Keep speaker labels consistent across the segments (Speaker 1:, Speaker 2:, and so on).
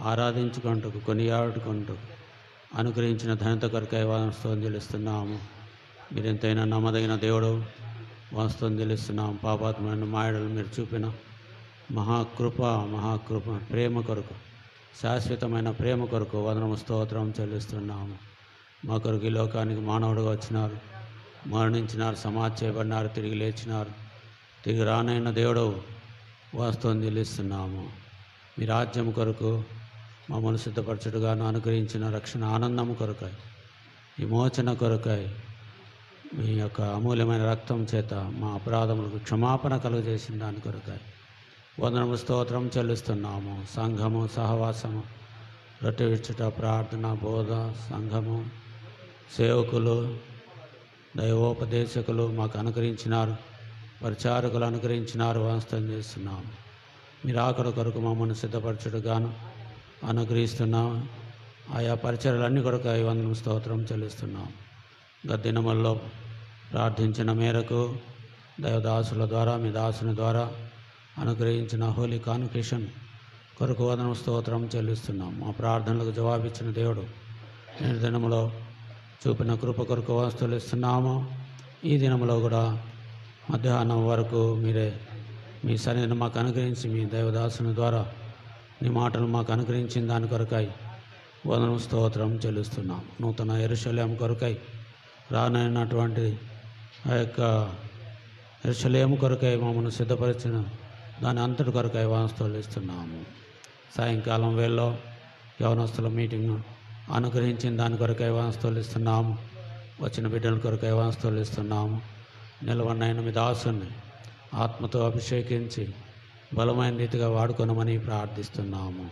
Speaker 1: ఆరాధించుకుంటూ కొనియాడుకుంటూ అనుగ్రహించిన ధన్యత కొరకై వాస్తవం చెల్లిస్తున్నాము. మీరు ఎంతైనా నమ్మదగిన దేవుడు, వాస్తవం చెల్లిస్తున్నాం. పాపాత్మైన మాయడలు మీరు చూపిన మహాకృప ప్రేమ కొరకు, శాశ్వతమైన ప్రేమ కొరకు వందనము స్తోత్రం చెల్లిస్తున్నాము. మా కొరకు ఈ లోకానికి మానవుడుగా వచ్చినారు, మరణించినారు, సమాధి చేయబడినారు, తిరిగి లేచినారు. తిరిగి రానైన దేవుడు వాస్తవం చెల్లిస్తున్నాము. మీ రాజ్యం కొరకు మమ్మల్ని సిద్ధపరచుడుగాను అనుగ్రహించిన రక్షణ ఆనందము కొరకై, విమోచన కొరకై, మీ యొక్క అమూల్యమైన రక్తం చేత మా అపరాధములకు క్షమాపణ కలుగజేసిన దాని కొరకై వందనము స్తోత్రం చెల్లిస్తున్నాము. సంఘము, సహవాసము, రొట్టె విచ్చుట, ప్రార్థన, బోధ, సంఘము, సేవకులు, దైవోపదేశకులు మాకు అనుగ్రహించినారు, పరిచారకులు అనుగ్రహించినారు. వాస్తవం చేస్తున్నాము. మీరు ఆఖరి కొరకు మమ్మల్ని సిద్ధపరచుడుగాను అనుగ్రహిస్తున్నాం. ఆయా పరిచర్యలన్నీ కొరకు వందనం స్తోత్రం చెల్లిస్తున్నాం. గత దినముల్లో ప్రార్థించిన మేరకు దైవదాసుల ద్వారా, మీ దాసుని ద్వారా అనుగ్రహించిన హోలీ కాన్వకేషన్ కొరకు వందనం స్తోత్రం చెల్లిస్తున్నాం. మా ప్రార్థనలకు జవాబిచ్చిన దేవుడు నేటి దినములో చూపిన కృప కొరకు వస్తువులు ఇస్తున్నాము. ఈ దినములో కూడా మధ్యాహ్నం వరకు మీరే మీ సన్నిధిని మాకు అనుగ్రహించి, మీ దైవదాసుని ద్వారా నీ మాటలు మాకు అనుగ్రహించిన దాని కొరకై వందనం స్తోత్రం చెల్లిస్తున్నాం. నూతన యెరూషలేము కొరకై, రానైనటువంటి ఆ యొక్క యెరూషలేము కొరకై మమ్మల్ని సిద్ధపరిచిన దాని అంతటి కొరకై వాస్తవాలు ఇస్తున్నాము. సాయంకాలం వేళలో యవనస్తుల మీటింగ్ అనుగ్రహించిన దాని కొరకై వాస్తవాలు ఇస్తున్నాము. వచ్చిన బిడ్డల కొరకై వాస్తవాలు ఇస్తున్నాము. నిలవనైన మీ దాసుని ఆత్మతో అభిషేకించి బలమైన రీతిగా వాడుకొనమని ప్రార్థిస్తున్నాము.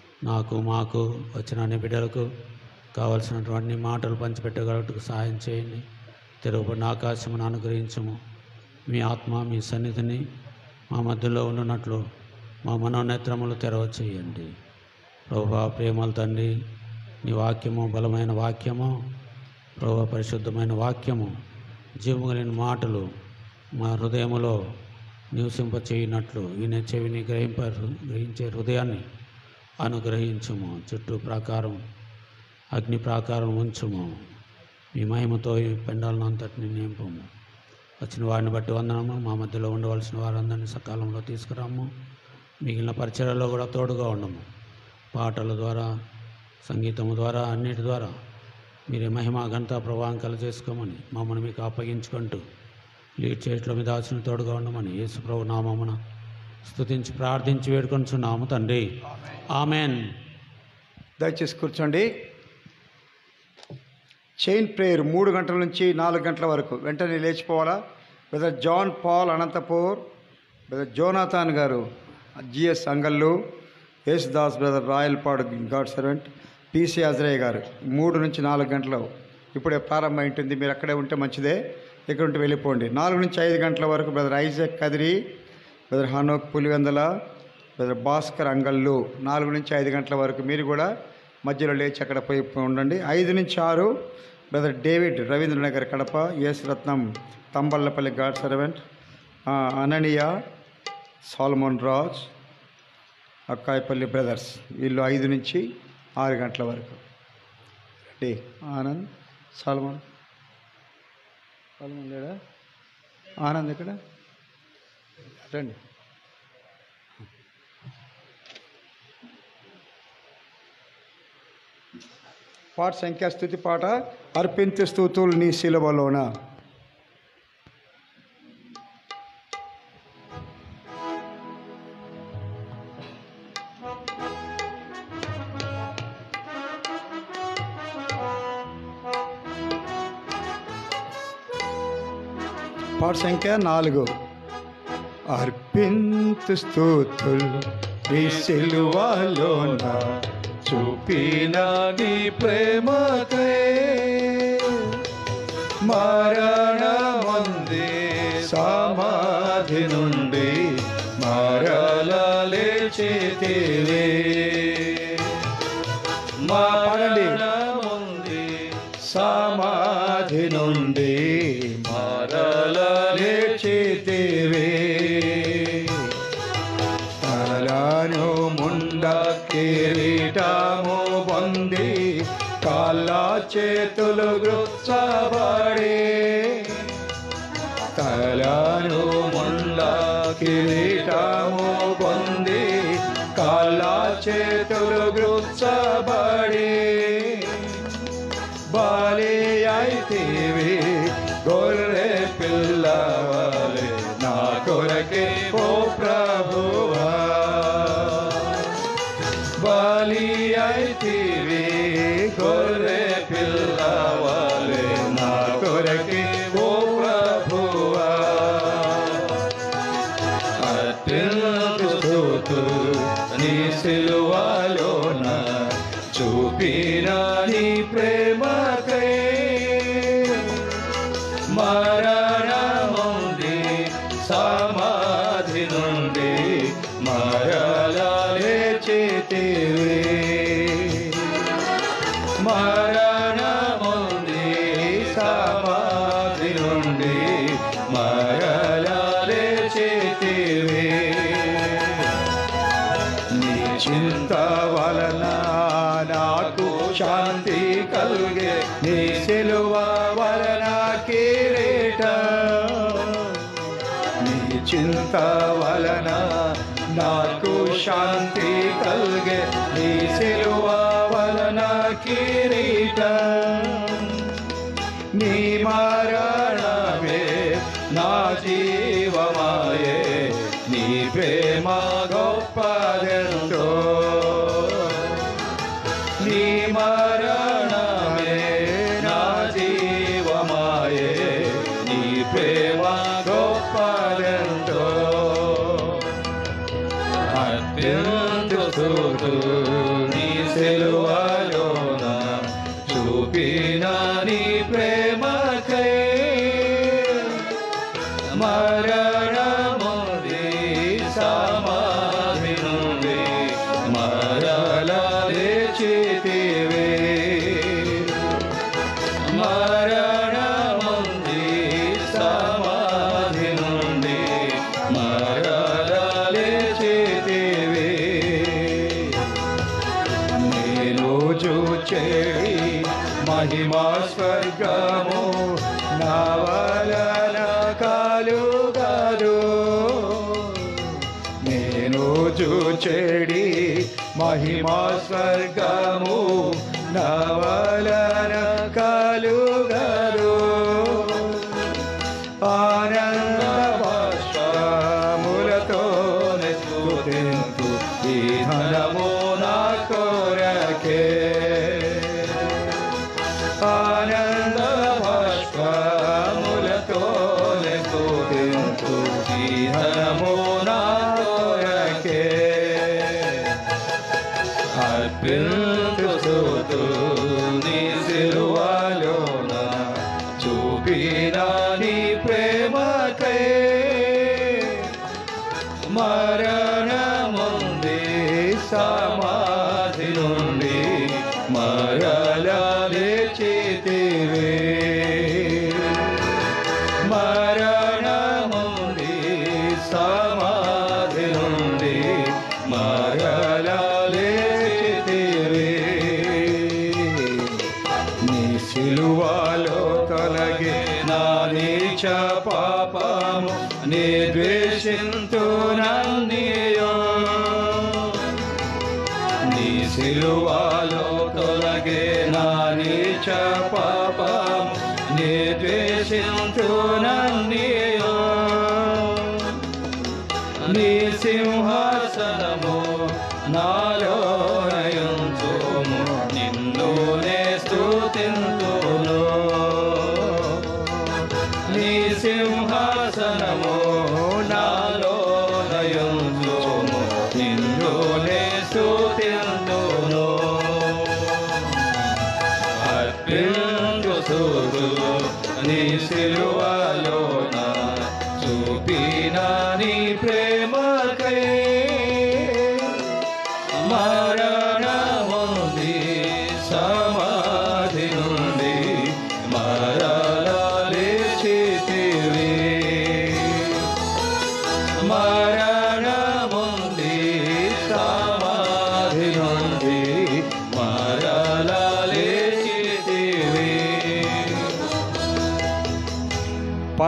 Speaker 1: మాకు వచ్చిన అన్ని బిడ్డలకు కావలసినటువంటి మాటలు పంచిపెట్టగలటకు సహాయం చేయండి. తెరవబడిన ఆకాశమును అనుగ్రహించము. మీ ఆత్మ, మీ సన్నిధిని మా మధ్యలో ఉన్నట్లు మా మనోనేత్రములు తెరవ చేయండి. ప్రభువా, ప్రేమల తండ్రి, నీ వాక్యము బలమైన వాక్యము, ప్రభువా పరిశుద్ధమైన వాక్యము, జీవము కలిగిన మాటలు మా హృదయములో నివసింప చేయనట్లు ఈయన చెవిని గ్రహించే హృదయాన్ని అనుగ్రహించుము. చుట్టూ ప్రాకారం, అగ్ని ప్రాకారం ఉంచుము. మీ మహిమతో ఈ పెండాలను అంతటిని నింపము. వచ్చిన వారిని బట్టి వందనము. మా మధ్యలో ఉండవలసిన వారందరినీ సకాలంలో తీసుకురాము. మిగిలిన పరిచర్యలో కూడా తోడుగా ఉండము. పాటల ద్వారా, సంగీతము ద్వారా, అన్నిటి ద్వారా మీరే మహిమ, ఘనత, ప్రభావం కలుగజేసుకోమని మమ్మల్ని మీకు అప్పగించుకుంటూ లీడ్ చేయట్లో మీ దాసుని తోడుగా ఉండమని యేసు ప్రభు నామమున స్తుతించి ప్రార్థించి వేడుకొంచున్నాము తండ్రి. ఆమెన్.
Speaker 2: దయచేసి కూర్చోండి. చైన్ ప్రేయర్ 3 గంటల నుంచి 4 గంటల వరకు వెంటనే లేచిపోవాలా. Brother John Paul Anantapur, brother Jonathan గారు G S Angallu, Yesudas brother Rayalpadu god servant, P C Azarayya గారు 3 నుంచి 4 గంటలు ఇప్పుడే ప్రారంభం ఉంటుంది. మీరు అక్కడే ఉంటే మంచిదే, ఇక్కడ ఉంటే వెళ్ళిపోండి. 4 నుంచి 5 గంటల వరకు brother Isaac Kadiri, brother Hanoch Pulivendula, brother Bhaskar Angallu 4 నుంచి 5 గంటల వరకు మీరు కూడా మధ్యలో లేచి అక్కడ పోయి ఉండండి. 5 నుంచి 6 brother David Ravindranagar Kadapa, S Ratnam Thamballapalle god servant, Ananias, Solomon Raj, Akkayapalli brothers వీళ్ళు 5 నుంచి 6 గంటల వరకు. డే ఆనంద్, సాల్మోన్ లేడా? ఆనంద్ ఎక్కడ? రండి. పాట సంఖ్యా స్తుతి పాట అర్పించు స్తుతులు నీ శిలువలోన. పాట సంఖ్య 4. అర్పించు స్తుతులు నీ శిలువలోన చూపిన నీ ప్రేమకై, మరణమందే సమాధి నుండి మరల లేచితివే, మరణమందే సమాధి నుండి మరల లేచితివే, తలను ముందకి కిరీటము పొంది కాళ్ళ చేతులు గుచ్చబడి తలను ముళ్ళ కిరీటము పొంది కాళ్ళ చేతులు గుచ్చబడి బలి అయితివి గొర్రె పిల్లవలె నా కొరకే ఓ ప్రభువా బలి అయితివి గొర్రె పిల్లవలె నా కొరకే ఓ ప్రభువా అత్యంత స్తుతులు నీ సిలువలోన చూపిన నీ ప్రేమకై మరణముంది సమాధి నుండి మరలా లేచితివి మరణముంది సమాధి నుండి మరలా లేచితివి నీ చింత వలన నాకు శాంతి కలిగే నీ సిలువ వలన కిరీటం నీ చింత వలన నాకు శాంతి కలిగే నీ సిలువ వలన కిరీటం నీ మరణమే నా జీవమాయే నీ ప్రేమ గొప్పదెంతో నీ మరణమే నా జీవమాయే నీ ప్రేమ గొప్పదెంతో అత్యంత స్తుతులు నీ సిలువలోన చూపిన నీ ప్రేమకై మరణముంది సమాధి నుండి మరలా లేచితివి మరణముంది సమాధి నుండి మరలా లేచితివి నేను చూచేడి మహిమా స్వర్గము నా వలన కలుగదు నేను చూచేడి మహిమా స్వర్గము నా వలన కలుగదు ఆనంద భాషములతోనే స్తుతింతు ఈ ధనము నా కొరకే ఆనంద భాష్పములతోనే స్తుతింతు ఈ ధనము నా కొరకే అర్పింతు స్తుతులు నీ సిలువలోన చూపిన నీ ప్రేమకై మరణముంది సమాధి నుండి మరలా లేచితివి మరణముంది సమాధి నుండి మరలా లేచితివి నీ సిలువలో తొలగి నా నీచ పాపము నీ ద్వేషింతు నన్నియో నీ సిలువలో తొలగే నా నీచ పాపము నీ ద్వేషింతు నన్నియో నీ సింహాసనము నాలో నయుంచుము నిన్నునే స్తుతింతును నీ సింహాసనము నాలో నయుంచుము నిన్నునే స్తుతింతును అర్పింతు స్తుతులు నీ సిలువలోన చూపిన నీ ప్రేమకై మరణముంది సమాధి నుండి మరలా లేచితివి మరణముంది సమాధి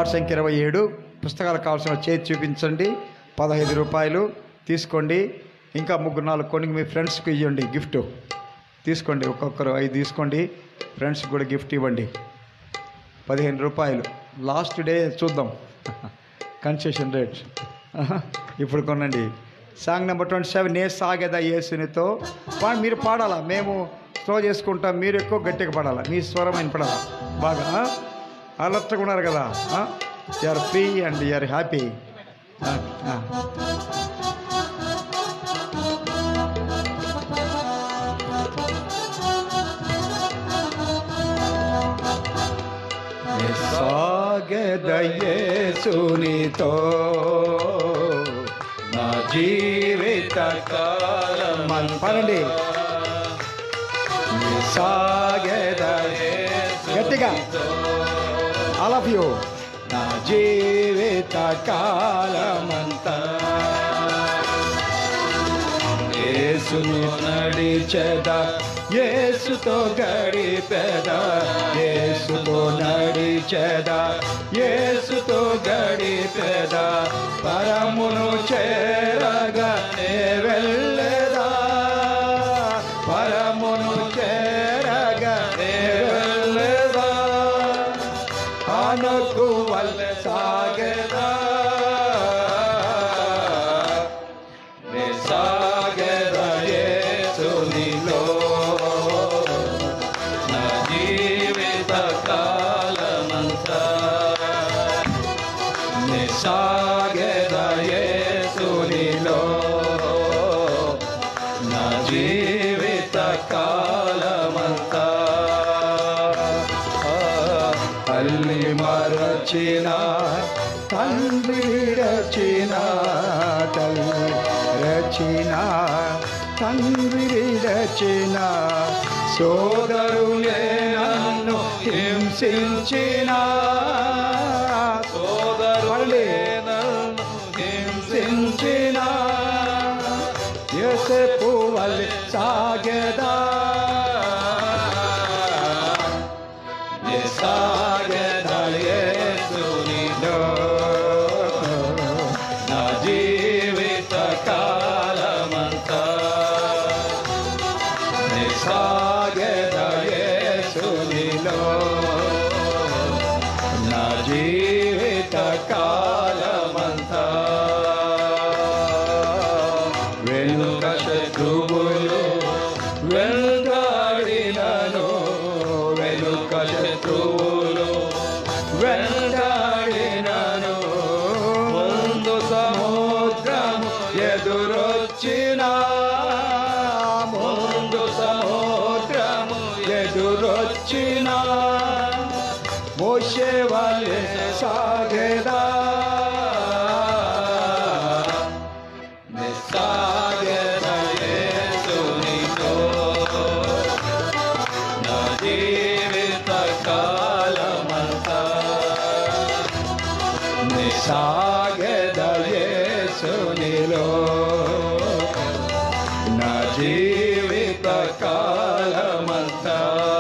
Speaker 2: కార్డ్ సంఖ్య 27. పుస్తకాలు కావాల్సిన చేతి చూపించండి. 15 రూపాయలు తీసుకోండి. ఇంకా 3-4 కొని మీ ఫ్రెండ్స్కి ఇవ్వండి. గిఫ్ట్ తీసుకోండి. ఒక్కొక్కరు 5 తీసుకోండి. ఫ్రెండ్స్కి కూడా గిఫ్ట్ ఇవ్వండి. 15 రూపాయలు. లాస్ట్ డే చూద్దాం కన్సెషన్ రేట్. ఇప్పుడు కొనండి. సాంగ్ నెంబర్ 27, నే సాగేదా యేసునితో. మీరు పాడాలా, మేము స్లో చేసుకుంటాం, మీరు ఎక్కువ గట్టిగా పాడాలా, మీ స్వరం వినపడాలా బాగా. అలర్ట్గా ఉన్నారు కదా. You are free and you are happy. సాగేదా యేసునితో నా జీవిత కాలం. పనండి. సాగేదా గట్టిగా ఆల్ ఆఫ్ యూ. నా జీవిత కాలమంతా యేసును నడిచెదా, యేసుతో గడిపెదా, యేసుతో నడిచెదా, యేసుతో గడిపెదా, పరమును చేరగా నే వెళ్ళెదా, పరమును చేరగా నే వెళ్ళెదా, అనుకు వల్లె సాగెదా, నే సాగెదా యేసునిలో నా జీవిత కాలమంతా, నే సాగెదా యేసునిలో నా జీవిత కాలమంతా. తల్లి మరచిన, తండ్రి రచిన, తల్లి రచిన, తండ్రి రచిన, సోదరులే నన్ను హింసించిన, సోదరులే నన్ను హింసించిన, యేసేపు వల్లె సాగెదా, సాగెదా యేసునిలో నా జీవిత కాలమంతా, సాగెదా యేసునిలో నా జీవిత కాలమంతా. వెనుక శత్రువులు వెంటాడినను, వెనుక శత్రువులు వెంటాడినను, ముందు సముద్రము ఎదురొచ్చిన, ముందు సముద్రము ఎదురొచ్చిన, మోషే వలె సాగెదా, సాగెదా యేసునితో నా జీవిత కాలమంతా, సాగెదా యేసునిలో నా జీవిత కాలమంతా.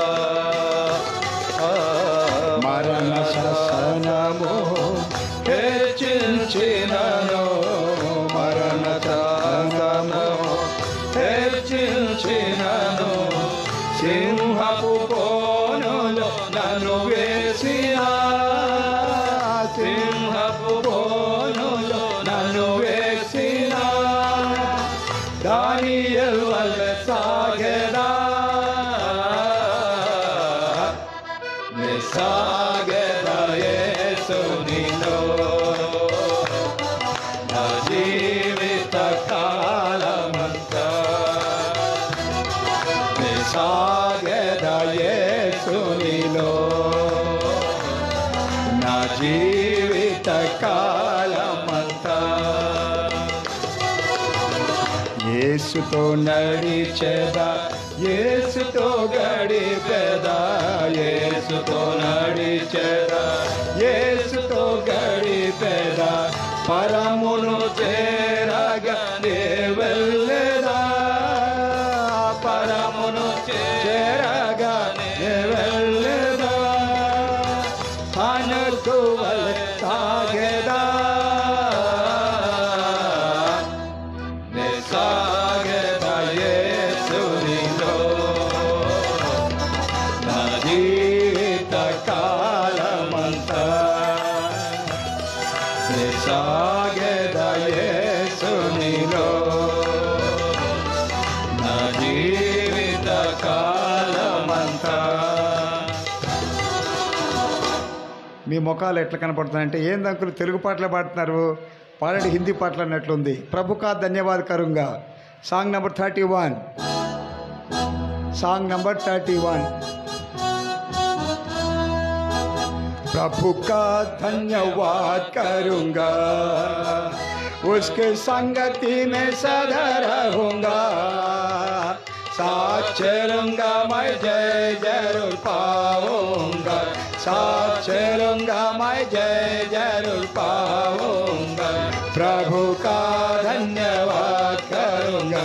Speaker 2: మరణ శాసనము హెచ్చించినను, మరణ శాసనము హెచ్చించినను, సింహపు బోనులో నన్ను వేసిన, సింహపు బోనులో నన్ను వేసిన, దానియేలు వలె సాగెదా, నే సాగెదా యేసునిలో నా జీవిత కాలమంతా, నే సాగెదా యేసునిలో నా జీవిత కాలమంతా. యేసుతో నడిచెదా, యేసుతో గడిపెదా, యేసుతో నడిచెదా, యేసుతో గడిపెదా, పరమును చేరగా నే వెళ్ళెదా, పరమును చేరగా నే వెళ్ళెదా, అనుకు వల్లె జీవిత కాలమంతా. మీ ముఖాలు ఎట్లా కనపడుతున్నాయంటే ఏంది అంకులు తెలుగు పాటలు పాడుతున్నారు, పాడండి హిందీ పాటలు అన్నట్లుంది. ప్రభుకా ధన్యవాద్ కరుంగా. Song number 31. Song number 31. प्रभु का धन्यवाद करूँगा, उसके संगति में सदा रहूँगा. साथ चलूँगा मैं जय जरूर पाऊँगा. साथ चलूँगा मैं जय जरूर पाऊँगा. प्रभु का धन्यवाद करूँगा,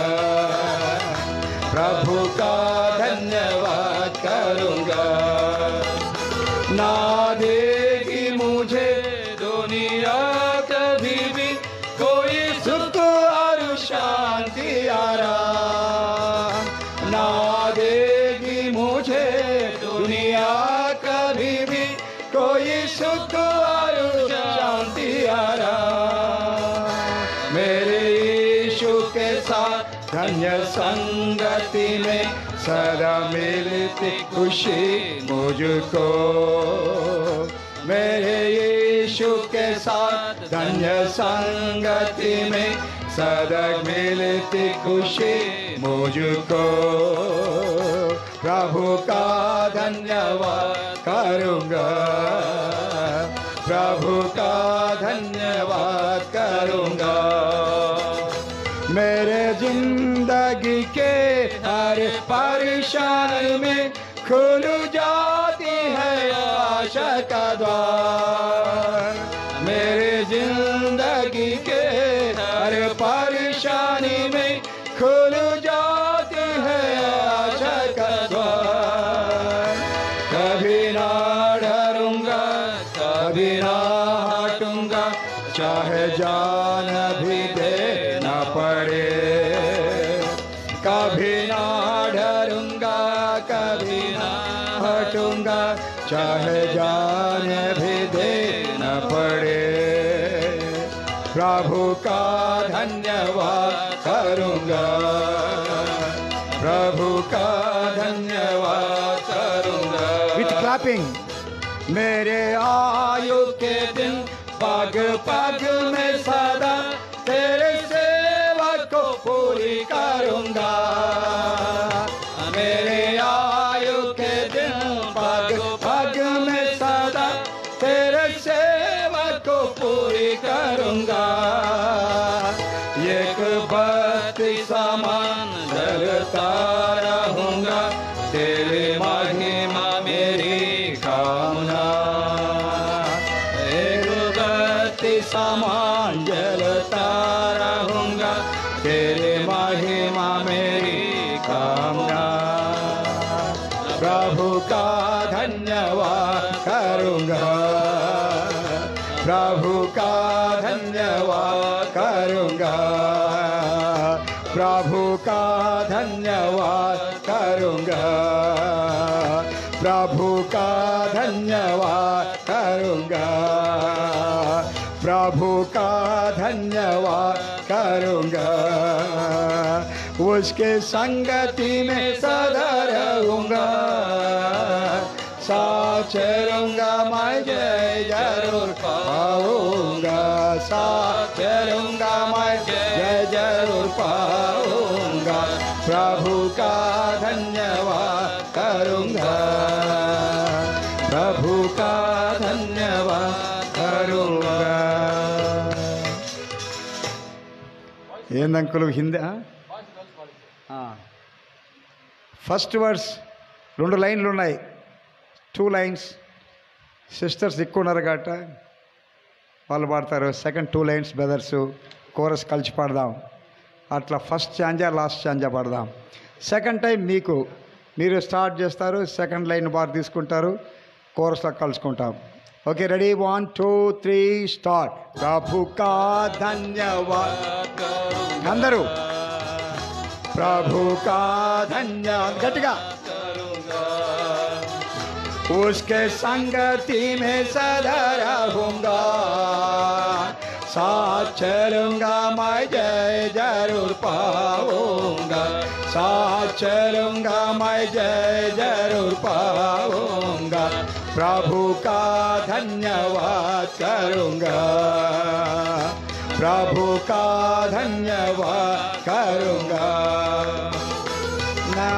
Speaker 2: प्रभु का धन्यवाद करूँगा. ना देगी मुझे दुनिया कभी भी कोई सुख और शांति आराम. ना देगी मुझे दुनिया कभी भी कोई सुख और शांति आराम. मेरे यीशु के साथ धन्य संगति में सदा मिलती खुशी मुझको. मेरे यीशु के साथ धन्य संगति में सदा मिलती खुशी मुझको. प्रभु का धन्यवाद करूँगा, प्रभु का धन्यवाद करूँगा. मेरे जिंदगी के हर परेशानी में खुल जाती है आशा का द्वार. मेरे जिंदगी के हर परेशानी में खुल जाती है आशा का द्वार. कभी ना डरूंगा, कभी ना हटूंगा, चाहे जान भी देना पड़े. कभी ना डरूंगा, कभी ना हटूंगा, चाहे जान भी देना पड़े. प्रभु का धन्यवाद करूंगा, प्रभु का धन्यवाद करूंगा. With clapping. मेरे आयु के दिन पग पग में सदा तेरे सेवा को पूरी करूंगा. मेरे आयु के दिन पग पग में सदा तेरे सेवा को पूरी करूंगा. एक बत्ती समान जलता रहूंगा, तेरे महिमा मेरी कामना. समान जलता रहूंगा, तेरे महिमा मेरी कामना. प्रभु का धन्यवाद करूंगा, प्रभु का धन्यवाद करूंगा. प्रभु का धन्यवाद करूंगा, प्रभु का धन्यवाद करूंगा. प्रभु का धन्यवाद करूंगा, उसके संगति में सदा रहूंगा. साथ चलूंगा मैं जय जरूर पाऊंगा. साथ चलूंगा मैं जय जरूर पाऊंगा. प्रभु का धन्यवाद करूंगा, प्रभु का धन्यवाद करूंगा. ఏందంకులు హిందీ ఫస్ట్ వర్స్ 2 లైన్లు ఉన్నాయి, 2 లైన్స్. సిస్టర్స్ ఎక్కువ ఉన్నారు కాబట్టి వాళ్ళు పాడతారు. సెకండ్ 2 లైన్స్ బ్రదర్స్ కోరస్ కలిసి పాడదాం. అట్లా ఫస్ట్ చాంజా లాస్ట్ చాంజా పాడదాం. సెకండ్ టైం మీరు స్టార్ట్ చేస్తారు, సెకండ్ లైన్ బార్ తీసుకుంటారు, కోరస్లో కలుసుకుంటాం. Okay ready 1 2 3 start. प्रभु का धन्यवाद अंदरू. प्रभु का धन्यवाद गट्टिगा. उसके संगति में सदा रहूंगा. साथ चलूंगा मैं जय जरूर पाऊंगा. साथ चलूंगा मैं जय जरूर पाऊंगा प्रभु का धन्यवाद करूंगा प्रभु का धन्यवाद करूंगा ना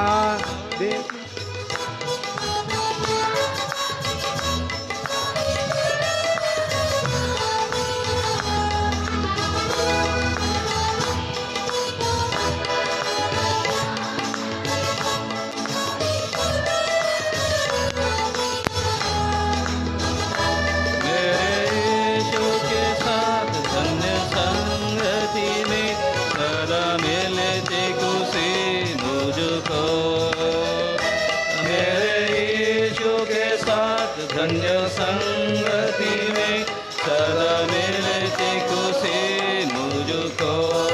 Speaker 3: धन्य संगति में सदा मिलती खुशी मुझको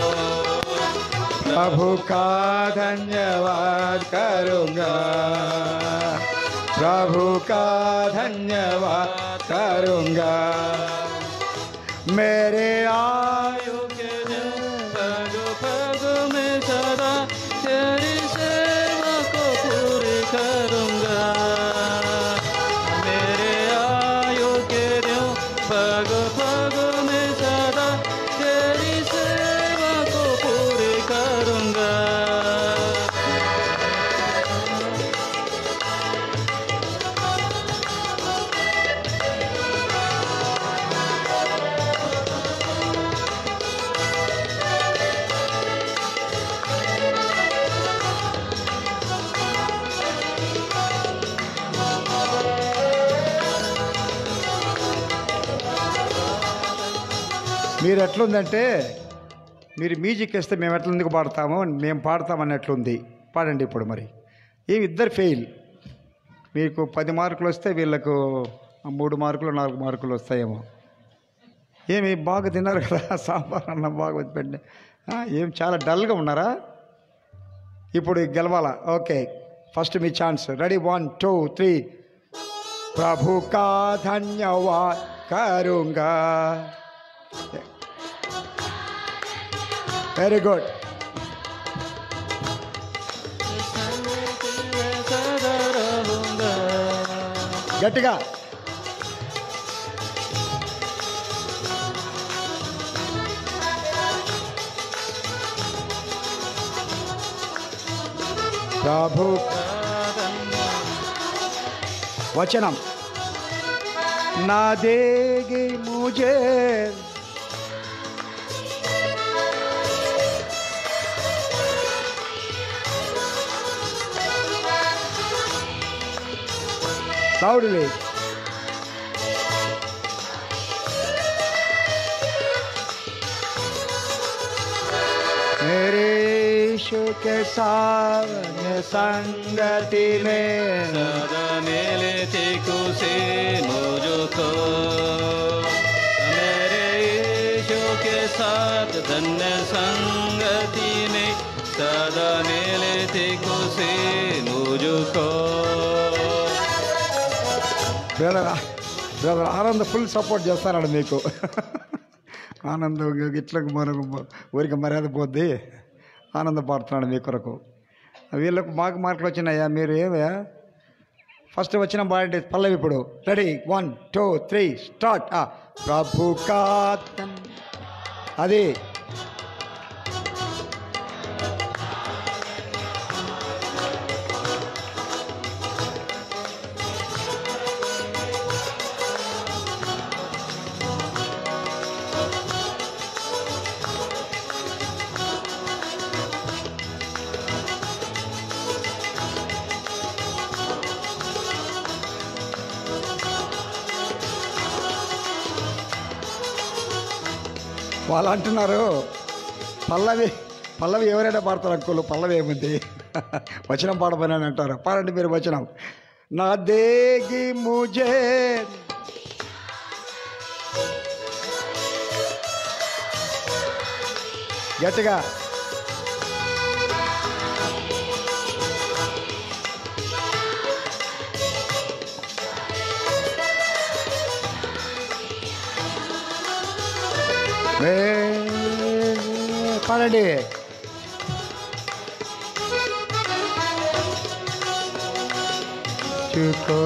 Speaker 2: प्रभु का धन्यवाद करूंगा प्रभु का धन्यवाद करूंगा मेरे आयु
Speaker 3: के पग पग में सदा तेरी सेवा को पूरी करूंगा पग पग में सदा तेरी सेवा को पूरी करूंगा
Speaker 2: మీరు ఎట్లుందంటే మీరు మ్యూజిక్ వేస్తే మేము ఎట్లా ఎందుకు పాడతామో మేము పాడతామన్నట్లుంది పాడండి ఇప్పుడు మరి ఏమి ఇద్దరు ఫెయిల్ మీకు 10 మార్కులు వస్తే వీళ్ళకు 3 మార్కులు 4 మార్కులు వస్తాయేమో ఏమి బాగా తిన్నారు కదా సాంబార్ అన్నం బాగా పెట్టండి ఏం చాలా డల్గా ఉన్నారా ఇప్పుడు గెలవాలా ఓకే ఫస్ట్ మీ ఛాన్స్ రెడీ 1 2 3 ప్రభు కా ధన్యవాద్ కरूंगा వెరీ గుడ్ గట్టిగా ప్రభు వచనం నా దేగి ముझे loudly मेरे यीशु के साथ संगति में
Speaker 3: सदा मिलती खुशी मुझको मेरे यीशु के साथ धन्य संगति में सदा मिलती खुशी मुझको
Speaker 2: బ్రదర్ ఆనంద్ ఫుల్ సపోర్ట్ చేస్తారండి మీకు ఆనంద్ ఇట్లా మనకు ఊరికి మర్యాద పోద్ది ఆనంద పాడుతున్నాడు మీ కొరకు వీళ్ళకు మాకు మార్కులు వచ్చినాయా మీరు ఏమయ్యా ఫస్ట్ వచ్చిన బాగుంటే పల్లవి ఇప్పుడు రెడీ 1 2 3 స్టార్ట్ ప్రభు కా అది వాళ్ళు అంటున్నారు పల్లవి ఎవరైనా పాడతారు అంకులు పల్లవి ఏముంది వచనం పాడబోనని అంటారు పాడండి మీరు వచనం నా దేగి ముझे గట్టిగా పాడండి నేర్చుకో.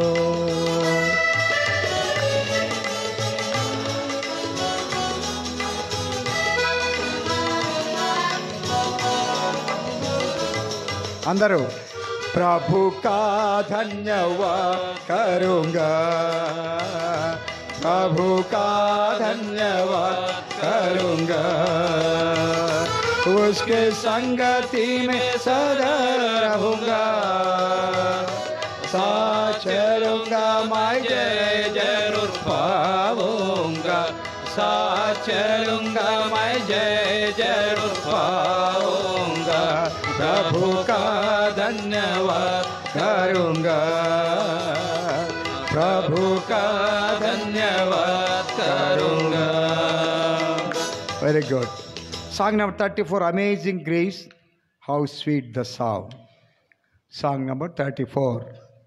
Speaker 2: అందరూ प्रभु का धन्यवाद करूँगा, प्रभु का धन्यवाद करूँगा, उसके संगति में सदा रहूँगा, साथ चलूँगा मैं जय जरूर पाऊँगा, साथ चलूँगा मैं जय जरूर पाऊँगा, प्रभु का धन्यवाद करूँगा, प्रभु का धन्यवाद करूँगा. Very good. Song number 34, Amazing Grace, how sweet the sound. Song number 34.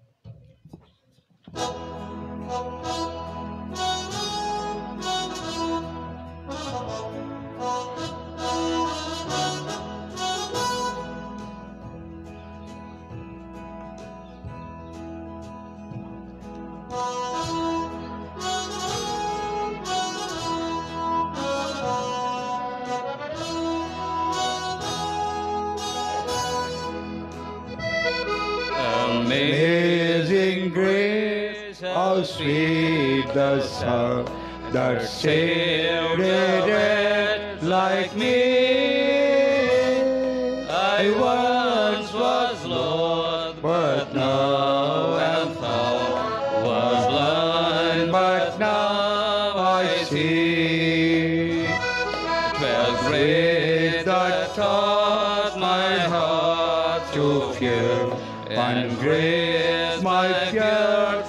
Speaker 2: Amazing grace, how sweet the sound that saved a wretch like me. I once was lost, but now am found, was blind, but now I see. 'Twas grace that taught my heart to fear, and grace my fears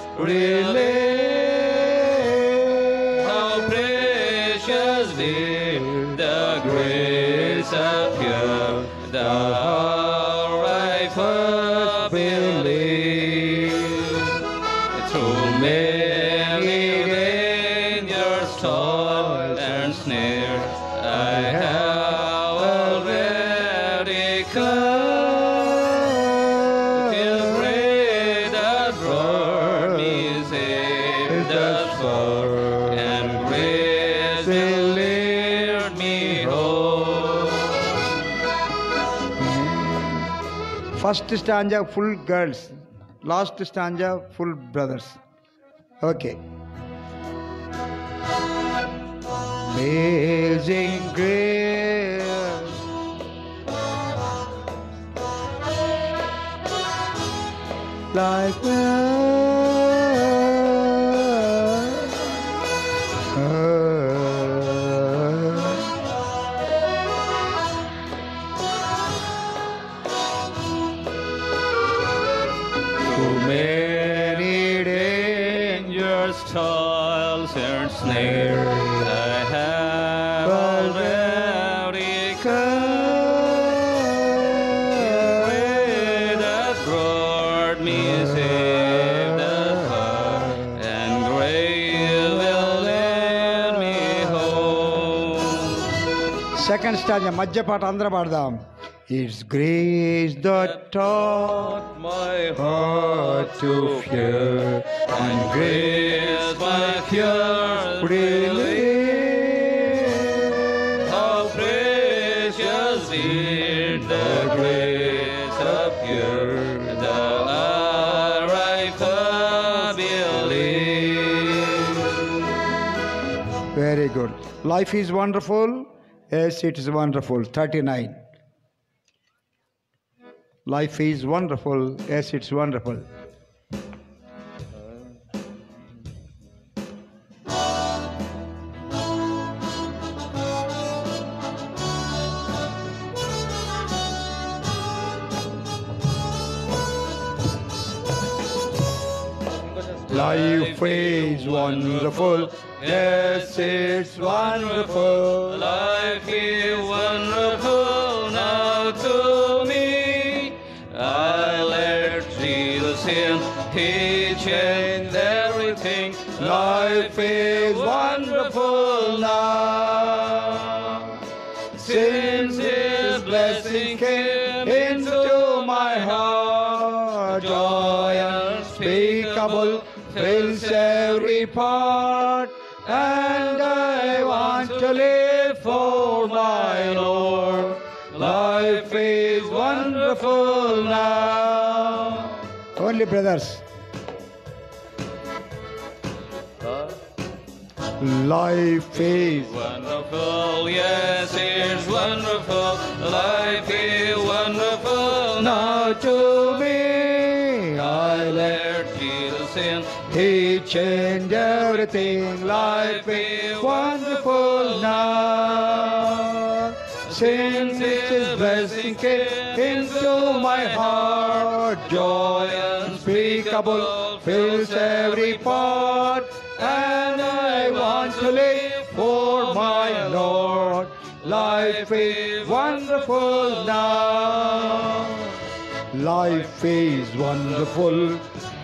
Speaker 2: relieved. How preciously the grace appeared, the hour I first believed. Through many dangers, toil and snare, I have already come. First stanza full girls, last stanza full brothers. Okay. Amazing grace, like toils and snares, I have already come. Pray that brought me saved as far, and grace will lead me home. Second stanza, Madhya Path Andhra Pardam. It's grace that taught my heart to fear, and grace my fears relieved. How precious did the grace appear, the hour I first believed. Very good. Life is wonderful. Yes, it is wonderful. 39. Life is wonderful. Yes, it's wonderful. Life is wonderful. Yes, it's wonderful. Life is wonderful now to me. I let Jesus in. He changed everything. Life is wonderful now. Since His blessing came into my heart, joy and unspeakable fills every part, and I want to live for my Lord. Life is wonderful now. Only brothers. Life is
Speaker 3: wonderful, yes, it's wonderful. Life is wonderful now to me. I let Jesus in.
Speaker 2: He changed everything. Life is wonderful now. Since His blessing came into my heart, joy unspeakable fills every part, and I want to live for my Lord. Life is wonderful now. Life is wonderful.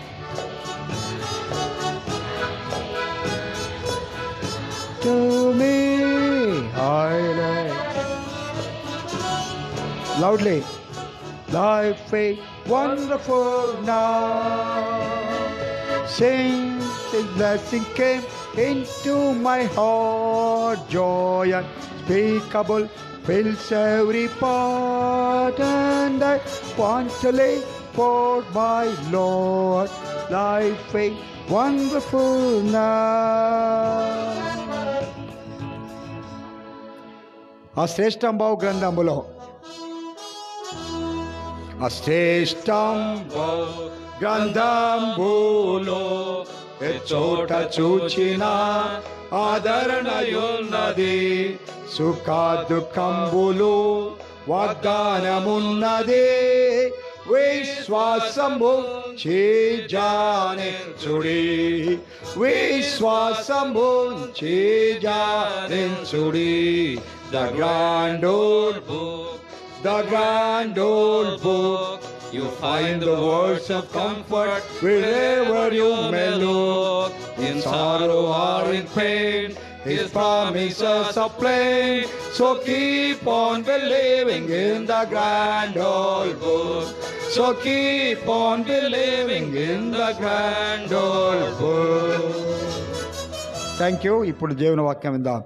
Speaker 2: To me, I like. Loudly. Life is wonderful now. Since His blessing came into my heart, joy unspeakable fills every part, and I want to live for my Lord. Life is wonderful now. ఆ శ్రేష్టంబావు గ్రంథములో గ్రంథంబులో చోట చూచిన ఆదరణయున్నది, సుఖ దుఃఖంబులు వాగ్దానమున్నది. విశ్వాసము చేజానించుడి, విశ్వాసము చేజానించుడి. The grand old book, the grand old book. You find the words of comfort wherever you may look. In sorrow or in pain, His promises are plain. So keep on believing in the grand old book. So keep on believing in the grand old book. Thank you. ఇప్పుడు దేవుని వాక్యం విందాం.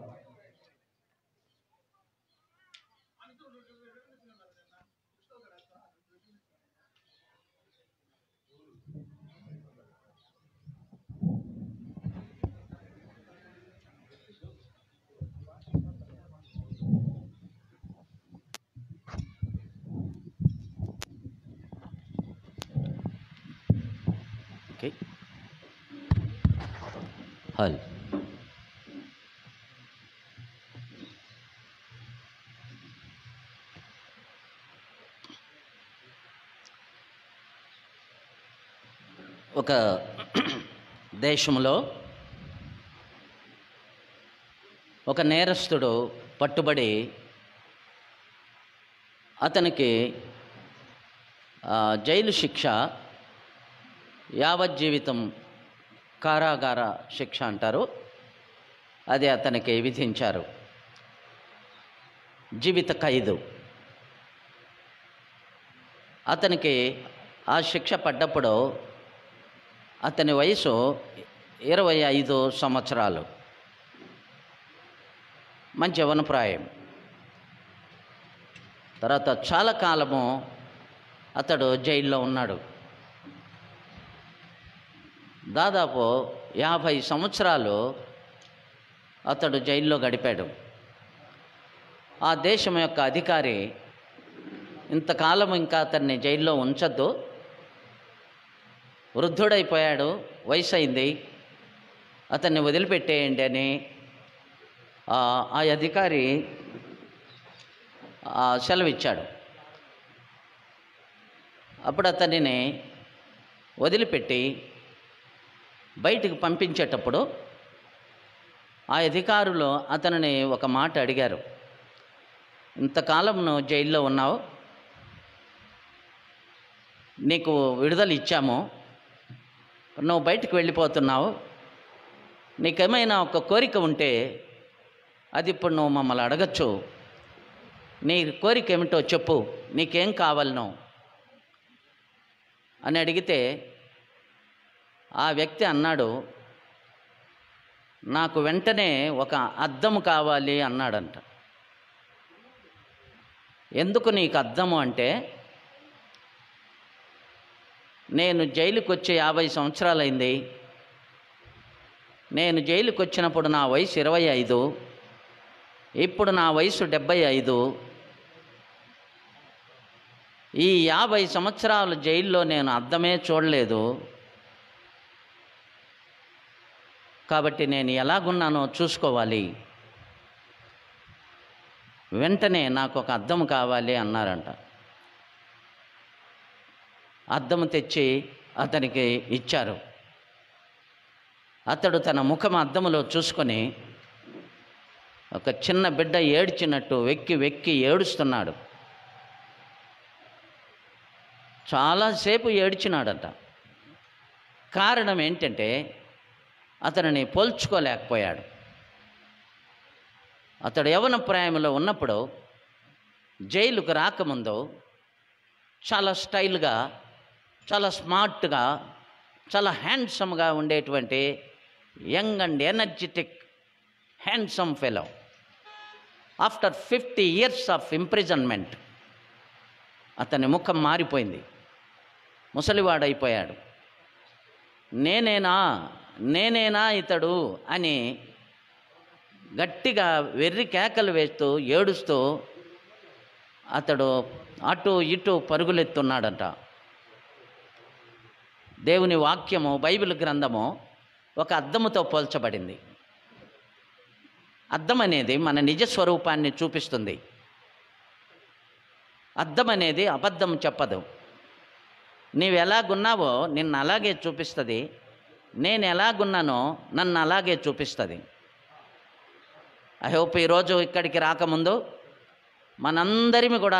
Speaker 4: హల్ ఒక దేశంలో ఒక నేరస్తుడు పట్టుబడి అతనికి జైలు శిక్ష, యావజ్జీవితం కారాగార శిక్ష అంటారు, అది అతనికి విధించారు. జీవిత ఖైదు. అతనికి ఆ శిక్ష పడ్డప్పుడు అతని వయసు 25 సంవత్సరాలు, మంచి యవ్వనప్రాయం. తర్వాత చాలా కాలము అతడు జైల్లో ఉన్నాడు. దాదాపు 50 సంవత్సరాలు అతడు జైల్లో గడిపాడు. ఆ దేశం యొక్క అధికారి ఇంతకాలం ఇంకా అతన్ని జైల్లో ఉంచొద్దు, వృద్ధుడైపోయాడు, వయసు అయింది, అతన్ని వదిలిపెట్టేయండి అని ఆ అధికారి సెలవిచ్చాడు. అప్పుడు అతనిని వదిలిపెట్టి బయటికి పంపించేటప్పుడు ఆ అధికారులు అతనిని ఒక మాట అడిగారు. ఇంతకాలం నువ్వు జైల్లో ఉన్నావు, నీకు విడుదల ఇచ్చాము, నువ్వు బయటికి వెళ్ళిపోతున్నావు, నీకేమైనా ఒక కోరిక ఉంటే అది ఇప్పుడు నువ్వు మమ్మల్ని అడగచ్చు, నీ కోరిక ఏమిటో చెప్పు, నీకేం కావాలనో అని అడిగితే ఆ వ్యక్తి అన్నాడు, నాకు వెంటనే ఒక అద్దము కావాలి అన్నాడంట. ఎందుకు నీకు అద్దము అంటే, నేను జైలుకి వచ్చి 50 సంవత్సరాలైంది. నేను జైలుకి వచ్చినప్పుడు నా వయసు 25, ఇప్పుడు నా వయసు 75. ఈ 50 సంవత్సరాల జైల్లో నేను అద్దమే చూడలేదు. కాబట్టి నేను ఎలాగున్నానో చూసుకోవాలి. వెంటనే నాకు ఒక అద్దం కావాలి అన్నారంట. అద్దం తెచ్చి అతనికి ఇచ్చారు. అతడు తన ముఖం అద్దములో చూసుకొని ఒక చిన్న బిడ్డ ఏడ్చినట్టు వెక్కి వెక్కి ఏడుస్తున్నాడు. చాలాసేపు ఏడ్చినాడంట. కారణం ఏంటంటే అతనిని పోల్చుకోలేకపోయాడు. అతడు యవ్వన ప్రాయంలో ఉన్నప్పుడు జైలుకు రాకముందు చాలా స్టైల్గా, చాలా స్మార్ట్గా, చాలా హ్యాండ్సమ్గా ఉండేటువంటి young and energetic handsome fellow. After 50 years of imprisonment అతని ముఖం మారిపోయింది. ముసలివాడైపోయాడు. నేనేనా ఇతడు అని గట్టిగా వెర్రి కేకలు వేస్తూ ఏడుస్తూ అతడు అటు ఇటు పరుగులెత్తున్నాడంట. దేవుని వాక్యము, బైబిల్ గ్రంథము ఒక అద్దముతో పోల్చబడింది. అద్దం అనేది మన నిజ స్వరూపాన్ని చూపిస్తుంది. అద్దం అనేది అబద్ధం చెప్పదు. నీవు ఎలాగున్నావో నిన్ను అలాగే చూపిస్తుంది. నేను ఎలాగున్నానో నన్ను అలాగే చూపిస్తుంది. ఐ హోప్ ఈరోజు ఇక్కడికి రాకముందు మనందరిమి కూడా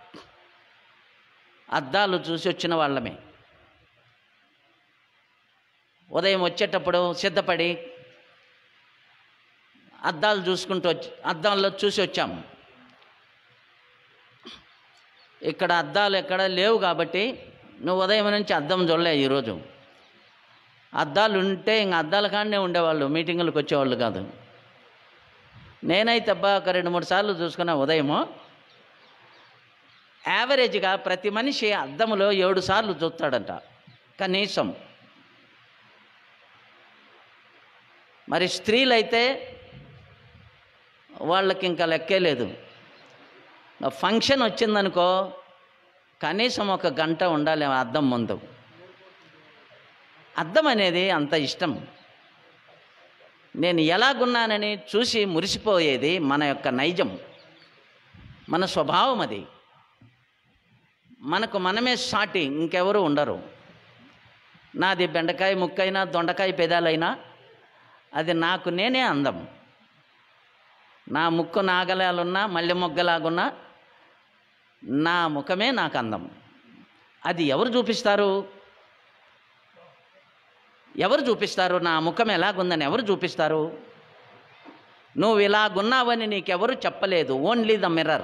Speaker 4: అద్దాలు చూసి వచ్చిన వాళ్ళమే. ఉదయం వచ్చేటప్పుడు సిద్ధపడి అద్దాల్లో చూసి వచ్చాము. ఇక్కడ అద్దాలు ఎక్కడ లేవు కాబట్టి నువ్వు ఉదయం నుంచి అద్దం చూడలే. ఈరోజు అద్దాలు ఉంటే ఇంక అద్దాల కాడనే ఉండేవాళ్ళు, మీటింగులకు వచ్చేవాళ్ళు కాదు. నేనైతే అబ్బా ఒక 2-3 సార్లు చూసుకున్నా. ఉదయము యావరేజ్గా ప్రతి మనిషి అద్దములో 7 సార్లు చూస్తాడంట కనీసం. మరి స్త్రీలైతే వాళ్ళకి ఇంకా లెక్కే లేదు. ఫంక్షన్ వచ్చిందనుకో కనీసం 1 గంట ఉండాలి అద్దం ముందు. అద్దం అనేది అంత ఇష్టం. నేను ఎలాగున్నానని చూసి మురిసిపోయేది మన యొక్క నైజం, మన స్వభావం. అది మనకు మనమే సాటి, ఇంకెవరు ఉండరు. నాది బెండకాయ ముక్కైనా దొండకాయ పెదాలైనా అది నాకు నేనే అందం. నా ముక్కు నాగలాలున్నా మల్లె మొగ్గలాగున్నా నా ముఖమే నాకు అందం. అది ఎవరు చూపిస్తారు? నా ముఖం ఎలాగుందని ఎవరు చూపిస్తారు? నువ్వు ఇలాగున్నావని నీకెవరు చెప్పలేదు. Only the mirror.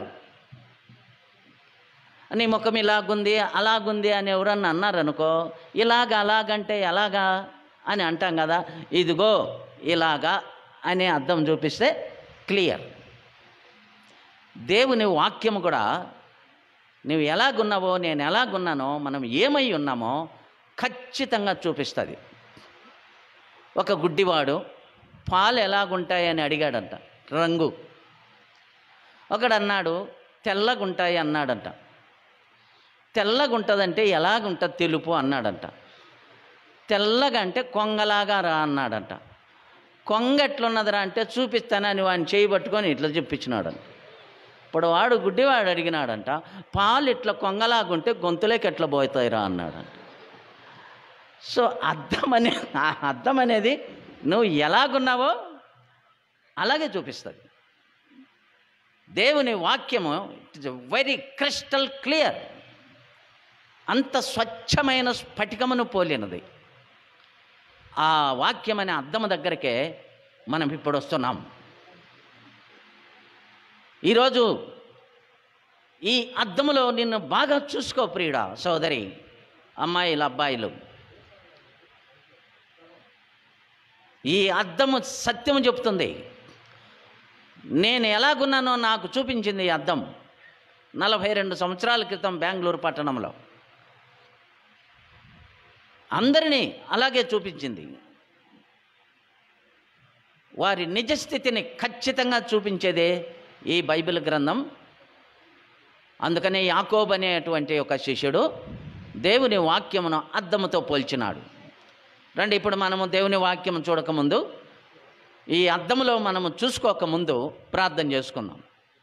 Speaker 4: నీ ముఖం ఇలాగుంది అలాగుంది అని ఎవరన్నా అన్నారనుకో, అలాగంటే ఎలాగా అని అంటాం కదా. ఇదిగో ఇలాగా అనే అద్దం చూపిస్తే క్లియర్. దేవుని వాక్యము కూడా నువ్వు ఎలాగున్నావో నేను ఎలాగున్నానో మనం ఏమై ఉన్నామో ఖచ్చితంగా చూపిస్తుంది. ఒక గుడ్డివాడు పాలు ఎలాగుంటాయని అడిగాడంట, రంగు. ఒకడన్నాడు తెల్లగుంటాయి అన్నాడంట. తెల్లగుంటుందంటే ఎలాగుంటుంది తెలుపు అన్నాడంట. తెల్లగా అంటే కొంగలాగా రా అన్నాడంట. కొంగ ఎట్లున్నదిరా అంటే చూపిస్తానని వాడిని చేయి పట్టుకొని ఇట్లా చెప్పించినాడంట. ఇప్పుడు వాడు గుడ్డివాడు అడిగినాడంట, పాలు ఇట్లా కొంగలాగుంటే గొంతులోకి ఎట్లా పోతాయిరా అన్నాడంట. సో అద్దం అనేది నువ్వు ఎలాగున్నావో అలాగే చూపిస్తుంది. దేవుని వాక్యము it is very crystal clear. అంత స్వచ్ఛమైన స్ఫటికమును పోలినది. ఆ వాక్యం అనే అద్దము దగ్గరికే మనం ఇప్పుడు వస్తున్నాం. ఈరోజు ఈ అద్దములో నిన్ను బాగా చూసుకో ప్రియుడా, సోదరి, అమ్మాయిలు, అబ్బాయిలు. ఈ అద్దము సత్యము చెప్తుంది. నేను ఎలాగున్నానో నాకు చూపించింది ఈ అద్దం 42 సంవత్సరాల క్రితం బెంగళూరు పట్టణంలో. అందరినీ అలాగే చూపించింది. వారి నిజస్థితిని ఖచ్చితంగా చూపించేదే ఈ బైబిల్ గ్రంథం. అందుకనే యాకోబు అనేటువంటి ఒక శిష్యుడు దేవుని వాక్యమును అద్దముతో పోల్చినాడు. రండి, ఇప్పుడు మనము దేవుని వాక్యం చూడకముందు, ఈ అద్దములో మనము చూసుకోకముందు ప్రార్థన చేసుకుందాం.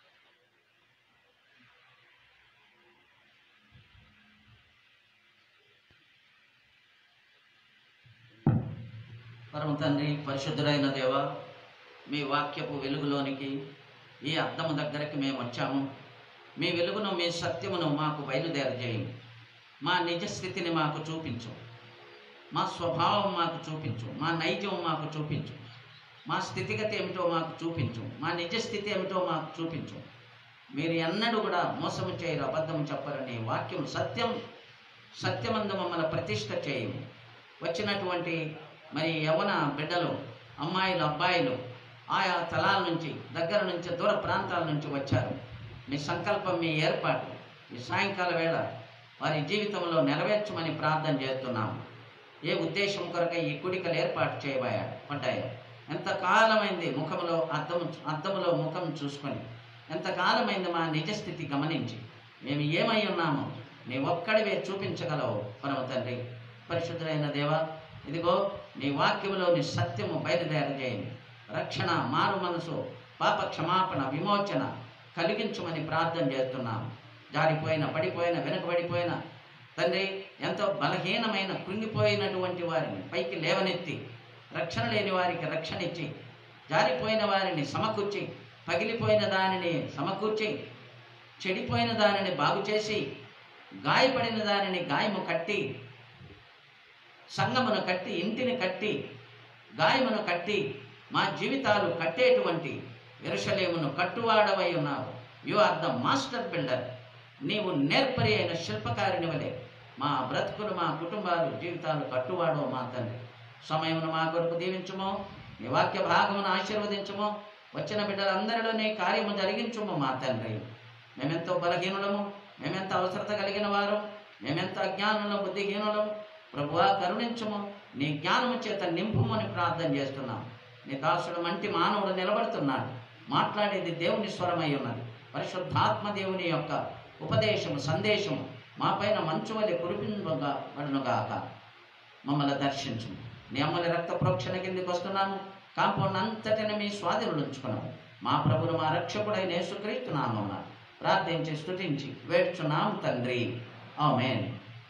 Speaker 4: పరమ తండ్రి, పరిశుద్ధుడైన దేవ, మీ వాక్యపు వెలుగులోనికి, ఈ అద్దము దగ్గరికి మేము వచ్చాము. మీ వెలుగును, మీ సత్యమును మాకు బయలుదేరజేయండి. మా నిజస్థితిని మాకు చూపించు. మా స్వభావం మాకు చూపించు. మా నైజం మాకు చూపించు. మా స్థితిగతి ఏమిటో మాకు చూపించు. మా నిజస్థితి ఏమిటో మాకు చూపించు. మీరు ఎన్నడూ కూడా మోసము చేయరు, అబద్ధము చెప్పరని వాక్యం సత్యం. సత్యమందు మమ్మల్ని ప్రతిష్ఠ చేయము. వచ్చినటువంటి మరి యవ్వన బిడ్డలు, అమ్మాయిలు, అబ్బాయిలు ఆయా తలాల నుంచి, దగ్గర నుంచి, దూర ప్రాంతాల నుంచి వచ్చారు. మీ సంకల్పం, మీ ఏర్పాటు ఈ సాయంకాల వేళ వారి జీవితంలో నెరవేర్చమని ప్రార్థన చేస్తున్నాము. ఏ ఉద్దేశం కొరకై ఈ కుడికలు ఏర్పాటు చేయబడ్డాయో, ఎంతకాలమైంది అద్దములో ముఖం చూసుకొని, ఎంతకాలమైంది మా నిజస్థితి గమనించి మేము ఏమై ఉన్నామో నీ ఒక్కడివే చూపించగలవు. పరమ తండ్రి, పరిశుద్ధులైన దేవ, ఇదిగో నీ వాక్యములో నీ సత్యము బయలుదేరజేయండి. రక్షణ, మారు మనసు, పాప క్షమాపణ, విమోచన కలిగించమని ప్రార్థన చేస్తున్నాము. జారిపోయిన, పడిపోయిన, వెనుకబడిపోయిన తండ్రి, ఎంతో బలహీనమైన, కృంగిపోయినటువంటి వారిని పైకి లేవనెత్తి, రక్షణ లేని వారికి రక్షణ ఇచ్చి, జారిపోయిన వారిని సమకూర్చి, పగిలిపోయిన దానిని సమకూర్చి, చెడిపోయిన దానిని బాగు చేసి, గాయపడిన దానిని గాయము కట్టి, సంఘమును కట్టి, ఇంటిని కట్టి, గాయమును కట్టి, మా జీవితాలు కట్టేటువంటి యెరూషలేమును కట్టువాడవై ఉన్నావు. You are the master builder. నీవు నేర్పరి అయిన శిల్పకారిని వలె మా బ్రతుకులు, మా కుటుంబాలు, జీవితాలు కట్టువాడో మా తండ్రి. సమయమును మా కొరకు దీవించుము. నీ వాక్య భాగమును ఆశీర్వదించుము. వచ్చిన బిడ్డలందరిలో నీ కార్యము జరిగించుము మా తండ్రి. మేమెంతో బలహీనులము, మేమెంత అవసరత కలిగిన వారు, మేమెంత అజ్ఞానులం, బుద్ధిహీనులం. ప్రభువా, కరుణించుము. నీ జ్ఞానము చేత నింపుమని ప్రార్థన చేస్తున్నాం. నీ దాసుడు మంటి మానవుడు నిలబడుతున్నాడు. మాట్లాడేది దేవుని స్వరమై ఉన్నది. పరిశుద్ధాత్మ దేవుని యొక్క ఉపదేశము, సందేశము మా పైన మంచు వలె కురిపించబడునుగాక. మమ్మల్ని దర్శించు. నీ అమ్మని రక్త ప్రోక్షణ కిందికి వస్తున్నాము. కాంపౌండ్ అంతటిని మీ స్వాధీనంలో ఉంచుకున్నాము. మా ప్రభును, మా రక్షకుడైన యేసుక్రీస్తు నామమున ప్రార్థించి స్తుతించి వేడుచున్నాం తండ్రి. ఆమేన్.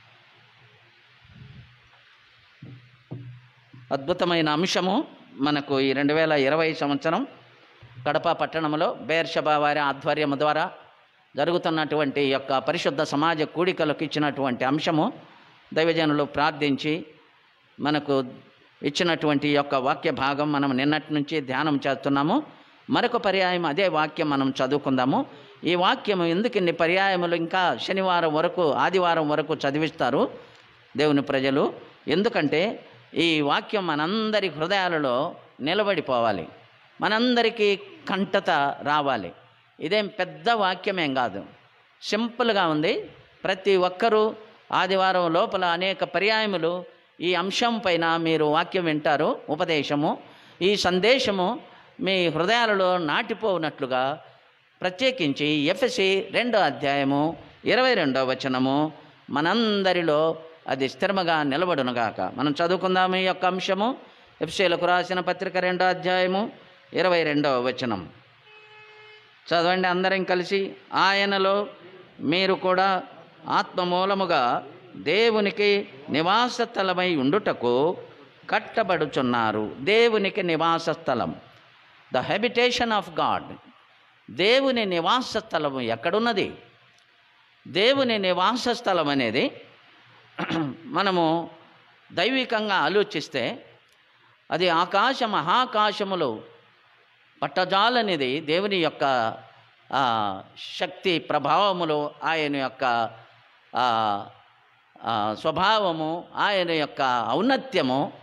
Speaker 4: అద్భుతమైన అంశము మనకు ఈ 2020 సంవత్సరం కడప పట్టణంలో బేర్షబా వారి ఆధ్వర్యము ద్వారా జరుగుతున్నటువంటి యొక్క పరిశుద్ధ సమాజ కూడికలకు ఇచ్చినటువంటి అంశము. దైవజనులు ప్రార్థించి మనకు ఇచ్చినటువంటి యొక్క వాక్య భాగం మనం నిన్నటి నుంచి ధ్యానం చేస్తున్నాము. మరొక పర్యాయం అదే వాక్యం మనం చదువుకుందాము. ఈ వాక్యము ఎందుకు ఇన్ని పర్యాయములు ఇంకా శనివారం వరకు, ఆదివారం వరకు చదివిస్తారు దేవుని ప్రజలు? ఎందుకంటే ఈ వాక్యం మనందరి హృదయాలలో నిలబడిపోవాలి, మనందరికీ కంటత రావాలి. ఇదేం పెద్ద వాక్యమేం కాదు, సింపుల్గా ఉంది. ప్రతి ఒక్కరూ ఆదివారం లోపల అనేక పర్యాయములు ఈ అంశం పైన మీరు వాక్యం వింటారు, ఉపదేశము. ఈ సందేశము మీ హృదయాలలో నాటిపోనట్లుగా ప్రత్యేకించి ఎఫెసీ 2వ అధ్యాయము 22వ వచనము మనందరిలో అది స్థిరముగా నిలబడునుగాక. మనం చదువుకుందాము ఈ యొక్క అంశము. ఎఫెసీయులకు రాసిన పత్రిక 2వ అధ్యాయము 22వ వచనం చదవండి అందరం కలిసి. ఆయనలో మీరు కూడా ఆత్మ మూలముగా దేవునికి నివాస స్థలమై ఉండుటకు కట్టబడుచున్నారు. దేవునికి నివాస స్థలం, ద హ్యాబిటేషన్ ఆఫ్ గాడ్. దేవుని నివాస స్థలము ఎక్కడున్నది? దేవుని నివాస స్థలం అనేది మనము దైవికంగా ఆలోచిస్తే అది ఆకాశ మహాకాశములు పట్టజాలనిది. దేవుని యొక్క శక్తి ప్రభావములు, ఆయన యొక్క స్వభావము, ఆయన యొక్క ఔన్నత్యము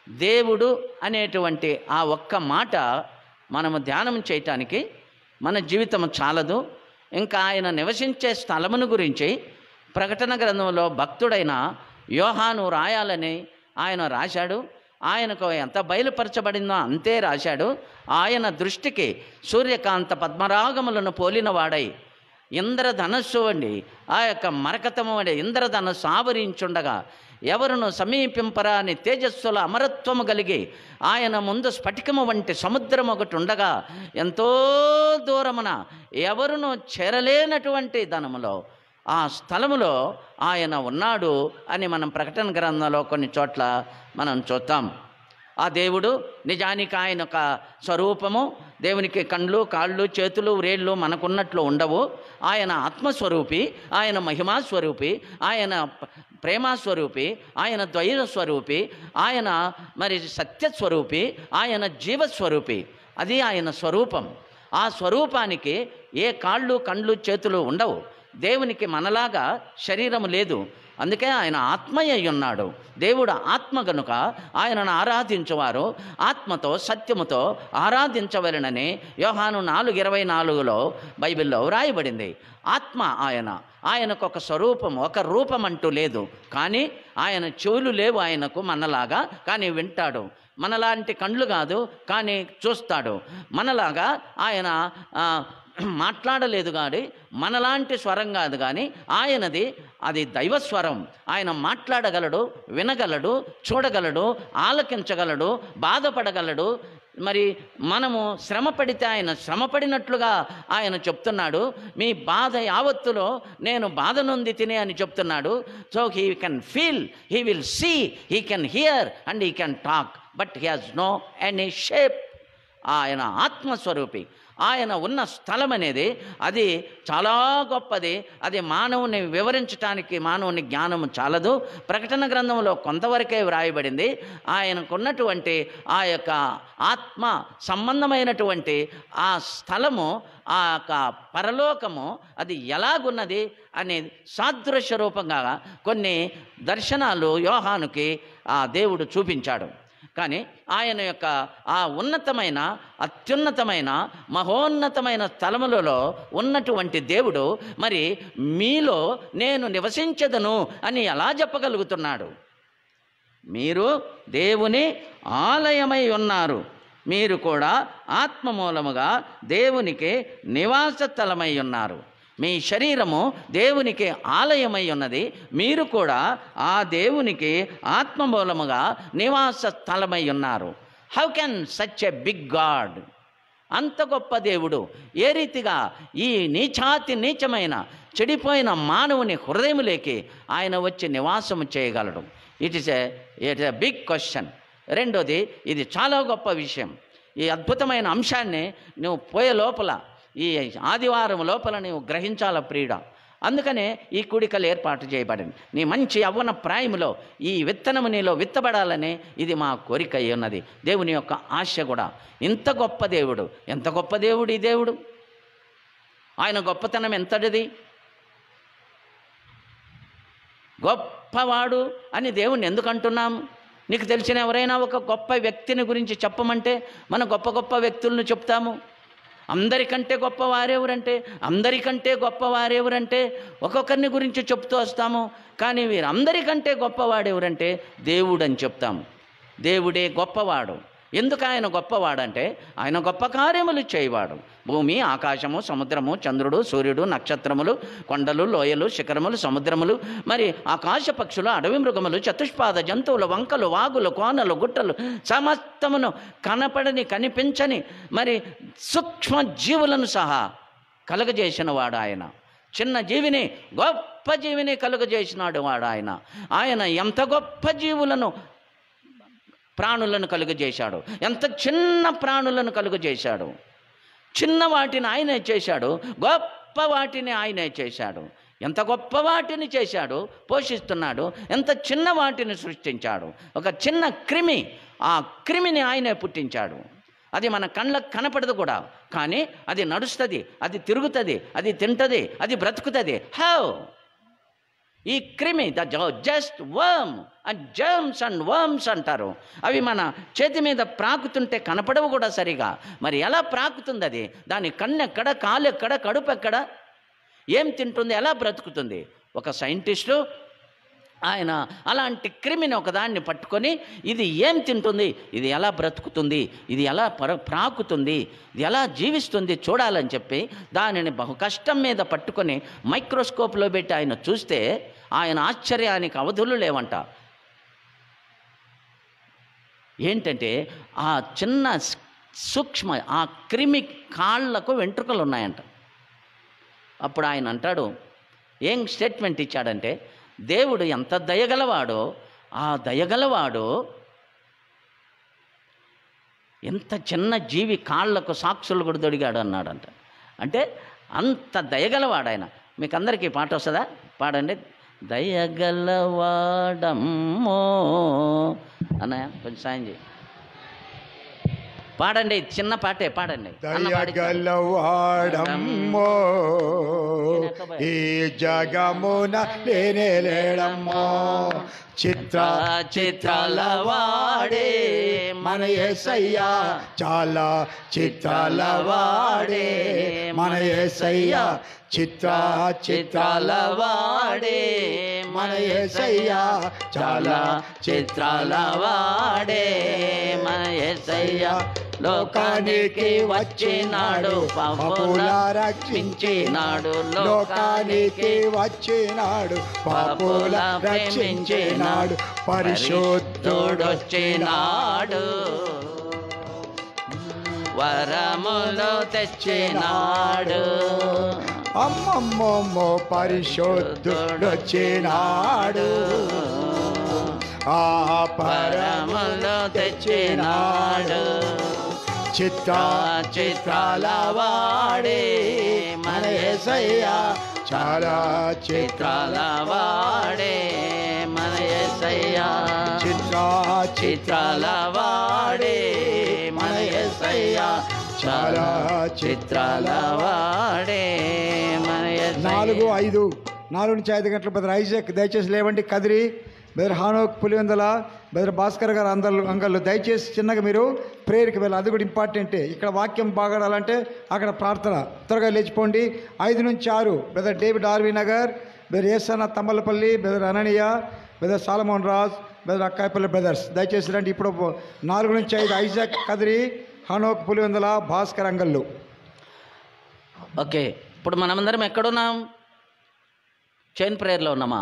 Speaker 4: దేవుడు అనేటువంటి ఆ ఒక్క మాట మనము ధ్యానం చేయటానికి మన జీవితం చాలదు. ఇంకా ఆయన నివసించే స్థలమును గురించి ప్రకటన గ్రంథంలో భక్తుడైన యోహాను రాయాలని ఆయన రాశాడు. ఆయనకు ఎంత బయలుపరచబడిందో అంతే రాశాడు. ఆయన దృష్టికి సూర్యకాంత పద్మరాగములను పోలినవాడై ఇంద్రధనస్సు వండి ఆ యొక్క మరకతము వండి ఇంద్రధనస్సు ఆవరించుండగా ఎవరును సమీపింపరా అని తేజస్సుల అమరత్వము కలిగి ఆయన ముందు స్ఫటికము వంటి సముద్రం ఒకటి ఉండగా ఎంతో దూరమున ఎవరును చేరలేనటువంటి ధనములో ఆ స్థలములో ఆయన ఉన్నాడు అని మనం ప్రకటన గ్రంథంలో కొన్ని చోట్ల మనం చూస్తాం. ఆ దేవుడు నిజానికి ఆయన ఒక స్వరూపము. దేవునికి కండ్లు, కాళ్ళు, చేతులు, వ్రేళ్ళు మనకున్నట్లు ఉండవు. ఆయన ఆత్మస్వరూపి, ఆయన మహిమాస్వరూపి, ఆయన ప్రేమస్వరూపి, ఆయన ద్వైతస్వరూపి, ఆయన మరి సత్యస్వరూపి, ఆయన జీవస్వరూపి. అది ఆయన స్వరూపం. ఆ స్వరూపానికి ఏ కాళ్ళు, కండ్లు, చేతులు ఉండవు. దేవునికి మనలాగా శరీరము లేదు. అందుకే ఆయన ఆత్మయ్య ఉన్నాడు. దేవుడు ఆత్మ గనుక ఆయనను ఆరాధించువారు ఆత్మతో సత్యముతో ఆరాధించవలెనని యోహాను 4:24 బైబిల్లో వ్రాయబడింది. ఆత్మ ఆయనకు ఒక స్వరూపం, ఒక రూపం అంటూ లేదు. కానీ ఆయన చెవులు లేవు ఆయనకు మనలాగా, కానీ వింటాడు. మనలాంటి కండ్లు కాదు, కానీ చూస్తాడు. మనలాగా ఆయన మాట్లాడలేదు కానీ మనలాంటి స్వరం కాదు, కానీ ఆయనది అది దైవస్వరం. ఆయన మాట్లాడగలడు, వినగలడు, చూడగలడు, ఆలకించగలడు, బాధపడగలడు. మరి మనము శ్రమపడితే ఆయన శ్రమపడినట్లుగా ఆయన చెప్తున్నాడు. మీ బాధ యావత్తులో నేను బాధ నొంది తినే అని చెప్తున్నాడు. So he can feel, he will see, he can hear and he can talk, but he has no any shape. ఆయన ఆత్మస్వరూపి. ఆయన ఉన్న స్థలం అనేది అది చాలా గొప్పది. అది మానవుని వివరించడానికి మానవుని జ్ఞానము చాలదు. ప్రకటన గ్రంథంలో కొంతవరకే వ్రాయబడింది. ఆయనకున్నటువంటి ఆ యొక్క ఆత్మ సంబంధమైనటువంటి ఆ స్థలము, ఆ యొక్క పరలోకము అది ఎలాగున్నది అనే సాదృశ్య రూపంగా కొన్ని దర్శనాలు యోహానుకి ఆ దేవుడు చూపించాడు. కానీ ఆయన యొక్క ఆ ఉన్నతమైన, అత్యున్నతమైన, మహోన్నతమైన స్థలములలో ఉన్నటువంటి దేవుడు మరి మీలో నేను నివసించదను అని ఎలా చెప్పగలుగుతున్నాడు? మీరు దేవుని ఆలయమై ఉన్నారు, మీరు కూడా ఆత్మ మూలముగా దేవునికి నివాస స్థలమై ఉన్నారు. మీ శరీరము దేవునికి ఆలయమై ఉన్నది. మీరు కూడా ఆ దేవునికి ఆత్మ మూలముగా నివాస స్థలమై ఉన్నారు. How can such a big God, అంత గొప్ప దేవుడు ఏ రీతిగా ఈ నీచాతి నీచమైన చెడిపోయిన మానవుని హృదయములోకి ఆయన వచ్చి నివాసము చేయగలడు? It is a big question. రెండోది, ఇది చాలా గొప్ప విషయం. ఈ అద్భుతమైన అంశాన్ని నువ్వు పోయే లోపల, ఈ ఆదివారం లోపల నీవు గ్రహించాల ప్రియుడా. అందుకనే ఈ కూడికలు ఏర్పాటు చేయబడింది. నీ మంచి యవ్వన ప్రాయములో ఈ విత్తనము నీలో విత్తబడాలని ఇది మా కోరిక అయి ఉన్నది. దేవుని యొక్క ఆశ కూడా. ఇంత గొప్ప దేవుడు, ఎంత గొప్ప దేవుడు ఈ దేవుడు! ఆయన గొప్పతనం ఎంతటిది! గొప్పవాడు అని దేవుణ్ణి ఎందుకు అంటున్నాము? నీకు తెలిసిన ఎవరైనా ఒక గొప్ప వ్యక్తిని గురించి చెప్పమంటే మనం గొప్ప గొప్ప వ్యక్తులను చెప్తాము. అందరికంటే గొప్పవారెవరంటే, అందరికంటే గొప్పవారెవరంటే ఒక్కొక్కరిని గురించి చెప్తూ వస్తాము. కానీ వీరందరికంటే గొప్పవాడెవరంటే దేవుడు అని చెప్తాము. దేవుడే గొప్పవాడు. ఎందుకు ఆయన గొప్పవాడంటే ఆయన గొప్ప కార్యములు చేయవాడు. భూమి, ఆకాశము, సముద్రము, చంద్రుడు, సూర్యుడు, నక్షత్రములు, కొండలు, లోయలు, శిఖరములు, సముద్రములు, మరి ఆకాశ పక్షులు, అడవి మృగములు, చతుష్పాద జంతువులు, వంకలు, వాగులు, కోనలు, గుట్టలు, సమస్తమును కనపడని, కనిపించని మరి సూక్ష్మ జీవులను సహా కలుగజేసిన వాడు ఆయన. చిన్న జీవిని, గొప్ప జీవిని కలుగజేసినాడు వాడు ఆయన. ఆయన ఎంత గొప్ప జీవులను, ప్రాణులను కలుగజేశాడు. ఎంత చిన్న ప్రాణులను కలుగజేశాడు. చిన్న వాటిని ఆయనే చేశాడు, గొప్ప వాటిని ఆయనే చేశాడు. ఎంత గొప్ప వాటిని చేశాడు, పోషిస్తున్నాడు. ఎంత చిన్న వాటిని సృష్టించాడు. ఒక చిన్న క్రిమి, ఆ క్రిమిని ఆయనే పుట్టించాడు. అది మన కళ్ళకు కనపడదు కూడా, కానీ అది నడుస్తుంది, అది తిరుగుతుంది, అది తింటుంది, అది బ్రతుకుతుంది. హౌ ఈ క్రిమి just worm and germs and worms అంటారు. అవి మన చేతి మీద ప్రాకుతుంటే కనపడవు కూడా సరిగా. మరి ఎలా ప్రాకుతుంది అది? దాని కన్నెక్కడ, కాలు ఎక్కడ, కడుపు ఎక్కడ, ఏం తింటుంది, ఎలా బ్రతుకుతుంది? ఒక సైంటిస్టు ఆయన అలాంటి క్రిమిని ఒకదాన్ని పట్టుకొని ఇది ఏం తింటుంది, ఇది ఎలా బ్రతుకుతుంది, ఇది ఎలా ప్రాకుతుంది, ఇది ఎలా జీవిస్తుంది చూడాలని చెప్పి దానిని బహు కష్టం మీద పట్టుకొని మైక్రోస్కోప్లో పెట్టి ఆయన చూస్తే ఆయన ఆశ్చర్యానికి అవధులు లేవంట. ఏంటంటే ఆ చిన్న సూక్ష్మ ఆ క్రిమి కాళ్లకు వెంట్రుకలు ఉన్నాయంట. అప్పుడు ఆయన అంటాడు, ఏం స్టేట్మెంట్ ఇచ్చాడంటే, దేవుడు ఎంత దయగలవాడో ఆ దయగలవాడు ఎంత చిన్న జీవి కాళ్లకు సాక్షులు కూడా దొడిగాడు అన్నాడంట. అంటే అంత దయగలవాడు ఆయన. మీకు అందరికీ పాట వస్తుందా? పాడండి. దయగలవాడమ్మో అన్నయ్య, కొంచెం సాయం చేయి. పాడండి, చిన్న పాటే పాడండి.
Speaker 2: దయగలవాడమ్మో ఈ జగమున లేనే లేడమ్మో, చిత్రాల వాడే మన యేసయ్యా, చాలా చిత్రాల వాడే మన యేసయ్యా, చిత్రాల వాడే మన యేసయ్యా, చాలా చిత్రాల వాడే మన యేసయ్యా. లోకానికి వచ్చినాడు, పాపుల రక్షించినాడు, లోకానికి వచ్చినాడు, పాపుల రక్షించినాడు, పరిశుద్ధుడొచ్చినాడు, వరములు తెచ్చినాడు. అమ్మమ్మమ్మో పరిశుద్ధుడొచ్చినాడు, ఆ పరములు తెచ్చినాడు, చిత్రాల వాడే మన యేసయ్యా, చాలా చిత్రాల వాడే మన యేసయ్యా, చిత్రాల వాడే మన యేసయ్యా, చాలా చిత్రాల వాడే మన యేసయ్యా. 4 నుంచి 5 గంటల బ్రదర్ ఐజాక్ దయచేసి లేవండి. Kadiri brother Hanoch Pulivendula, brother Bhaskar గారు అంగళ్ళు దయచేసి చిన్నగా మీరు ప్రేయర్కి వెళ్ళాలి. అది కూడా ఇంపార్టెంటే. ఇక్కడ వాక్యం బాగాడాలంటే అక్కడ ప్రార్థన. త్వరగా లేచిపోండి. 5 నుంచి 6 brother David R V Nagar, brother Yesanna Tammalapalli, brother Ananias, brother Solomon Raj, brother Akkayapalli brothers దయచేసి రండి. ఇప్పుడు 4 నుంచి 5 Isaac Kadiri, Hanoch Pulivendula, Bhaskar Angallu.
Speaker 4: Okay, ఇప్పుడు మనమందరం ఎక్కడున్నాం? చైన్ ప్రేయర్లో ఉన్నామా?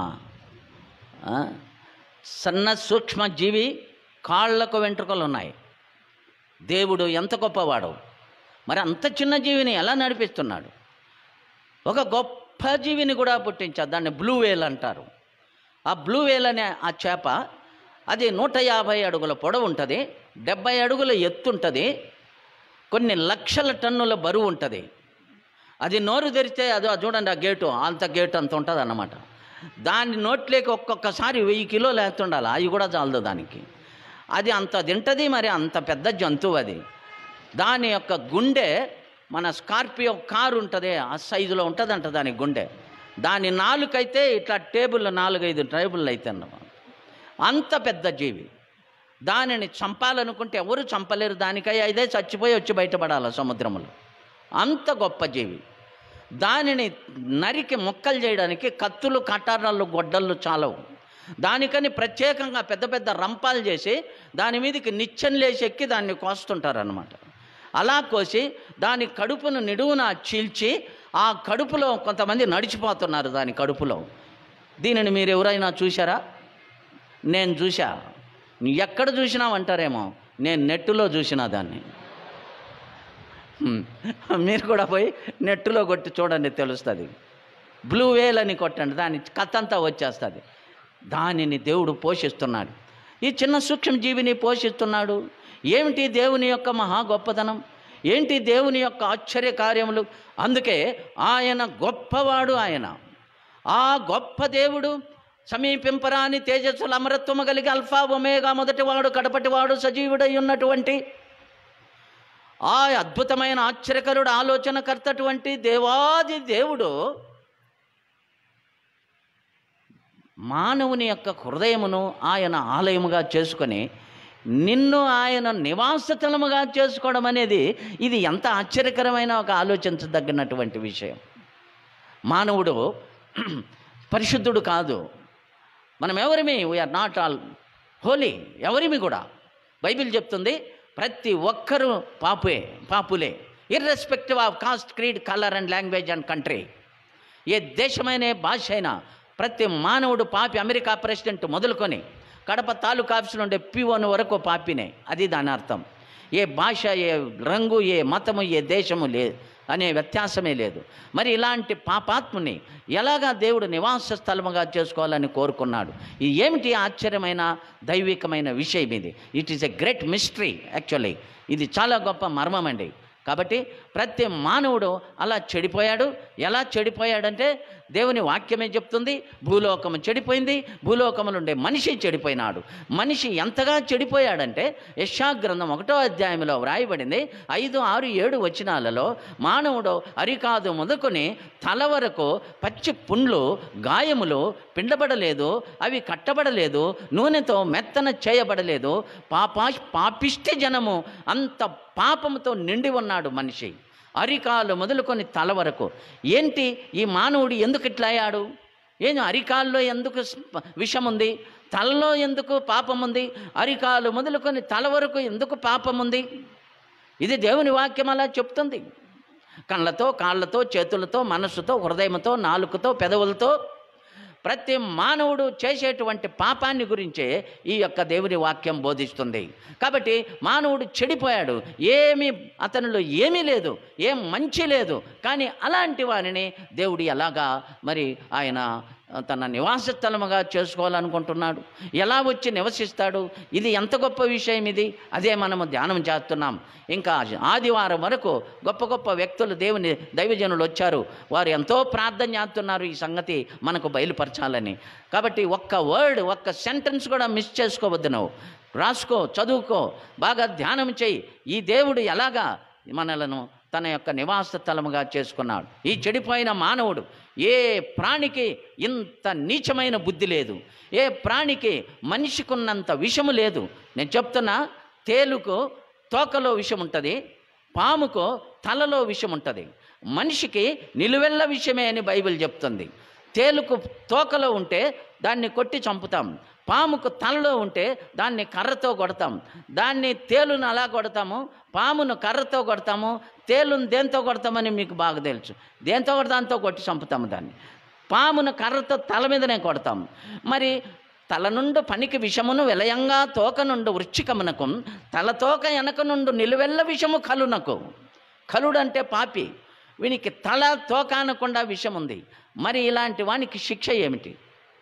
Speaker 4: సన్న సూక్ష్మ జీవి, కాళ్లకు వెంట్రుకలు ఉన్నాయి. దేవుడు ఎంత గొప్పవాడు! మరి అంత చిన్న జీవిని ఎలా నడిపిస్తున్నాడు? ఒక గొప్ప జీవిని కూడా పుట్టించాడు. దాన్ని బ్లూ వేల్ అంటారు. ఆ బ్లూ వేల్ అనే ఆ చేప, అది 150 అడుగుల పొడవు ఉంటుంది, 70 అడుగుల ఎత్తు ఉంటుంది, కొన్ని లక్షల టన్నుల బరువు ఉంటుంది. అది నోరు తెరిస్తే అది చూడండి, ఆ గేటు అంత ఉంటుంది అన్నమాట. దాని నోట్లోకి ఒక్కొక్కసారి 1000 కిలోలు వేస్తుండాలి. అవి కూడా చాలదు దానికి. అది అంత తింటుంది. మరి అంత పెద్ద జంతువు అది. దాని యొక్క గుండె మన స్కార్పియో కారు ఉంటుంది ఆ సైజులో ఉంటుందంట దాని గుండె. దాని నాలుకైతే ఇట్లా టేబుల్ 4-5 టేబుల్ అయితే అన్నమాట. అంత పెద్ద జీవి. దానిని చంపాలనుకుంటే ఎవరు చంపలేరు. దానికై అదే చచ్చిపోయి వచ్చి బయటపడాలి సముద్రంలో. అంత గొప్ప జీవి. దానిని నరికి ముక్కలు చేయడానికి కత్తులు, కటారాలు, గొడ్డళ్ళు చాలవు. దానికని ప్రత్యేకంగా పెద్ద పెద్ద రంపాలు చేసి దాని మీదకి నిచ్చెనలేసి ఎక్కి దాన్ని కోస్తుంటారనమాట. అలా కోసి దాని కడుపును నిడువున చీల్చి ఆ కడుపులో కొంతమంది నడిచిపోతున్నారు. దాని కడుపులో. దీనిని మీరు ఎవరైనా చూశారా? నేను చూసా. ఎక్కడ చూసినావంటారేమో, నేను నెట్టులో చూసినా దాన్ని. మీరు కూడా పోయి నెట్టులో కొట్టి చూడండి, తెలుస్తుంది. బ్లూ వేల్ అని కొట్టండి, దాని కథంతా వచ్చేస్తుంది. దానిని దేవుడు పోషిస్తున్నాడు. ఈ చిన్న సూక్ష్మ జీవిని పోషిస్తున్నాడు. ఏమిటి దేవుని యొక్క మహా గొప్పతనం, ఏంటి దేవుని యొక్క ఆశ్చర్య కార్యములు. అందుకే ఆయన గొప్పవాడు. ఆయన ఆ గొప్ప దేవుడు, సమీపింపరాని తేజస్సుల అమరత్వము కలిగి అల్ఫా ఒమేగా, మొదటివాడు కడపటివాడు, సజీవుడై ఉన్నటువంటి ఆ అద్భుతమైన ఆశ్చర్యకరుడు, ఆలోచనకర్తటువంటి దేవాది దేవుడు మానవుని యొక్క హృదయమును ఆయన ఆలయముగా చేసుకొని నిన్ను ఆయన నివాసస్థలముగా చేసుకోవడం అనేది ఇది ఎంత ఆశ్చర్యకరమైన ఒక ఆలోచించదగినటువంటి విషయం. మానవుడు పరిశుద్ధుడు కాదు. మనం ఎవరిమి, వీఆర్ నాట్ ఆల్ హోలీ, ఎవరిమి కూడా. బైబిల్ చెప్తుంది ప్రతి ఒక్కరూ పాపులే, irrespective of caste, creed, colour and language and country. ఏ దేశమైన భాష అయినా ప్రతి మానవుడు పాపి. అమెరికా ప్రెసిడెంట్ మొదలుకొని కడప తాలూకా ఆఫీసులో ఉండే పిఓను వరకు పాపినే. అది దాని అర్థం. ఏ భాష, ఏ రంగు, ఏ మతము, ఏ దేశము అనే వ్యత్యాసమే లేదు. మరి ఇలాంటి పాపాత్ముని ఎలాగా దేవుడు నివాస స్థలముగా చేసుకోవాలని కోరుకున్నాడు. ఇది ఏమిటి ఆశ్చర్యమైన దైవికమైన విషయం ఇది. It is a great mystery actually. ఇది చాలా గొప్ప మర్మం అండి. కాబట్టి ప్రతి మానవుడు అలా చెడిపోయాడు. ఎలా చెడిపోయాడంటే దేవుని వాక్యమే చెప్తుంది, భూలోకము చెడిపోయింది, భూలోకములు ఉండే మనిషి చెడిపోయినాడు. మనిషి ఎంతగా చెడిపోయాడంటే యెషయా గ్రంథం 1వ అధ్యాయంలో వ్రాయబడింది 5, 6, 7 వచనాలలో మానవుడు అరికాదు మొదలుకొని తల వరకు పచ్చి పుండ్లు, గాయములు, పిండబడలేదు, అవి కట్టబడలేదు, నూనెతో మెత్తన చేయబడలేదు. పాపిష్టి జనము, అంత పాపముతో నిండి ఉన్నాడు మనిషి. అరికాలు మొదలుకొని తల వరకు. ఏంటి ఈ మానవుడు ఎందుకు ఇట్లా అయ్యాడు? ఏం అరికాల్లో ఎందుకు విషం ఉంది? తలలో ఎందుకు పాపం ఉంది? అరికాలు మొదలుకొని తల వరకు ఎందుకు పాపం ఉంది? ఇది దేవుని వాక్యం అలా చెప్తుంది. కళ్ళతో, కాళ్ళతో, చేతులతో, మనస్సుతో, హృదయంతో, నాలుకతో, పెదవులతో ప్రతి మానవుడు చేసేటువంటి పాపాన్ని గురించే ఈ యొక్క దేవుని వాక్యం బోధిస్తుంది. కాబట్టి మానవుడు చెడిపోయాడు. అతనిలో ఏమీ లేదు, ఏం మంచి లేదు. కానీ అలాంటి వారిని దేవుడు ఎలాగా మరి ఆయన తన నివాస స్థలముగా చేసుకోవాలనుకుంటున్నాడు. ఎలా వచ్చి నివసిస్తాడు? ఇది ఎంత గొప్ప విషయం ఇది. అదే మనము ధ్యానం చేస్తున్నాం. ఇంకా ఆదివారం వరకు గొప్ప గొప్ప వ్యక్తులు, దేవుని దైవజనులు వచ్చారు. వారు ఎంతో ప్రార్థన చేస్తున్నారు ఈ సంగతి మనకు బయలుపరచాలని. కాబట్టి ఒక్క వర్డ్, ఒక్క సెంటెన్స్ కూడా మిస్ చేసుకోవద్దు. నువ్వు రాసుకో, చదువుకో, బాగా ధ్యానం చేయి. ఈ దేవుడు ఎలాగా మనలను తన యొక్క నివాస స్థలముగా చేసుకున్నాడు. ఈ చెడిపోయిన మానవుడు, ఏ ప్రాణికి ఇంత నీచమైన బుద్ధి లేదు. ఏ ప్రాణికి మనిషికున్నంత విషము లేదు. నేను చెప్తున్నా, తేలుకు తోకలో విషం ఉంటుంది, పాముకు తలలో విషం ఉంటుంది. మనిషికి నిలువెల్ల విషయమే అని బైబిల్ చెప్తుంది. తేలుకు తోకలో ఉంటే దాన్ని కొట్టి చంపుతాం, పాముకు తలలో ఉంటే దాన్ని కర్రతో కొడతాం. తేలును అలా కొడతాము, పామును కర్రతో కొడతాము, తేలును దేంతో కొడతామని మీకు బాగా తెలుసు. దేంతో కొడతాంతో కొట్టి చంపుతాము దాన్ని. పామును కర్రతో తల మీదనే కొడతాము. మరి తల నుండి పనికి విషమును విలయంగా తోక నుండి వృచ్చికమునకు, తలతోక వెనక నుండి నిలువెల్ల విషము కలునకు. కలుడంటే పాపి. వీనికి తల తోక అనకుండా విషం ఉంది. మరి ఇలాంటి వానికి శిక్ష ఏమిటి?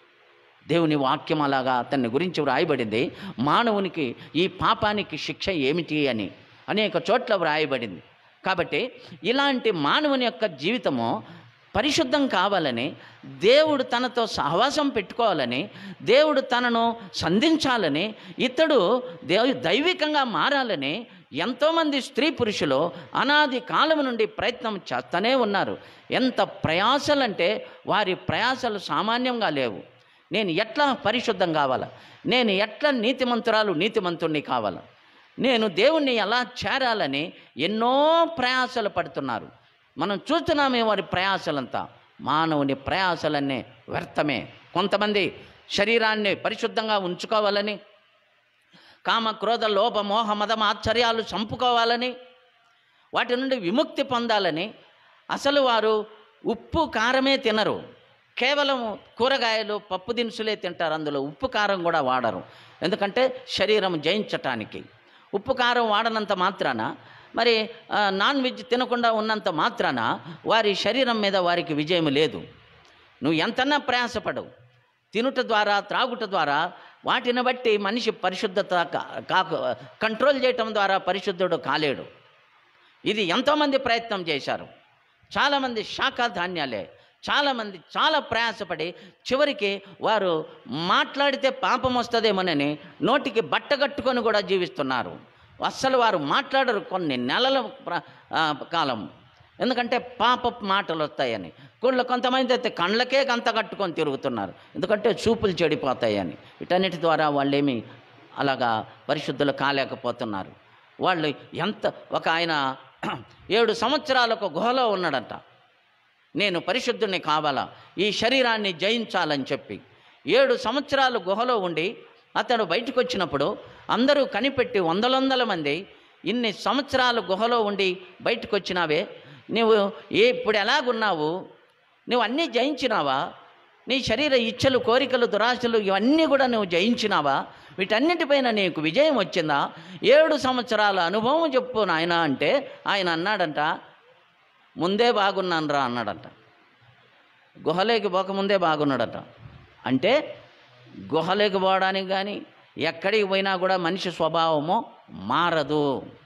Speaker 4: దేవుని వాక్యం అలాగా అతన్ని గురించి వ్రాయబడింది. మానవునికి ఈ పాపానికి శిక్ష ఏమిటి అని అనేక చోట్ల వ్రాయబడింది. కాబట్టి ఇలాంటి మానవుని యొక్క జీవితము పరిశుద్ధం కావాలని, దేవుడు తనతో సహవాసం పెట్టుకోవాలని, దేవుడు తనను సంధించాలని, ఇతడు దైవికంగా మారాలని ఎంతోమంది స్త్రీ పురుషులు అనాది కాలం నుండి ప్రయత్నం చేస్తూనే ఉన్నారు. ఎంత ప్రయాసలంటే వారి ప్రయాసలు సామాన్యంగా లేవు. నేను ఎట్లా పరిశుద్ధం కావాలా, నేను ఎట్లా నీతిమంతుణ్ణి కావాలా, నేను దేవుణ్ణి ఎలా చేరాలని ఎన్నో ప్రయాసలు పడుతున్నారు. మనం చూస్తున్నామే వారి ప్రయాసలంతా. మానవుని ప్రయాసలన్నీ వ్యర్థమే. కొంతమంది శరీరాన్ని పరిశుద్ధంగా ఉంచుకోవాలని, కామ, క్రోధ, లోభ, మోహ, మదం, ఆశ్చర్యాలు చంపుకోవాలని, వాటి నుండి విముక్తి పొందాలని అసలు వారు ఉప్పు కారమే తినరు. కేవలం కూరగాయలు, పప్పు దినుసులే తింటారు. అందులో ఉప్పు కారం కూడా వాడరు. ఎందుకంటే శరీరం జయించటానికి. ఉప్పు కారం వాడనంత మాత్రాన, మరి నాన్ వెజ్ తినకుండా ఉన్నంత మాత్రాన వారి శరీరం మీద వారికి విజయం లేదు. నువ్వు ఎంతన్నా ప్రయాసపడవు. తినుట ద్వారా, త్రాగుట ద్వారా వాటిని బట్టి మనిషి పరిశుద్ధత కంట్రోల్ చేయటం ద్వారా పరిశుద్ధుడు కాలేడు. ఇది ఎంతోమంది ప్రయత్నం చేశారు. చాలామంది శాఖాధాన్యాలే, చాలామంది చాలా ప్రయాసపడి చివరికి వారు మాట్లాడితే పాపం వస్తుందేమోనని నోటికి బట్ట కట్టుకొని కూడా జీవిస్తున్నారు. అస్సలు వారు మాట్లాడరు కొన్ని నెలల కాలం. ఎందుకంటే పాపపు మాటలు వస్తాయని. కొంతమంది అయితే కళ్ళకే గంత కట్టుకొని తిరుగుతున్నారు, ఎందుకంటే చూపులు చెడిపోతాయని. వీటన్నిటి ద్వారా వాళ్ళేమి అలాగా పరిశుద్ధులు కాలేకపోతున్నారు. వాళ్ళు ఒక ఆయన 7 సంవత్సరాలకు గుహలో ఉన్నాడంట. నేను పరిశుద్ధుని కావాలా, ఈ శరీరాన్ని జయించాలని చెప్పి 7 సంవత్సరాలు గుహలో ఉండి అతడు బయటకు వచ్చినప్పుడు అందరూ కనిపెట్టి వందల మంది, ఇన్ని సంవత్సరాలు గుహలో ఉండి బయటకు వచ్చినావే, నువ్వు ఇప్పుడు ఎలాగున్నావు, నువ్వు అన్నీ జయించినావా, నీ శరీర ఇచ్చలు, కోరికలు, దురాశలు ఇవన్నీ కూడా నువ్వు జయించినావా, వీటన్నిటిపైన నీకు విజయం వచ్చిందా, 7 సంవత్సరాల అనుభవం చెప్పు నాయన అంటే ఆయన అన్నాడంట, ముందే బాగున్నాను రా అన్నాడంట. గుహలోకి పోకముందే బాగున్నాడట. అంటే గుహలోకి పోవడానికి కానీ ఎక్కడికి పోయినా కూడా మనిషి స్వభావము మారదు.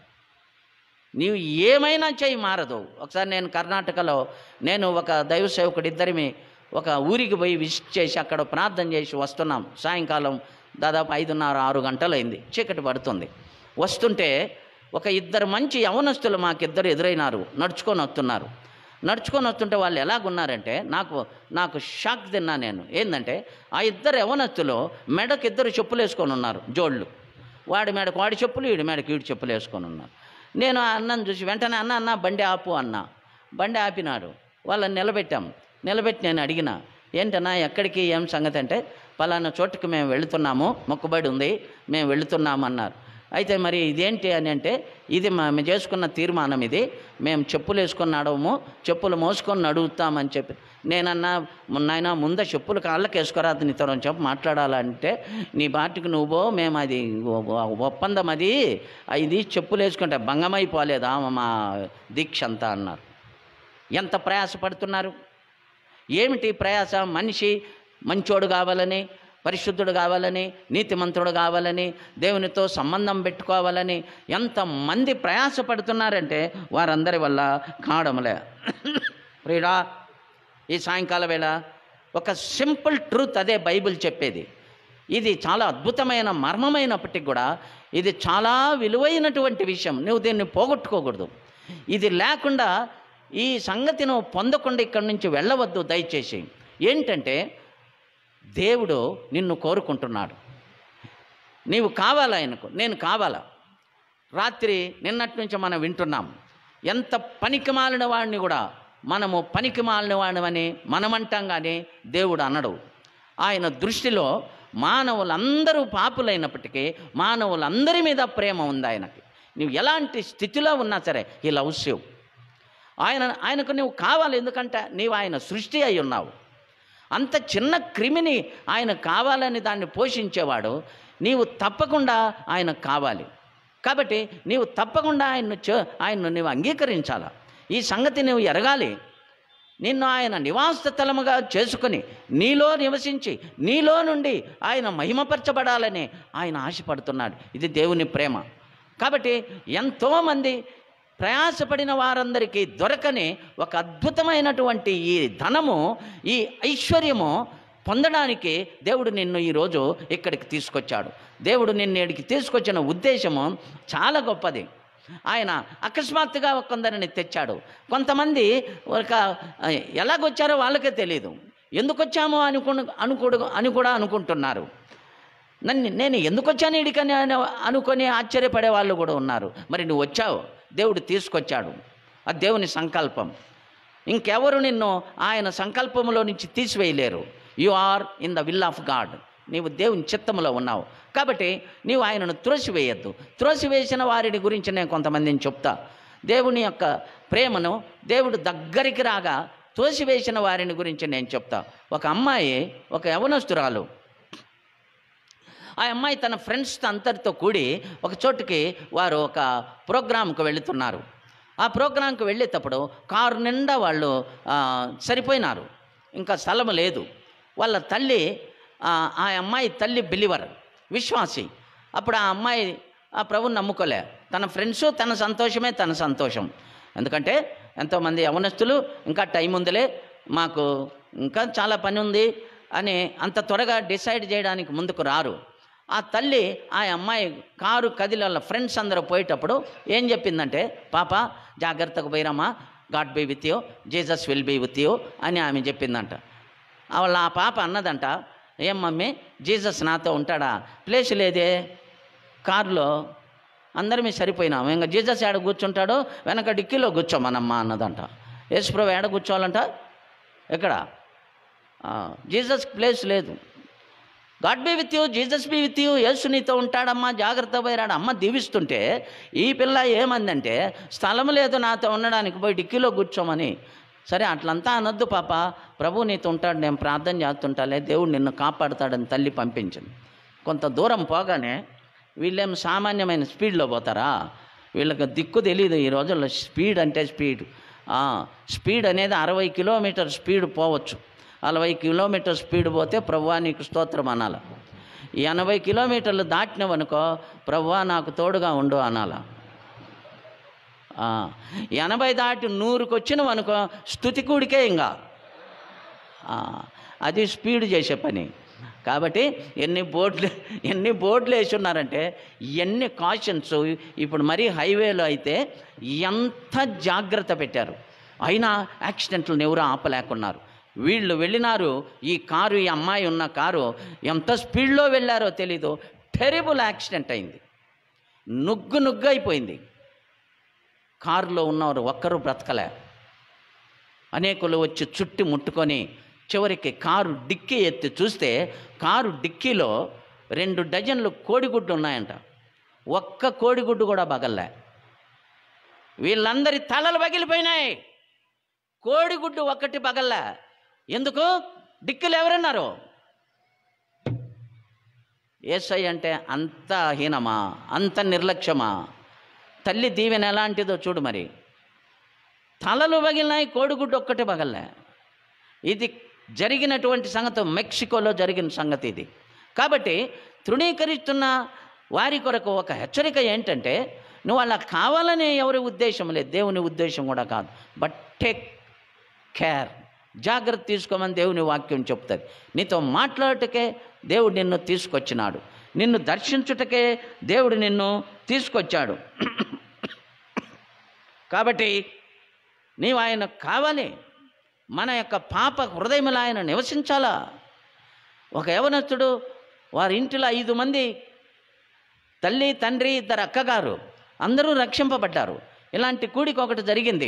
Speaker 4: నీవు ఏమైనా చేయి మారదు. ఒకసారి నేను కర్ణాటకలో ఒక దైవ సేవకుడు ఇద్దరిమి ఒక ఊరికి పోయి విజిట్ చేసి అక్కడ ప్రార్థన చేసి వస్తున్నాం. సాయంకాలం దాదాపు 5:30-6 గంటలైంది, చీకటి పడుతుంది. వస్తుంటే ఒక 2 మంచి యవనస్తులు మాకిద్దరు ఎదురైనారు, నడుచుకొని వస్తుంటే వాళ్ళు ఎలాగున్నారంటే నాకు షాక్ తిన్నా నేను. ఏంటంటే ఆ 2 యవనస్తులు మెడకు 2 చెప్పులు వేసుకొని ఉన్నారు, జోళ్ళు. వాడి మెడకు వాడి చెప్పులు, వీడి మెడకు వీడి చెప్పులు వేసుకొని ఉన్నారు. నేను ఆ అన్నను చూసి వెంటనే అన్న బండి ఆపు అన్నా. బండి ఆపినాడు. వాళ్ళని నిలబెట్టి నేను అడిగిన, ఏంటన్నా ఎక్కడికి, ఏం సంగతి అంటే, పలానా చోటుకి మేము వెళుతున్నాము, మొక్కుబడి ఉంది, మేము వెళుతున్నాము అన్నారు. అయితే మరి ఇదేంటి అని అంటే, ఇది మేము చేసుకున్న తీర్మానం, ఇది మేము చెప్పులు వేసుకొని నడవము, చెప్పులు మోసుకొని నడుగుతామని చెప్పి. నేనన్నా, నాయన ముందు చెప్పులు కాళ్ళకి వేసుకోరాదు నీతో అని చెప్పి మాట్లాడాలంటే, నీ బాటికి నువ్వో, మేము అది ఒప్పందం, ఇది చెప్పులు వేసుకుంటే భంగమైపోలేదా మా దీక్ష అంతా అన్నారు. ఎంత ప్రయాసపడుతున్నారు, ఏమిటి ప్రయాస? మనిషి మంచోడు కావాలని, పరిశుద్ధుడు కావాలని, నీతిమంతుడు కావాలని, దేవునితో సంబంధం పెట్టుకోవాలని ఎంతమంది ప్రయాసపడుతున్నారంటే వారందరి వల్ల కావడంలే. ప్రియుడా, ఈ సాయంకాల వేళ ఒక సింపుల్ ట్రూత్, అదే బైబిల్ చెప్పేది. ఇది చాలా అద్భుతమైన మర్మమైనప్పటికీ కూడా ఇది చాలా విలువైనటువంటి విషయం. నువ్వు దీన్ని పోగొట్టుకోకూడదు. ఇది లేకుండా, ఈ సంగతి నువ్వు పొందకుండా ఇక్కడి నుంచి వెళ్ళవద్దు దయచేసి. ఏంటంటే దేవుడు నిన్ను కోరుకుంటున్నాడు. నీవు కావాలా ఆయనకు, నేను కావాలా. రాత్రి నిన్నటి నుంచి మనం వింటున్నాం, ఎంత పనికిమాలిన వాడిని కూడా మనము పనికిమాలిన వాడిని మనమంటాం, కానీ దేవుడు అనడు. ఆయన దృష్టిలో మానవులందరూ పాపులైనప్పటికీ మానవులందరి మీద ప్రేమ ఉంది ఆయనకి. నువ్వు ఎలాంటి స్థితిలో ఉన్నా సరే హి లవ్స్ యు. ఆయనకు నువ్వు కావాలి, ఎందుకంటే నీవు ఆయన సృష్టి అయి ఉన్నావు. అంత చిన్న క్రిమిని ఆయన కావాలని దాన్ని పోషించేవాడు. నీవు తప్పకుండా ఆయనకు కావాలి. కాబట్టి నీవు తప్పకుండా ఆయన్ను నీవు అంగీకరించాలా. ఈ సంగతి నువ్వు ఎరగాలి. నిన్ను ఆయన నివాస స్థలముగా చేసుకుని నీలో నివసించి నీలో నుండి ఆయన మహిమపరచబడాలని ఆయన ఆశపడుతున్నాడు. ఇది దేవుని ప్రేమ. కాబట్టి ఎంతోమంది ప్రయాసపడిన వారందరికీ దొరకని ఒక అద్భుతమైనటువంటి ఈ ధనము, ఈ ఐశ్వర్యము పొందడానికి దేవుడు నిన్ను ఈరోజు ఇక్కడికి తీసుకొచ్చాడు. దేవుడు నిన్ను ఇక్కడికి తీసుకొచ్చిన ఉద్దేశము చాలా గొప్పది. ఆయన అకస్మాత్తుగా కొందరిని తెచ్చాడు. కొంతమంది ఎలాగొచ్చారో వాళ్ళకే తెలియదు, ఎందుకు వచ్చామో అని కూడా అనుకుంటున్నారు. నేను ఎందుకు వచ్చాను ఇడికని అనుకొని ఆశ్చర్యపడే వాళ్ళు కూడా ఉన్నారు. మరి నువ్వు వచ్చావు, దేవుడు తీసుకొచ్చాడు, అది దేవుని సంకల్పం. ఇంకెవరు నిన్ను ఆయన సంకల్పంలో నుంచి తీసివేయలేరు. You are in the will of God. నీవు దేవుని చిత్తములో ఉన్నావు. కాబట్టి నీవు ఆయనను త్రోసివేయద్దు. త్రోసివేసిన వారిని గురించి నేను కొంతమందిని చెప్తా. దేవుని యొక్క ప్రేమను దేవుడు దగ్గరికి రాగా త్రోసివేసిన వారిని గురించి నేను చెప్తా. ఒక అమ్మాయి, ఒక యవనస్తురాలు, ఆ అమ్మాయి తన ఫ్రెండ్స్ అందరితో కూడి ఒక చోటుకి వారు ఒక ప్రోగ్రాంకు వెళుతున్నారు. ఆ ప్రోగ్రాంకి వెళ్ళేటప్పుడు కారు నిండా వాళ్ళు సరిపోయినారు, ఇంకా స్థలం లేదు. వాళ్ళ తల్లి, ఆ అమ్మాయి తల్లి బిలీవర్, విశ్వాసి. అప్పుడు ఆ అమ్మాయి ఆ ప్రభుని నమ్ముకోలే. తన ఫ్రెండ్స్, తన సంతోషమే తన సంతోషం. ఎందుకంటే ఎంతోమంది యవనస్తులు ఇంకా టైం ఉందిలే, మాకు ఇంకా చాలా పని ఉంది అని అంత త్వరగా డిసైడ్ చేయడానికి ముందుకు రారు. ఆ తల్లి ఆ అమ్మాయి కారు కదిలి వాళ్ళ ఫ్రెండ్స్ అందరూ పోయేటప్పుడు ఏం చెప్పిందంటే, పాప జాగ్రత్తగా పోయిరమ్మా, God be with you, Jesus will be with you అని ఆమె చెప్పిందంట. వాళ్ళ ఆ పాప అన్నదంట, ఏం మమ్మీ జీసస్ నాతో ఉంటాడా? ప్లేస్ లేదే కారులో, అందరమీ సరిపోయినాము, ఇంకా జీసస్ ఏడ కూర్చుంటాడో వెనక డిక్కీలో కూర్చోమనమ్మా అన్నదంట. యేసుప్రభు ఏడ కూర్చోవాలంట? ఎక్కడ? జీసస్ ప్లేస్ లేదు. God be with you, Jesus be with you, యేసు నీతో ఉంటాడమ్మా, జాగ్రత్త పోయిరాడు. అమ్మ దీవిస్తుంటే ఈ పిల్ల ఏమందంటే స్థలం లేదు నాతో ఉండడానికి, పోయి డిక్కీలో కూర్చోమని. సరే అట్లంతా అనొద్దు పాప, ప్రభు నీతో ఉంటాడు, నేను ప్రార్థన చేస్తుంటాలే, దేవుడు నిన్ను కాపాడుతాడని తల్లి పంపించింది. కొంత దూరం పోగానే వీళ్ళేం సామాన్యమైన స్పీడ్లో పోతారా? వీళ్ళకి దిక్కు తెలియదు ఈ రోజుల్లో. స్పీడ్ అంటే స్పీడ్ అనేది 60 కిలోమీటర్ స్పీడ్ పోవచ్చు. 40 కిలోమీటర్ స్పీడ్ పోతే ప్రభువా నీకు స్తోత్రం అనాల. 80 కిలోమీటర్లు దాటినవనుకో ప్రభువా నాకు తోడుగా ఉండు అనాల. 80 దాటి 100కి వచ్చినవనుకో స్తుతికుడికే ఇంకా అది స్పీడ్ చేసే పని. కాబట్టి ఎన్ని బోర్డులు వేసి ఉన్నారంటే, ఎన్ని కాషన్స్. ఇప్పుడు మరీ హైవేలో అయితే ఎంత జాగ్రత్త పెట్టారు, అయినా యాక్సిడెంట్లను ఎవరు ఆపలేకున్నారు. వీళ్ళు వెళ్ళినారు, ఈ కారు, ఈ అమ్మాయి ఉన్న కారు ఎంత స్పీడ్లో వెళ్ళారో తెలీదు, టెరిబుల్ యాక్సిడెంట్ అయింది, నుగ్గు అయిపోయింది. కారులో ఉన్నవారు ఒక్కరు బ్రతకలే, అనేకులు వచ్చి చుట్టి ముట్టుకొని చివరికి కారు డిక్కీ ఎత్తి చూస్తే కారు డిక్కీలో 2 డజన్లు కోడిగుడ్డు ఉన్నాయంట. ఒక్క కోడిగుడ్డు కూడా పగల్లే. వీళ్ళందరి తలలు పగిలిపోయినాయి, కోడిగుడ్డు ఒక్కటి పగల్లే. ఎందుకు? డిక్కీలు ఎవరున్నారు? యేసై అంటే అంత హీనమా, అంత నిర్లక్ష్యమా? తల్లి దీవెన ఎలాంటిదో చూడు మరి. తలలు పగిలినాయి, కోడిగుడ్డు ఒక్కటి పగల్లే. ఇది జరిగినటువంటి సంగతి, మెక్సికోలో జరిగిన సంగతి ఇది. కాబట్టి తృణీకరిస్తున్న వారి కొరకు ఒక హెచ్చరిక ఏంటంటే, నువ్వు అలా కావాలనే ఎవరి ఉద్దేశం లేదు, దేవుని ఉద్దేశం కూడా కాదు. బట్ టేక్ కేర్, జాగ్రత్త తీసుకోమని దేవుని వాక్యం చెప్తుంది. నీతో మాట్లాడటకే దేవుడు నిన్ను తీసుకొచ్చినాడు, నిన్ను దర్శించుటకే దేవుడు నిన్ను తీసుకొచ్చాడు. కాబట్టి నీవు ఆయన కావాలి, మన యొక్క పాప హృదయంలో ఆయన నివసించాలా. ఒక యవనస్తుడు, వారి ఇంటిలో 5 మంది, తల్లి తండ్రి 2 అక్కగారు, అందరూ రక్షింపబడ్డారు. ఇలాంటి కూడిక ఒకటి జరిగింది.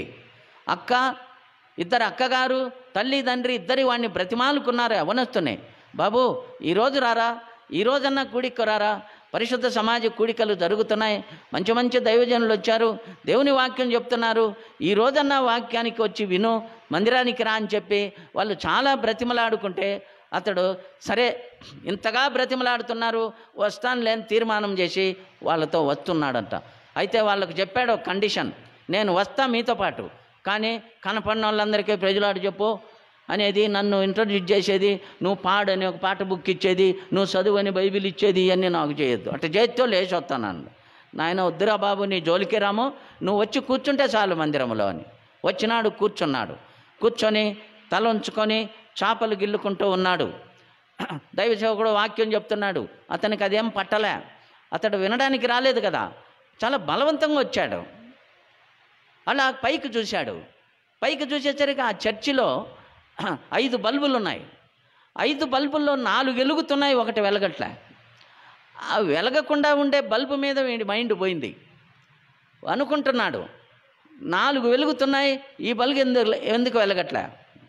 Speaker 4: 2 అక్కగారు, తల్లి తండ్రి ఇద్దరి వాడిని బ్రతిమాలుకున్నారు యవనస్తునే, బాబు ఈరోజు రారా, ఈరోజన్నా కూడికి రారా, పరిశుద్ధ సమాజ కూడికలు జరుగుతున్నాయి, మంచి మంచి దైవజనులు వచ్చారు, దేవుని వాక్యం చెప్తున్నారు, ఈ రోజన్నా వాక్యానికి వచ్చి విను, మందిరానికి రా అని చెప్పి వాళ్ళు చాలా బ్రతిమలాడుకుంటే అతడు సరే ఇంతగా బ్రతిమలాడుతున్నారు, వస్తాను లేని తీర్మానం చేసి వాళ్ళతో వస్తున్నాడంట. అయితే వాళ్ళకు చెప్పాడు ఒక కండిషన్, నేను వస్తా మీతో పాటు, కానీ కనపడిన వాళ్ళందరికీ ప్రజలాడు చెప్పు అనేది, నన్ను ఇంట్రడ్యూస్ చేసేది, నువ్వు పాడని ఒక పాట బుక్ ఇచ్చేది, నువ్వు చదువు అని బైబిల్ ఇచ్చేది, ఇవన్నీ నాకు చేయొద్దు. అట్లా చేతితో లేచి వస్తాను. నాయన వద్దురా బాబు, నీ జోలికి రాము, నువ్వు వచ్చి కూర్చుంటే చాలు మందిరంలో అని. వచ్చినాడు, కూర్చొని తల ఉంచుకొని చేపలు గిల్లుకుంటూ ఉన్నాడు. దైవ సేవకుడు వాక్యం చెప్తున్నాడు, అతనికి అదేం పట్టలే, అతడు వినడానికి రాలేదు కదా, చాలా బలవంతంగా వచ్చాడు. అలా పైకి చూశాడు. పైకి చూసేసరికి ఆ చర్చిలో 5 బల్బులు ఉన్నాయి. 5 బల్బుల్లో 4 వెలుగుతున్నాయి, ఒకటి వెలగట్లే. ఆ వెలగకుండా ఉండే బల్బు మీద వీడి మైండ్ పోయింది. అనుకుంటున్నాడు, 4 వెలుగుతున్నాయి, ఈ బల్బు ఎందుకు వెలగట్లే,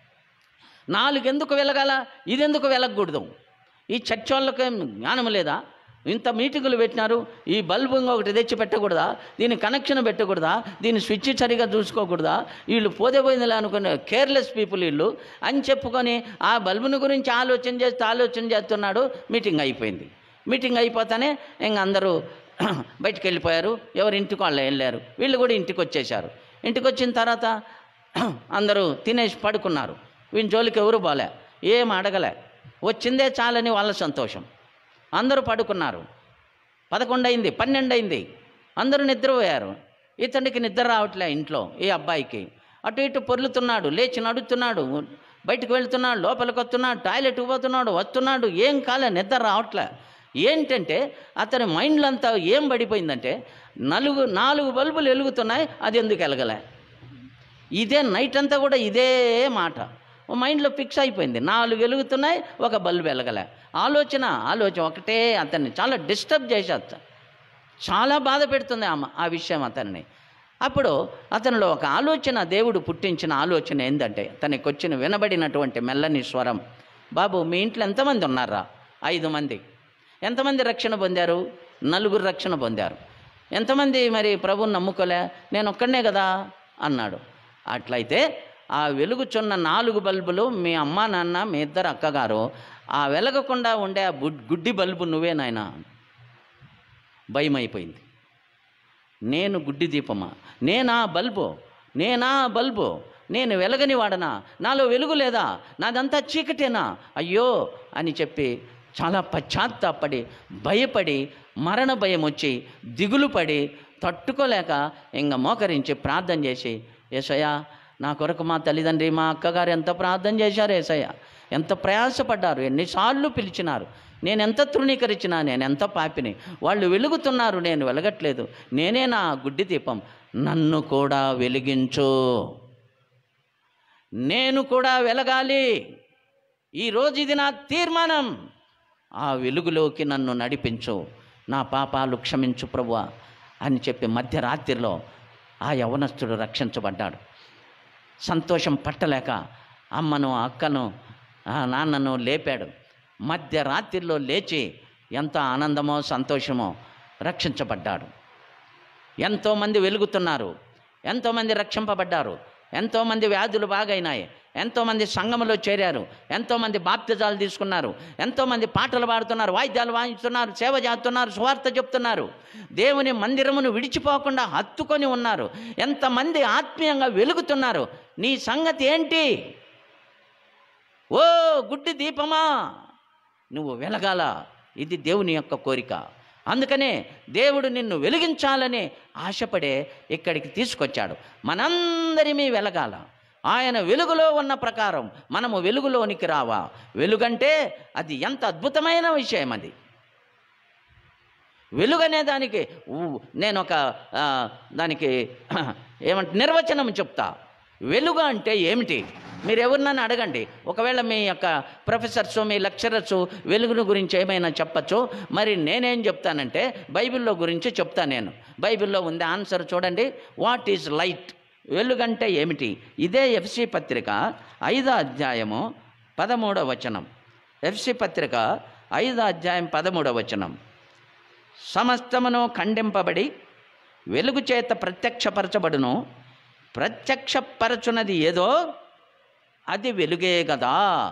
Speaker 4: 4 ఎందుకు వెలగాల, ఇది ఎందుకు వెలగకూడదు? ఈ చర్చ్ వాళ్ళకి జ్ఞానం లేదా? ఇంత మీటింగులు పెట్టినారు, ఈ బల్బు ఇంకొకటి తెచ్చి పెట్టకూడదా, దీని కనెక్షన్ పెట్టకూడదా, దీని స్విచ్ సరిగా చూసుకోకూడదా, వీళ్ళు పోయిందిలే అనుకునే కేర్లెస్ పీపుల్ వీళ్ళు అని చెప్పుకొని ఆ బల్బుని గురించి ఆలోచన చేస్తున్నాడు. మీటింగ్ అయిపోయింది. మీటింగ్ అయిపోతానే ఇంక అందరూ బయటికి వెళ్ళిపోయారు, ఎవరు ఇంటికి వాళ్ళు వెళ్ళారు, వీళ్ళు కూడా ఇంటికి వచ్చేసారు. ఇంటికి వచ్చిన తర్వాత అందరూ తినేసి పడుకున్నారు. వీని జోలికి ఎవరు పోలే, ఏం అడగలే, వచ్చిందే చాలని వాళ్ళ సంతోషం. అందరూ పడుకున్నారు. 11 అయింది, 12 అయింది, అందరూ నిద్రపోయారు. ఇతనికి నిద్ర రావట్లే ఇంట్లో. ఈ అబ్బాయికి అటు ఇటు పొర్లుతున్నాడు, లేచి నడుస్తున్నాడు, బయటకు వెళ్తున్నాడు, లోపలికి వస్తున్నాడు, టాయిలెట్కి పోతున్నాడు, వస్తున్నాడు, ఏం కాలే, నిద్ర రావట్లే. ఏంటంటే అతని మైండ్లో అంతా ఏం పడిపోయిందంటే 4 బల్బులు వెలుగుతున్నాయి, అది ఎందుకు వెలగలే, ఇదే నైట్ అంతా కూడా ఇదే మాట మైండ్లో ఫిక్స్ అయిపోయింది. 4 వెలుగుతున్నాయి, ఒక బల్బు వెలగలే. ఆలోచన ఒకటే అతన్ని చాలా డిస్టర్బ్ చేసేస్తా, చాలా బాధ పెడుతుంది ఆ విషయం అతన్ని. అప్పుడు అతనిలో ఒక ఆలోచన, దేవుడు పుట్టించిన ఆలోచన ఏంటంటే, తనకి వచ్చిన వినబడినటువంటి మెల్లని స్వరం, బాబు మీ ఇంట్లో ఎంతమంది ఉన్నారా? 5 మంది. ఎంతమంది రక్షణ పొందారు? 4 రక్షణ పొందారు. ఎంతమంది మరి ప్రభువుని నమ్ముకోలే? నేను ఒక్కడనే కదా అన్నాడు. అట్లయితే ఆ వెలుగుచున్న 4 బల్బులు మీ అమ్మ నాన్న, మీ 2 అక్కగారు, ఆ వెలగకుండా ఉండే ఆ గుడ్డి బల్బు నువ్వే నాయనా. భయం అయిపోయింది. నేను గుడ్డి దీపమా? నేనా బల్బు? నేను వెలగని వాడనా? నాలో వెలుగు లేదా? నాదంతా చీకటేనా? అయ్యో అని చెప్పి చాలా పశ్చాత్తాపడి, భయపడి, మరణ భయం వచ్చి, దిగులు పడి, తట్టుకోలేక ఇంక మోకరించి ప్రార్థన చేసి, యేసయ్యా నా కొరకు మా తల్లిదండ్రి, మా అక్కగారు ఎంత ప్రార్థన చేశారు యేసయ్యా, ఎంత ప్రయాసపడ్డారు, ఎన్నిసార్లు పిలిచినారు, నేను ఎంత తృణీకరించినా, నేను ఎంత పాపిని, వాళ్ళు వెలుగుతున్నారు, నేను వెలగట్లేదు, నేనే నా గుడ్డి దీపం, నన్ను కూడా వెలిగించు, నేను కూడా వెలగాలి, ఈరోజు ఇది నా తీర్మానం, ఆ వెలుగులోకి నన్ను నడిపించు, నా పాపాలు క్షమించు ప్రభువా అని చెప్పి మధ్యరాత్రిలో ఆ యవనస్తుడు రక్షించబడ్డాడు. సంతోషం పట్టలేక అమ్మను, అక్కను, నాన్నను లేపాడు. మధ్యరాత్రిలో లేచి ఎంత ఆనందమో సంతోషమో, రక్షించబడ్డాడు. ఎంతోమంది వెలుగుతున్నారు, ఎంతోమంది రక్షింపబడ్డారు, ఎంతోమంది వ్యాధులు బాగైనాయి, ఎంతోమంది సంఘములో చేరారు, ఎంతోమంది బాప్తిజాలు తీసుకున్నారు, ఎంతోమంది పాటలు పాడుతున్నారు, వాయిద్యాలు వాయిస్తున్నారు, సేవ చేస్తున్నారు, సువార్త చెప్తున్నారు, దేవుని మందిరమును విడిచిపోకుండా హత్తుకొని ఉన్నారు, ఎంతమంది ఆత్మీయంగా వెలుగుతున్నారు. నీ సంగతి ఏంటి? ఓ గుడ్డి దీపమా, నువ్వు వెలగాల. ఇది దేవుని యొక్క కోరిక. అందుకనే దేవుడు నిన్ను వెలిగించాలని ఆశపడే ఇక్కడికి తీసుకొచ్చాడు. మనందరిమీ వెలగాల. ఆయన వెలుగులో ఉన్న ప్రకారం మనము వెలుగులోనికి రావా. వెలుగంటే అది ఎంత అద్భుతమైన విషయం. అది వెలుగనే దానికి నేను ఒక దానికి ఏమంటే నిర్వచనం చెప్తా. వెలుగు అంటే ఏమిటి? మీరు ఎవరినైనా అడగండి. ఒకవేళ మీ యొక్క ప్రొఫెసర్సు, మీ లెక్చరర్సు వెలుగును గురించి ఏమైనా చెప్పచ్చు. మరి నేనేం చెప్తానంటే బైబిల్లో గురించి చెప్తాను. నేను బైబిల్లో ఉంది ఆన్సర్ చూడండి. What is light? వెలుగంటే ఏమిటి? ఇదే ఎఫ్సి పత్రిక 5వ అధ్యాయము 13వ వచనం. ఎఫ్సి పత్రిక 5వ అధ్యాయం 13వ వచనం. సమస్తమును ఖండింపబడి వెలుగు చేత ప్రత్యక్షపరచబడును, ప్రత్యక్షపరచున్నది ఏదో అది వెలుగే కదా.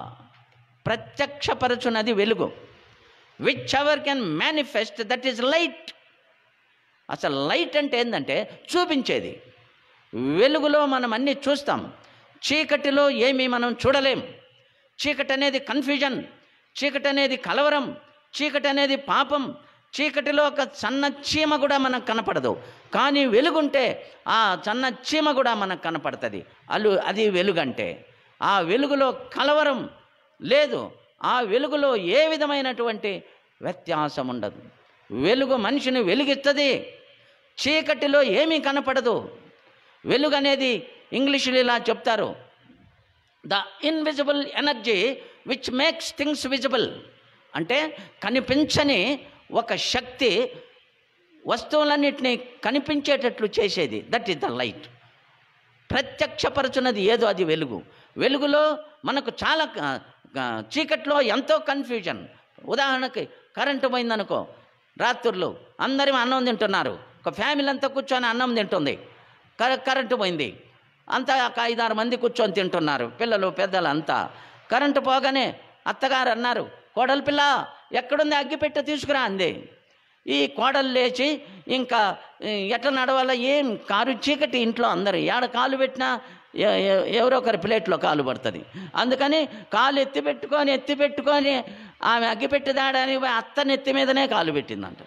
Speaker 4: ప్రత్యక్షపరచున్నది వెలుగు. Whichever can manifest, that is light. అసలు లైట్ అంటే ఏంటంటే చూపించేది. వెలుగులో మనం అన్నీ చూస్తాం, చీకటిలో ఏమీ మనం చూడలేం. చీకటి అనేది కన్ఫ్యూజన్, చీకటి అనేది కలవరం, చీకటి అనేది పాపం. చీకటిలో ఒక సన్న చీమ కూడా మనకు కనపడదు, కానీ వెలుగుంటే ఆ సన్న చీమ కూడా మనకు కనపడుతుంది. అది వెలుగంటే. ఆ వెలుగులో కలవరం లేదు, ఆ వెలుగులో ఏ విధమైనటువంటి వ్యత్యాసం ఉండదు. వెలుగు మనిషిని వెలిగిస్తుంది, చీకటిలో ఏమీ కనపడదు. వెలుగు అనేది ఇంగ్లీషులో ఇలా చెప్తారు, the invisible energy which makes things visible. అంటే కనిపించని ఒక శక్తి వస్తువులన్నిటినీ కనిపించేటట్లు చేసేది. That is the light. ప్రత్యక్షపరచున్నది ఏదో అది వెలుగు. వెలుగులో మనకు చాలా చీకట్లో ఎంతో కన్ఫ్యూజన్. ఉదాహరణకి కరెంటు పోయిందనుకో, రాత్రులు అందరూ అన్నం తింటున్నారు, ఒక ఫ్యామిలీ అంతా కూర్చొని అన్నం తింటుంది, కరెంటు పోయింది, అంతా ఒక 5-6 మంది కూర్చొని తింటున్నారు, పిల్లలు పెద్దలు అంతా. కరెంటు పోగానే అత్తగారు అన్నారు, కోడలు పిల్ల ఎక్కడుంది, అగ్గిపెట్టె తీసుకురా అంది. ఈ కోడలు లేచి ఇంకా ఎట్లా నడవాలా, ఏం కారు చీకటి, ఇంట్లో అందరు ఏడ కాలు పెట్టినా ఎవరో ఒకరి ప్లేట్లో కాలు పడుతుంది. అందుకని కాలు ఎత్తి పెట్టుకొని ఆమె అగ్గిపెట్టె దాడని అత్త నెత్తి మీదనే కాలు పెట్టిందంట.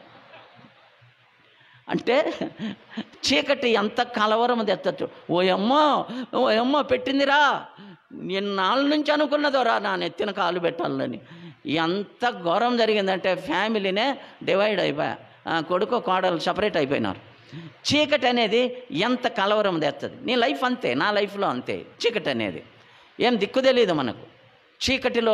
Speaker 4: అంటే చీకటి ఎంత కలవరం తెచ్చచ్చు. ఓ అమ్మో పెట్టిందిరా, ఎన్నాళ్ళ నుంచి అనుకున్నదోరా నా నెత్తిన కాలు పెట్టాలని. ఎంత ఘోరం జరిగిందంటే ఫ్యామిలీనే డివైడ్ అయిపోయా, కొడుకు కోడలు సపరేట్ అయిపోయినారు. చీకటి అనేది ఎంత కలవరం తెస్తుంది. నీ లైఫ్ అంతే, నా లైఫ్లో అంతే. చీకటి అనేది ఏం దిక్కు తెలియదు మనకు. చీకటిలో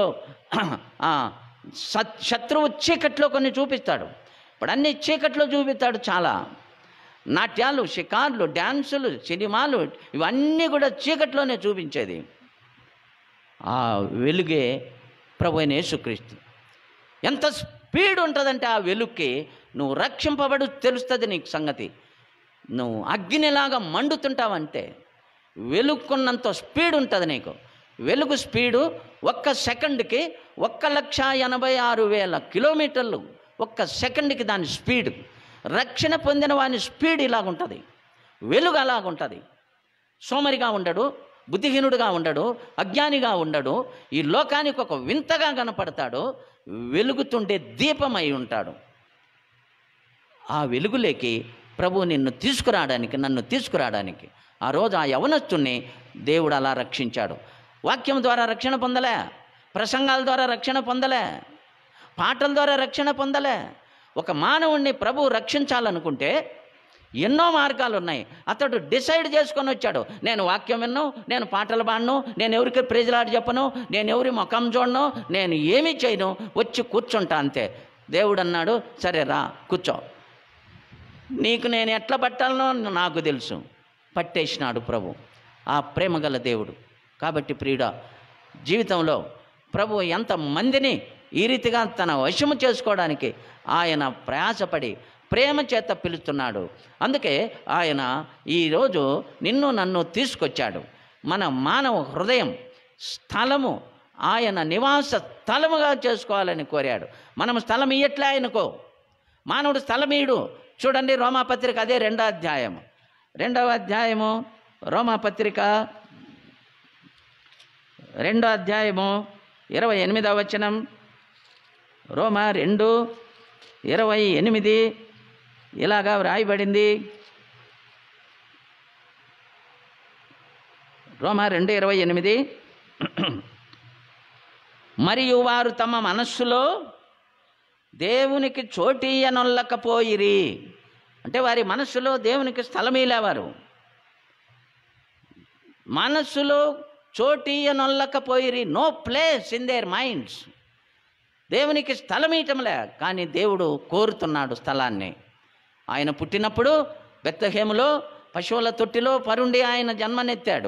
Speaker 4: శత్రువు చీకట్లో కొన్ని చూపిస్తాడు. ఇప్పుడు అన్ని చీకట్లో చూపిస్తాడు. చాలా నాట్యాలు, షికార్లు, డ్యాన్సులు, సినిమాలు ఇవన్నీ కూడా చీకట్లోనే చూపించేది. ఆ వెలుగే ప్రభు అయిన యేసుక్రీస్తు. ఎంత స్పీడ్ ఉంటుందంటే ఆ వెలుగుకి నువ్వు రక్షింపబడు తెలుస్తుంది నీకు సంగతి. నువ్వు అగ్నిలాగా మండుతుంటావంటే వెలుగుకున్నంత స్పీడ్ ఉంటుంది నీకు. వెలుగు స్పీడు 1 సెకండ్కి 1,86,000 కిలోమీటర్లు 1 సెకండ్కి దాని స్పీడ్. రక్షణ పొందిన వాని స్పీడ్ ఇలాగుంటుంది, వెలుగు అలాగుంటుంది. సోమరిగా ఉండడు, బుద్ధిహీనుడుగా ఉండడు, అజ్ఞానిగా ఉండడు, ఈ లోకానికి ఒక వింతగా కనపడతాడు, వెలుగుతుండే దీపమై ఉంటాడు. ఆ వెలుగులోకి ప్రభు నిన్ను తీసుకురావడానికి, నన్ను తీసుకురావడానికి ఆ రోజు ఆ యవనస్తుని దేవుడు అలా రక్షించాడు. వాక్యం ద్వారా రక్షణ పొందలే, ప్రసంగాల ద్వారా రక్షణ పొందలే, పాటల ద్వారా రక్షణ పొందలే. ఒక మానవుణ్ణి ప్రభు రక్షించాలనుకుంటే ఎన్నో మార్గాలు ఉన్నాయి. అతడు డిసైడ్ చేసుకొని వచ్చాడు, నేను వాక్యం విన్ను, నేను పాటలు పాడను, నేను ఎవరికి ప్రైజ్లాడి చెప్పను, నేను ఎవరి ముఖం చూడను, నేను ఏమీ చేయను, వచ్చి కూర్చుంటా అంతే. దేవుడు అన్నాడు, సరే రా కూర్చో, నీకు నేను ఎట్లా పట్టాలనో నాకు తెలుసు. పట్టేసినాడు ప్రభు, ఆ ప్రేమగల దేవుడు. కాబట్టి ప్రియుడా, జీవితంలో ప్రభు ఎంతమందిని ఈ రీతిగా తన వశము చేసుకోవడానికి ఆయన ప్రయాసపడి ప్రేమ చేత పిలుస్తున్నాడు. అందుకే ఆయన ఈరోజు నిన్ను నన్ను తీసుకొచ్చాడు. మన మానవ హృదయం స్థలము ఆయన నివాస స్థలముగా చేసుకోవాలని కోరాడు. మనం స్థలం ఇయ్యట్లే ఆయనకో, మానవుడు స్థలమీయుడు. చూడండి రోమాపత్రిక అదే 2వ అధ్యాయము రోమాపత్రిక 2వ అధ్యాయము 28వ వచనం. రోమా 2:28 ఇలాగా వ్రాయబడింది. రోమా 2:28 మరియు వారు తమ మనస్సులో దేవునికి చోటీయనొల్లకపోయిరి. అంటే వారి మనస్సులో దేవునికి స్థలమీలేవారు. మనస్సులో చోటీయనొల్లకపోయిరి, no place in their minds. దేవునికి స్థలం ఇయటంలే, కానీ దేవుడు కోరుతున్నాడు స్థలాన్ని. ఆయన పుట్టినప్పుడు బెత్లెహేములో పశువుల తొట్టిలో పరుండి ఆయన జన్మనెత్తాడు.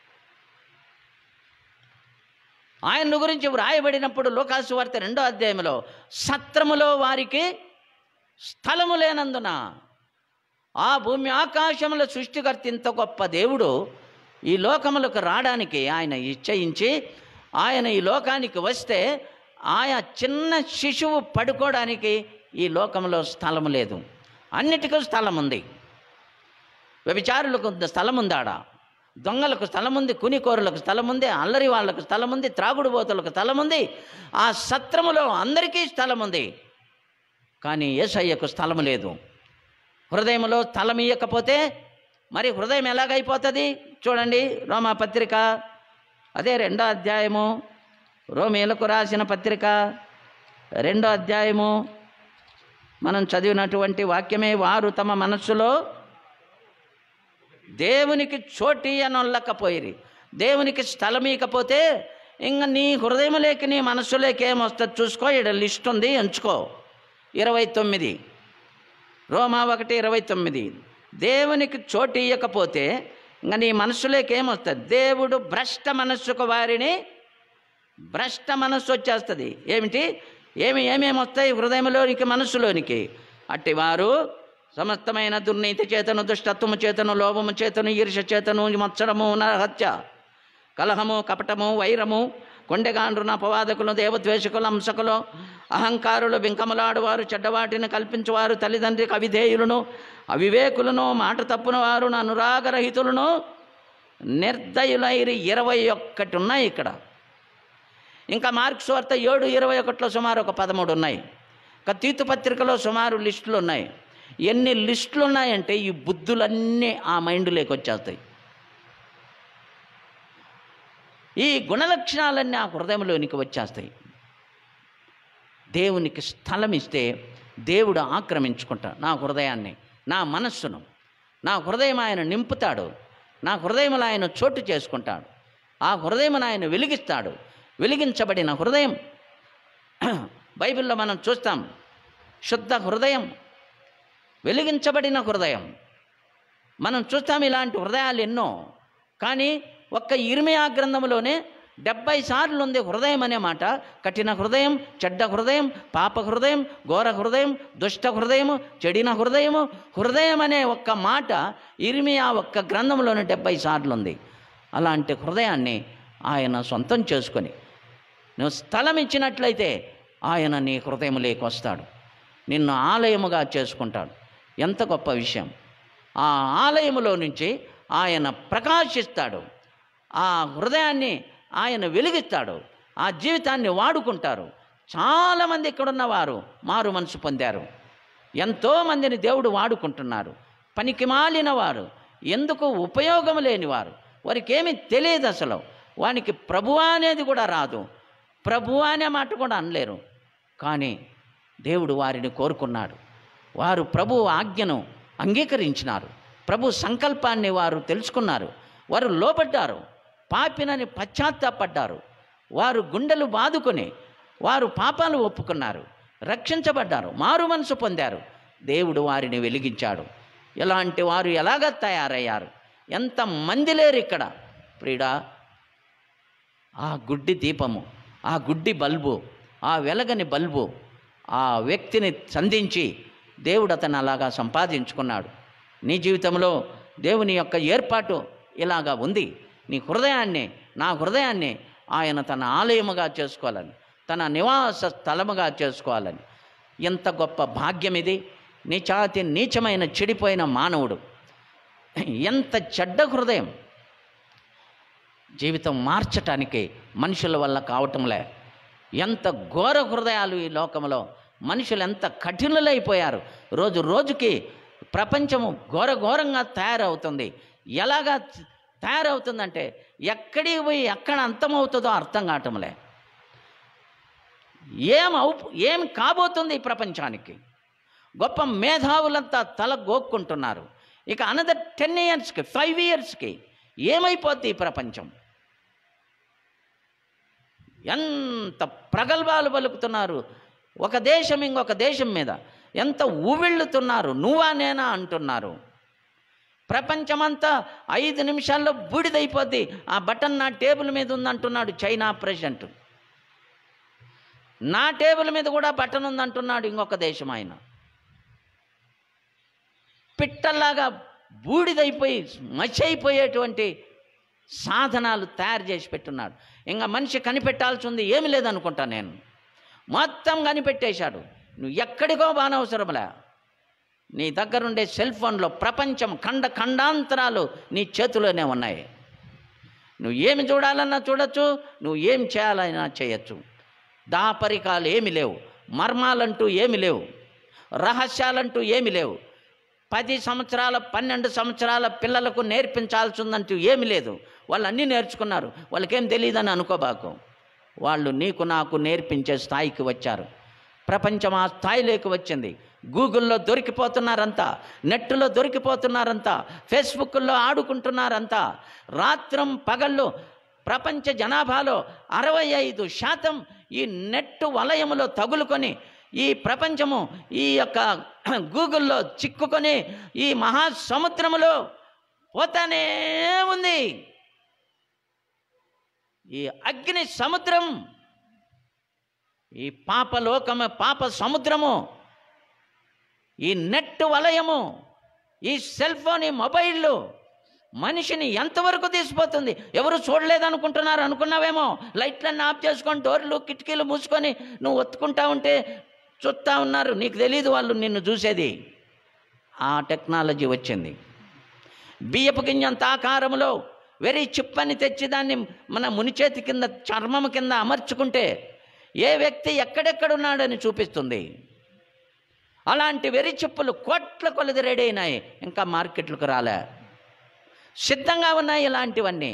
Speaker 4: ఆయన గురించి వ్రాయబడినప్పుడు లూకాసు వార్త 2వ అధ్యాయంలో సత్రములో వారికి స్థలము లేనందున ఆ భూమి ఆకాశముల సృష్టికర్త ఇంత గొప్ప దేవుడు ఈ లోకములకు రావడానికి ఆయన ఇచ్చయించి ఆయన ఈ లోకానికి వస్తే ఆయా చిన్న శిశువు పడుకోవడానికి ఈ లోకంలో స్థలం లేదు. అన్నిటికీ స్థలం ఉంది. వ్యభిచారులకు స్థలం ఉంది, ఆడ దొంగలకు స్థలం ఉంది, కునికోరులకు స్థలం ఉంది, అల్లరి వాళ్లకు స్థలం ఉంది, త్రాగుడుబోతులకు స్థలం ఉంది. ఆ సత్రములో అందరికీ స్థలం ఉంది, కానీ యేసయ్యకు స్థలం లేదు. హృదయంలో స్థలం ఇవ్వకపోతే మరి హృదయం ఎలాగైపోతుంది? చూడండి రోమాపత్రిక అదే 2వ అధ్యాయము, రోమీయులకు రాసిన పత్రిక 2వ అధ్యాయము మనం చదివినటువంటి వాక్యమే. వారు తమ మనస్సులో దేవునికి చోటీయనొల్లకపోయిరి. దేవునికి స్థలం ఇకపోతే ఇంకా నీ హృదయంలోకి నీ మనస్సులోకి ఏమొస్తుంది చూసుకో. ఇక్కడ లిస్ట్ ఉంది, ఎంచుకో. 29 రోమా 1:29 దేవునికి చోటు ఇవ్వకపోతే ఇంకా నీ మనస్సులోకి ఏమొస్తుంది? దేవుడు భ్రష్ట మనస్సుకు వారిని, భ్రష్ట మనస్సు వచ్చేస్తుంది. ఏమేమి వస్తాయి హృదయంలోనికి, మనస్సులోనికి? అట్టి వారు సమస్తమైన దుర్నీతి చేతను, దుష్టత్వము చేతను, లోభము చేతను, ఈర్ష చేతను, మత్సరము, నరహత్య, కలహము, కపటము, వైరము, కొండెగాండ్రున, అపవాదకులు, దేవద్వేషకులు, అంశకులు, అహంకారులు, బింకములాడువారు, చెడ్డవాటిని కల్పించువారు, తల్లిదండ్రికి అవిధేయులను, అవివేకులను, మాట తప్పున వారును, అనురాగరహితులను, నిర్దయులైరి. 21 ఉన్నాయి ఇక్కడ. ఇంకా మార్క్స్ వార్త 7:21 సుమారు ఒక 13 ఉన్నాయి. ఇంకా తీతు పత్రికలో సుమారు లిస్టులు ఉన్నాయి. ఎన్ని లిస్టులు ఉన్నాయంటే ఈ బుద్ధులన్నీ ఆ మైండ్లోకి వచ్చేస్తాయి. ఈ గుణలక్షణాలన్నీ ఆ హృదయంలోనికి వచ్చేస్తాయి. దేవునికి స్థలం ఇస్తే దేవుడు ఆక్రమించుకుంటాడు నా హృదయాన్ని, నా మనస్సును, నా హృదయం ఆయన నింపుతాడు. నా హృదయంలో ఆయన చోటు చేసుకుంటాడు. ఆ హృదయం ఆయన వెలిగిస్తాడు. వెలిగించబడిన హృదయం బైబిల్లో మనం చూస్తాం. శుద్ధ హృదయం, వెలిగించబడిన హృదయం మనం చూస్తాం. ఇలాంటి హృదయాలు ఎన్నో. కానీ ఒక్క ఇర్మియా గ్రంథంలోనే 70 సార్లు ఉంది హృదయం అనే మాట. కఠిన హృదయం, చెడ్డ హృదయం, పాప హృదయం, ఘోర హృదయం, దుష్ట హృదయము, చెడిన హృదయము. హృదయం అనే ఒక్క మాట ఇర్మియా ఒక్క గ్రంథంలోనే 70 సార్లు ఉంది. అలాంటి హృదయాన్ని ఆయన సొంతం చేసుకొని నువ్వు స్థలం ఇచ్చినట్లయితే ఆయన నీ హృదయంలోకి వస్తాడు, నిన్ను ఆలయముగా చేసుకుంటాడు. ఎంత గొప్ప విషయం! ఆ ఆలయములో నుంచి ఆయన ప్రకాశిస్తాడు. ఆ హృదయాన్ని ఆయన వెలిగిస్తాడు. ఆ జీవితాన్ని వాడుకుంటారు. చాలామంది ఇక్కడున్నవారు మారు మనసు పొందారు. ఎంతోమందిని దేవుడు వాడుకుంటున్నారు. పనికి మాలిన వారు, ఎందుకు ఉపయోగం లేనివారు, వారికి ఏమీ తెలియదు. అసలు వానికి ప్రభువా అనేది కూడా రాదు. ప్రభువా అనే మాట కూడా అనలేరు. కానీ దేవుడు వారిని కోరుకున్నాడు. వారు ప్రభు ఆజ్ఞను అంగీకరించినారు. ప్రభు సంకల్పాన్ని వారు తెలుసుకున్నారు. వారు లోబడ్డారు. పాపినని పశ్చాత్తాపడ్డారు. వారు గుండెలు బాదుకొని వారు పాపాలు ఒప్పుకున్నారు, రక్షించబడ్డారు, మారు మనసు పొందారు. దేవుడు వారిని వెలిగించాడు. ఇలాంటి వారు ఎలాగ తయారయ్యారు? ఎంతమంది లేరు ఇక్కడ ప్రియుడా. ఆ గుడ్డి దీపము, ఆ గుడ్డి బల్బు, ఆ వెలగని బల్బు ఆ వ్యక్తిని సంధించి దేవుడు అతను అలాగా సంపాదించుకున్నాడు. నీ జీవితంలో దేవుని యొక్క ఏర్పాటు ఇలాగా ఉంది. నీ హృదయాన్ని, నా హృదయాన్ని ఆయన తన ఆలయముగా చేసుకోవాలని, తన నివాస స్థలముగా చేసుకోవాలని. ఎంత గొప్ప భాగ్యం ఇది! నీచాతి నీచమైన చెడిపోయిన మానవుడు, ఎంత చెడ్డ హృదయం! జీవితం మార్చటానికి మనుషుల వల్ల కావటంలే. ఎంత ఘోర హృదయాలు ఈ లోకంలో! మనుషులు ఎంత కఠినులైపోయారు. రోజు రోజుకి ప్రపంచము ఘోరంగా తయారవుతుంది. ఎలాగా తయారవుతుందంటే ఎక్కడికి పోయి ఎక్కడ అంతమవుతుందో అర్థం కావటంలే. ఏం కాబోతుంది ఈ ప్రపంచానికి? గొప్ప మేధావులంతా తల గోక్కుంటున్నారు. ఇక అనదర్ 10 ఇయర్స్కి 5 ఇయర్స్కి ఏమైపోద్ది ఈ ప్రపంచం? ఎంత ప్రగల్భాలు పలుకుతున్నారు. ఒక దేశం ఇంకొక దేశం మీద ఎంత ఊవిళ్ళుతున్నారు. నువ్వా నేనా అంటున్నారు. ప్రపంచమంతా 5 నిమిషాల్లో బూడిదైపోద్ది. ఆ బటన్ నా టేబుల్ మీద ఉందంటున్నాడు చైనా ప్రెసిడెంట్. నా టేబుల్ మీద కూడా బటన్ ఉందంటున్నాడు ఇంకొక దేశం ఆయన. పిట్టల్లాగా బూడిదైపోయి మసి అయిపోయేటువంటి సాధనాలు తయారు చేసి పెట్టున్నాడు. ఇంకా మనిషి కనిపెట్టాల్సి ఉంది ఏమి లేదనుకుంటా నేను. మొత్తం కనిపెట్టేశాడు. నువ్వు ఎక్కడికో బానవసరంలే. నీ దగ్గరుండే సెల్ ఫోన్లో ప్రపంచం ఖండాంతరాలు నీ చేతిలోనే ఉన్నాయి. నువ్వు ఏమి చూడాలన్నా చూడొచ్చు, నువ్వు ఏం చేయాలన్నా చేయొచ్చు. దాపరికాలు ఏమి లేవు, మర్మాలంటూ ఏమి లేవు, రహస్యాలంటూ ఏమి లేవు. 10 సంవత్సరాల 12 సంవత్సరాల పిల్లలకు నేర్పించాల్సిందంటూ ఏమి లేదు. వాళ్ళు అన్నీ నేర్చుకున్నారు. వాళ్ళకేం తెలియదని అనుకోబాకు. వాళ్ళు నీకు నాకు నేర్పించే స్థాయికి వచ్చారు. ప్రపంచం ఆ స్థాయిలోకి వచ్చింది. గూగుల్లో దొరికిపోతున్నారంతా, నెట్లో దొరికిపోతున్నారంతా, ఫేస్బుక్లో ఆడుకుంటున్నారంతా. రాత్రం పగళ్ళు ప్రపంచ జనాభాలో 65% ఈ నెట్ వలయములో తగులుకొని ఈ ప్రపంచము ఈ యొక్క గూగుల్లో చిక్కుకొని ఈ మహాసముద్రములో పోతానే ఉంది. ఈ అగ్ని సముద్రం, ఈ పాపలోకము, పాప సముద్రము, ఈ నెట్ వలయము, ఈ సెల్ ఫోన్, ఈ మొబైళ్ళు మనిషిని ఎంతవరకు తీసిపోతుంది. ఎవరు చూడలేదనుకుంటున్నారు అనుకున్నావేమో. లైట్లన్నీ ఆఫ్ చేసుకొని డోర్లు కిటికీలు మూసుకొని నువ్వు ఒత్తుకుంటా ఉంటే చూస్తూ ఉన్నారు. నీకు తెలియదు వాళ్ళు నిన్ను చూసేది. ఆ టెక్నాలజీ వచ్చింది. బియ్యపు గింజంత ఆకారంలో వెరీ చిప్పని తెచ్చి దాన్ని మన మునిచేతి కింద చర్మము కింద అమర్చుకుంటే ఏ వ్యక్తి ఎక్కడెక్కడున్నాడని చూపిస్తుంది. అలాంటి వెరీ చిప్పులు కోట్ల కొలది రెడీ అయినాయి, ఇంకా మార్కెట్లకు రాలే, సిద్ధంగా ఉన్నాయి ఇలాంటివన్నీ.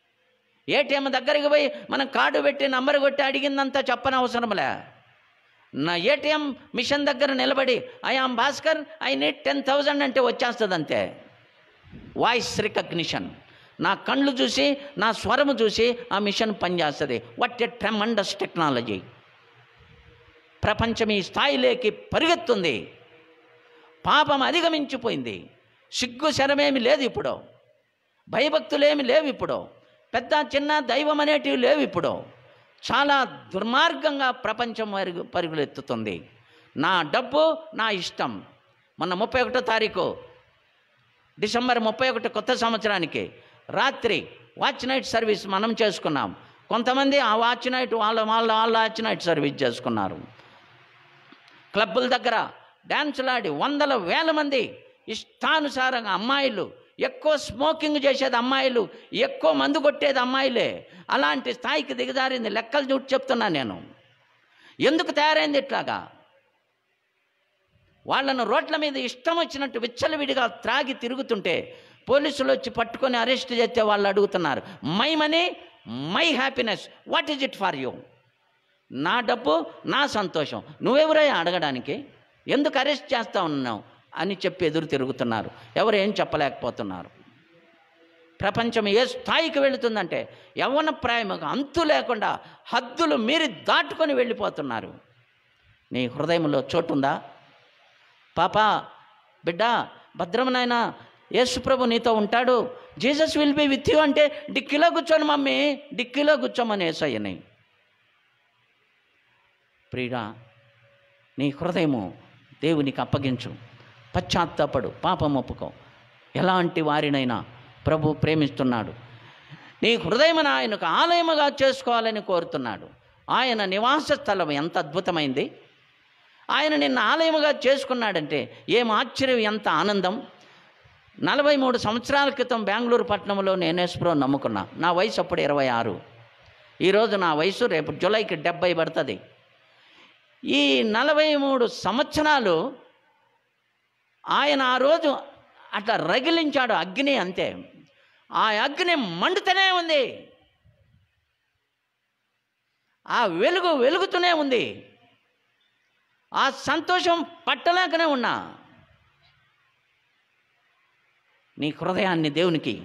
Speaker 4: ఏటీఎం దగ్గరికి పోయి మనం కార్డు పెట్టి నంబర్ కొట్టి అడిగిందంతా చెప్పనవసరంలే. నా ఏటీఎం మిషన్ దగ్గర నిలబడి ఐఆమ్ భాస్కర్, ఐ నీడ్ 10,000 అంటే వచ్చేస్తుంది అంతే. వాయిస్ రికగ్నిషన్, నా కళ్ళు చూసి నా స్వరము చూసి ఆ మిషన్ పనిచేస్తుంది. What a tremendous technology. ప్రపంచం ఈ స్థాయిలోకి పరిగెత్తుంది. పాపం అధిగమించిపోయింది. సిగ్గు శరమేమి లేదు ఇప్పుడు, భయభక్తులేమి లేవు ఇప్పుడు, పెద్ద చిన్న దైవం అనేటివి లేవు ఇప్పుడు. చాలా దుర్మార్గంగా ప్రపంచం పరుగులెత్తుతుంది. నా డబ్బు నా ఇష్టం. మొన్న 31వ తారీఖు డిసెంబర్ 31 కొత్త సంవత్సరానికి రాత్రి వాచ్ నైట్ సర్వీస్ మనం చేసుకున్నాం. కొంతమంది ఆ వాచ్ నైట్ వాళ్ళ వాచ్ నైట్ సర్వీస్ చేసుకున్నారు. క్లబ్బుల దగ్గర డ్యాన్సులాడి వందల వేల మంది ఇష్టానుసారంగా, అమ్మాయిలు ఎక్కువ స్మోకింగ్ చేసేది అమ్మాయిలు, ఎక్కువ మందు కొట్టేది అమ్మాయిలే. అలాంటి స్థాయికి దిగజారింది. లెక్కలు చూసి చెప్తున్నాను నేను. ఎందుకు తయారైంది ఇట్లాగా? వాళ్ళను రోడ్ల మీద ఇష్టం వచ్చినట్టు విచ్చలవిడిగా త్రాగి తిరుగుతుంటే పోలీసులు వచ్చి పట్టుకొని అరెస్ట్ చేస్తే వాళ్ళు అడుగుతున్నారు, my money my happiness, what is it for you? నా డబ్బు నా సంతోషం, నువ్వెవరయ్యా అడగడానికి? ఎందుకు అరెస్ట్ చేస్తా ఉన్నావు అని చెప్పి ఎదురు తిరుగుతున్నారు. ఎవరు ఏం చెప్పలేకపోతున్నారు. ప్రపంచం ఏ స్థాయికి వెళుతుందంటే యవ్వన ప్రాయముగా అంతు లేకుండా హద్దులు మీరి దాటుకొని వెళ్ళిపోతున్నారు. నీ హృదయంలో చోటుందా? పాపా, బిడ్డ, భద్రమనైనా యేసుప్రభు నీతో ఉంటాడు, Jesus will be with you అంటే డిక్కీలో కూర్చోను మమ్మీ, డిక్కీలో కూర్చోమని యేసయ్యని. ప్రియుడా, నీ హృదయము దేవునికి అప్పగించు. పశ్చాత్తాపడు, పాపం ఒప్పుకో. ఎలాంటి వారినైనా ప్రభు ప్రేమిస్తున్నాడు. నీ హృదయమును ఆయనకు ఆలయముగా చేసుకోవాలని కోరుతున్నాడు. ఆయన నివాస స్థలం ఎంత అద్భుతమైంది. ఆయన నిన్న ఆలయముగా చేసుకున్నాడంటే ఏం ఆశ్చర్యం, ఎంత ఆనందం. 43 సంవత్సరాల క్రితం బెంగళూరు పట్టణంలో నేను యేసుప్రభువుని నమ్ముకున్నా. నా వయసు అప్పుడు 26. ఈరోజు నా వయసు రేపు జూలైకి 70 పడుతుంది. ఈ 43 సంవత్సరాలు ఆయన ఆ రోజు అట్లా రగిలించాడు అగ్ని, అంతే. ఆ అగ్ని మండుతూనే ఉంది, ఆ వెలుగు వెలుగుతూనే ఉంది. ఆ సంతోషం పట్టలేకనే ఉన్నా. నీ హృదయాన్ని దేవునికి,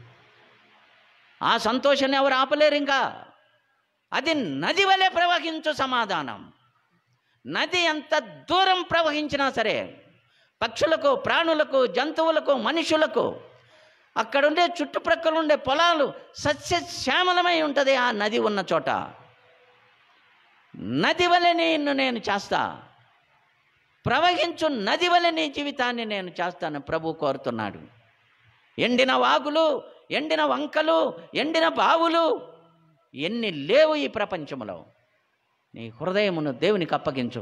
Speaker 4: ఆ సంతోషాన్ని ఎవరు ఆపలేరు. ఇంకా అది నది వలె ప్రవహించు సమాధానం. నది ఎంత దూరం ప్రవహించినా సరే, పక్షులకు, ప్రాణులకు, జంతువులకు, మనుషులకు, అక్కడుండే చుట్టుప్రక్కల ఉండే పొలాలు సస్యశ్యామలమై ఉంటుంది ఆ నది ఉన్న చోట. నది వలె నిన్ను నేను చేస్తా, ప్రవహించు నది వలె నీ జీవితాన్ని నేను చేస్తాను ప్రభు కోరుతున్నాడు. ఎండిన వాగులు, ఎండిన వంకలు, ఎండిన బావులు ఎన్ని లేవు ఈ ప్రపంచంలో. నీ హృదయమును దేవునికి అప్పగించు.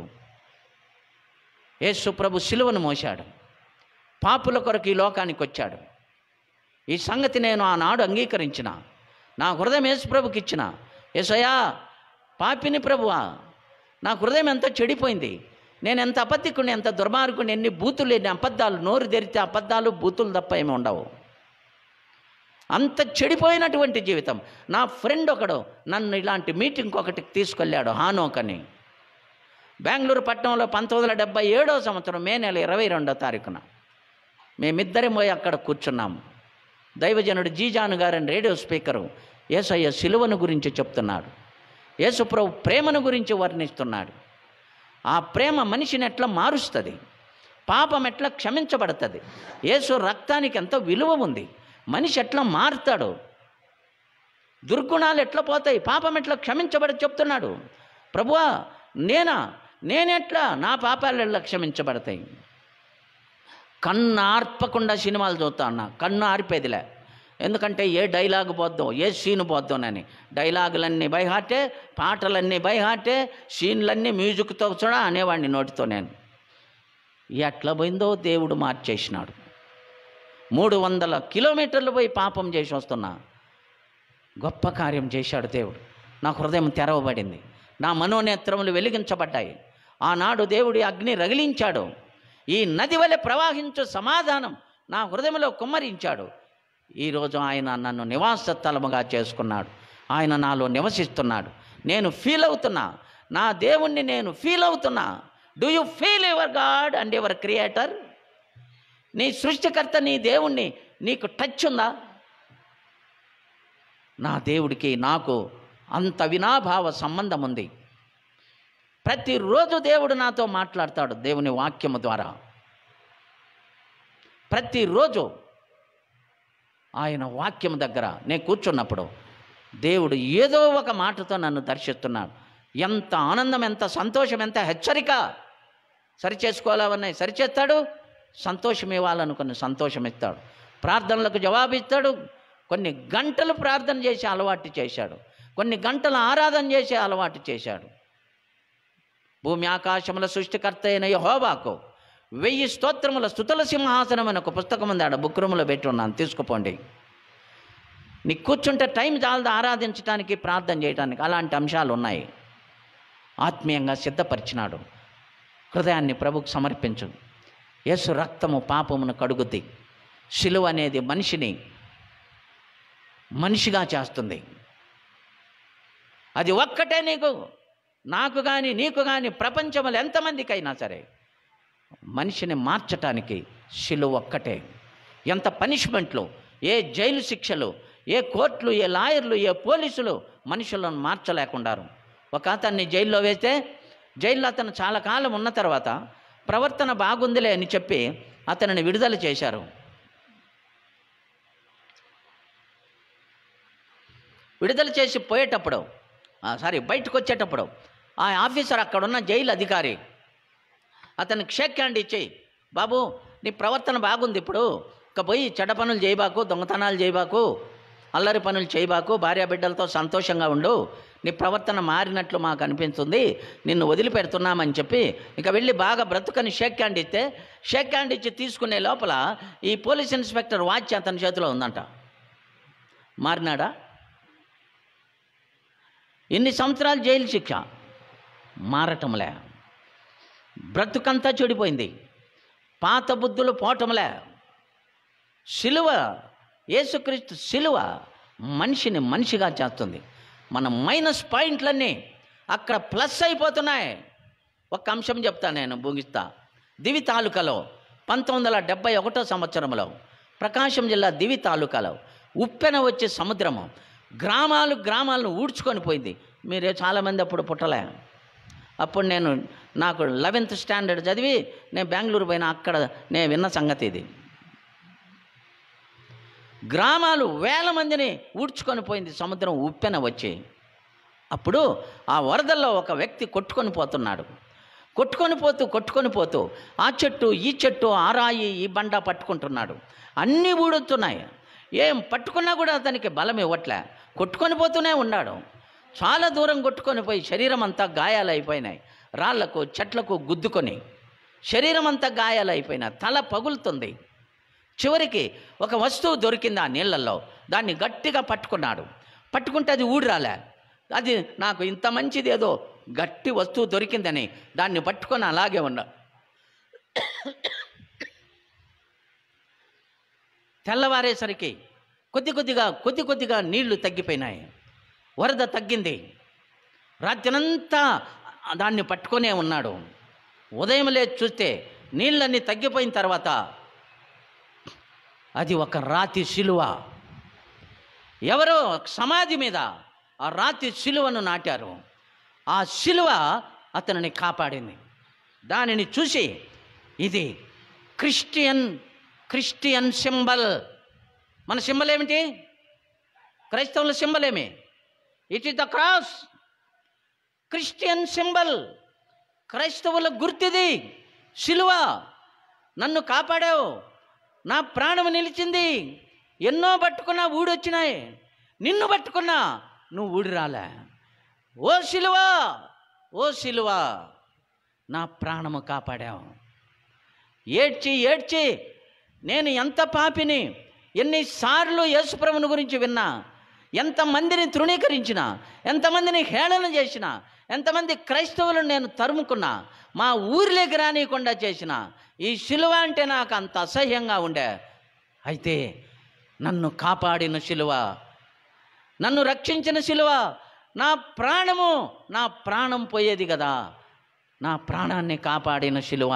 Speaker 4: యేసు ప్రభు సిలువను మోశాడు, పాపుల కొరకు ఈ లోకానికి వచ్చాడు. ఈ సంగతి నేను ఆనాడు అంగీకరించిన, నా హృదయం యేసు ప్రభుకి ఇచ్చిన. యేసయ్యా, పాపిని ప్రభువా, నా హృదయం ఎంత చెడిపోయింది, నేను ఎంత అబద్ధికుని, ఎంత దుర్మార్గుని, ఎన్ని బూతులు, ఎన్ని అబద్ధాలు, నోరు తెరితే అబద్ధాలు బూతులు తప్ప ఏమి ఉండవు. అంత చెడిపోయినటువంటి జీవితం. నా ఫ్రెండ్ ఒకడు నన్ను ఇలాంటి మీటింగ్ ఒకటికి తీసుకెళ్ళాడు, హానోక్ అని. బెంగళూరు పట్టణంలో 1977వ సంవత్సరం మే నెల 22వ తారీఖున మేమిద్దరం పోయి అక్కడ కూర్చున్నాము. దైవజనుడు జీజాను గారని రేడియో స్పీకరు యేసయ్య సిలువను గురించి చెప్తున్నాడు. యేసుప్రభు ప్రేమను గురించి వర్ణిస్తున్నాడు. ఆ ప్రేమ మనిషిని ఎట్లా మారుస్తుంది, పాపం ఎట్లా క్షమించబడుతుంది, యేసు రక్తానికి ఎంత విలువ ఉంది, మనిషి ఎట్లా మారుతాడు, దుర్గుణాలు ఎట్లా పోతాయి, పాపం ఎట్లా క్షమించబడి చెప్తున్నాడు. ప్రభువా, నేనెట్లా నా పాపాలు ఎట్లా క్షమించబడతాయి. కన్ను ఆర్పకుండా సినిమాలు చూస్తా ఉన్నా, కన్ను ఆర్పేదిలే. ఎందుకంటే ఏ డైలాగ్ పోద్దో, ఏ సీన్ పోద్దోనని. డైలాగులన్నీ బైహార్టే, పాటలన్నీ బైహార్టే, సీన్లన్నీ మ్యూజిక్తో కూడా అనేవాడిని నోటితో నేను. ఎట్లా పోయిందో దేవుడు మార్చేసినాడు. 300 కిలోమీటర్లు పోయి పాపం చేసి వస్తున్నా. గొప్ప కార్యం చేశాడు దేవుడు. నా హృదయం తెరవబడింది, నా మనోనేత్రములు వెలిగించబడ్డాయి. ఆనాడు దేవుడి అగ్ని రగిలించాడు. ఈ నది వలె ప్రవహించు సమాధానం నా హృదయంలో కుమ్మరించాడు. ఈరోజు ఆయన నన్ను నివాస స్థలముగా చేసుకున్నాడు. ఆయన నాలో నివసిస్తున్నాడు. నేను ఫీల్ అవుతున్నా, నా దేవుణ్ణి నేను ఫీల్ అవుతున్నా. Do you feel your God and your creator? నీ సృష్టికర్త నీ దేవుణ్ణి నీకు టచ్ ఉందా? నా దేవుడికి నాకు అంత వినాభావ సంబంధం ఉంది. ప్రతిరోజు దేవుడు నాతో మాట్లాడతాడు దేవుని వాక్యము ద్వారా. ప్రతిరోజు ఆయన వాక్యం దగ్గర నేను కూర్చున్నప్పుడు దేవుడు ఏదో ఒక మాటతో నన్ను దర్శిస్తున్నాడు. ఎంత ఆనందం, ఎంత సంతోషం, ఎంత హెచ్చరిక. సరిచేసుకోవాలవన్నీ సరిచేస్తాడు, సంతోషం ఇవ్వాలనుకుని సంతోషం ఇస్తాడు, ప్రార్థనలకు జవాబిస్తాడు. కొన్ని గంటలు ప్రార్థన చేసి అలవాటు చేశాడు, కొన్ని గంటలు ఆరాధన చేసి అలవాటు చేశాడు. భూమి ఆకాశముల సృష్టికర్త అయిన యెహోవాకు 1000 స్తోత్రముల స్తుతుల సింహాసనం అని ఒక పుస్తకం ఉంది, ఆడ బుక్ రూమ్లో పెట్టి ఉన్నాను, తీసుకుపోండి. నీకు కూర్చుంటే టైం చాలదు ఆరాధించడానికి, ప్రార్థన చేయడానికి. అలాంటి అంశాలు ఉన్నాయి. ఆత్మీయంగా సిద్ధపరిచినాడు. హృదయాన్ని ప్రభుకు సమర్పించు. యేసు రక్తము పాపమును కడుగుద్ది. సిలువ అనేది మనిషిని మనిషిగా చేస్తుంది. అది ఒక్కటే నీకు, నాకు కానీ నీకు కానీ ప్రపంచంలో ఎంతమందికైనా సరే మనిషిని మార్చటానికి సిలువ ఒక్కటే. ఎంత పనిష్మెంట్లు, ఏ జైలు శిక్షలు, ఏ కోర్టులు, ఏ లాయర్లు, ఏ పోలీసులు మనుషులను మార్చలేకుండారు. ఒక అతన్ని జైల్లో వేస్తే జైల్లో అతను చాలా కాలం ఉన్న తర్వాత ప్రవర్తన బాగుందిలే అని చెప్పి అతనిని విడుదల చేశారు. విడుదల చేసి పోయేటప్పుడు బయటకు వచ్చేటప్పుడు ఆ ఆఫీసర్, అక్కడున్న జైలు అధికారి అతనికి షేక్ హ్యాండ్ ఇచ్చి, బాబు నీ ప్రవర్తన బాగుంది, ఇప్పుడు ఇక పోయి చెడ్డ పనులు చేయబాకు, దొంగతనాలు చేయబాకు, అల్లరి పనులు చేయబాకు, భార్యాబిడ్డలతో సంతోషంగా ఉండు, నీ ప్రవర్తన మారినట్లు మాకు అనిపిస్తుంది, నిన్ను వదిలిపెడుతున్నామని చెప్పి ఇక వెళ్ళి బాగా బ్రతుకని షేక్ హ్యాండ్ ఇస్తే, షేక్ హ్యాండ్ ఇచ్చి తీసుకునే లోపల ఈ పోలీస్ ఇన్స్పెక్టర్ వాచ్ అతని చేతిలో ఉందంట. మారినాడా? ఎన్ని సంవత్సరాలు జైలు శిక్ష, మారటంలే. బ్రతుకంతా చెడిపోయింది, పాత బుద్ధులు పోవటంలే. సిలువ, యేసుక్రీస్తు సిలువ మనిషిని మనిషిగా చేస్తుంది. మన మైనస్ పాయింట్లన్నీ అక్కడ ప్లస్ అయిపోతున్నాయి. ఒక అంశం చెప్తా, నేను ముగిస్తా. దివి తాలూకాలో 1971 సంవత్సరంలో ప్రకాశం జిల్లా దివి తాలూకాలో ఉప్పెన వచ్చే సముద్రము గ్రామాలను ఊడ్చుకొని పోయింది. మీరే చాలామంది అప్పుడు పుట్టలే. అప్పుడు నాకు 11th స్టాండర్డ్ చదివి నేను బెంగళూరు పోయినా, అక్కడ నేను విన్న సంగతి ఇది. గ్రామాలు వేల మందిని ఊడ్చుకొని పోయింది సముద్రం ఉప్పెన వచ్చి. అప్పుడు ఆ వరదల్లో ఒక వ్యక్తి కొట్టుకొని పోతున్నాడు. కొట్టుకొని పోతూ ఆ చెట్టు ఈ చెట్టు, ఆ రాయి ఈ బండ పట్టుకుంటున్నాడు. అన్నీ ఊడుతున్నాయి, ఏం పట్టుకున్నా కూడా అతనికి బలం ఇవ్వట్లే. కొట్టుకొని పోతూనే ఉన్నాడు. చాలా దూరం కొట్టుకొని పోయి శరీరం అంతా గాయాలైపోయినాయి. రాళ్లకు చెట్లకు గుద్దుకొని శరీరం అంతా గాయాలైపోయినా, తల పగులుతుంది. చివరికి ఒక వస్తువు దొరికింది ఆ నీళ్ళల్లో, దాన్ని గట్టిగా పట్టుకున్నాడు. పట్టుకుంటే అది ఊడిరాలే. అది నాకు ఇంత మంచిది ఏదో గట్టి వస్తువు దొరికిందని దాన్ని పట్టుకొని అలాగే ఉన్నాడు. తెల్లవారేసరికి కొద్ది కొద్దిగా నీళ్లు తగ్గిపోయినాయి, వరద తగ్గింది. రాత్రినంతా దాన్ని పట్టుకొనే ఉన్నాడు. ఉదయం లేచి చూస్తే నీళ్ళన్నీ తగ్గిపోయిన తర్వాత అది ఒక రాతి శిలువ. ఎవరో సమాధి మీద ఆ రాతి శిలువను నాటారు. ఆ శిలువ అతనిని కాపాడింది. దానిని చూసి ఇది క్రిస్టియన్ సింబల్. మన సింబల్ ఏమిటి? క్రైస్తవుల సింబల్ ఏమి? It is the cross. Christian symbol, క్రైస్తవుల గుర్తిది శిలువ. నన్ను కాపాడావు, నా ప్రాణం నిలిచింది. ఎన్నో పట్టుకున్నా ఊడొచ్చినాయి, నిన్ను పట్టుకున్నా నువ్వు ఊడి రాలే. ఓ శిలువ నా ప్రాణము కాపాడావు. ఏడ్చి నేను ఎంత పాపిని, ఎన్నిసార్లు యేసుప్రభుని గురించి విన్నా, ఎంతమందిని తృణీకరించిన, ఎంతమందిని హేళన చేసిన, ఎంతమంది క్రైస్తవులను నేను తరుముకున్నా, మా ఊరిలోకి రానియకుండా చేసిన. ఈ శిలువ అంటే నాకు అంత అసహ్యంగా ఉండే. అయితే నన్ను కాపాడిన శిలువ, నన్ను రక్షించిన శిలువ, నా ప్రాణం పోయేది కదా, నా ప్రాణాన్ని కాపాడిన శిలువ.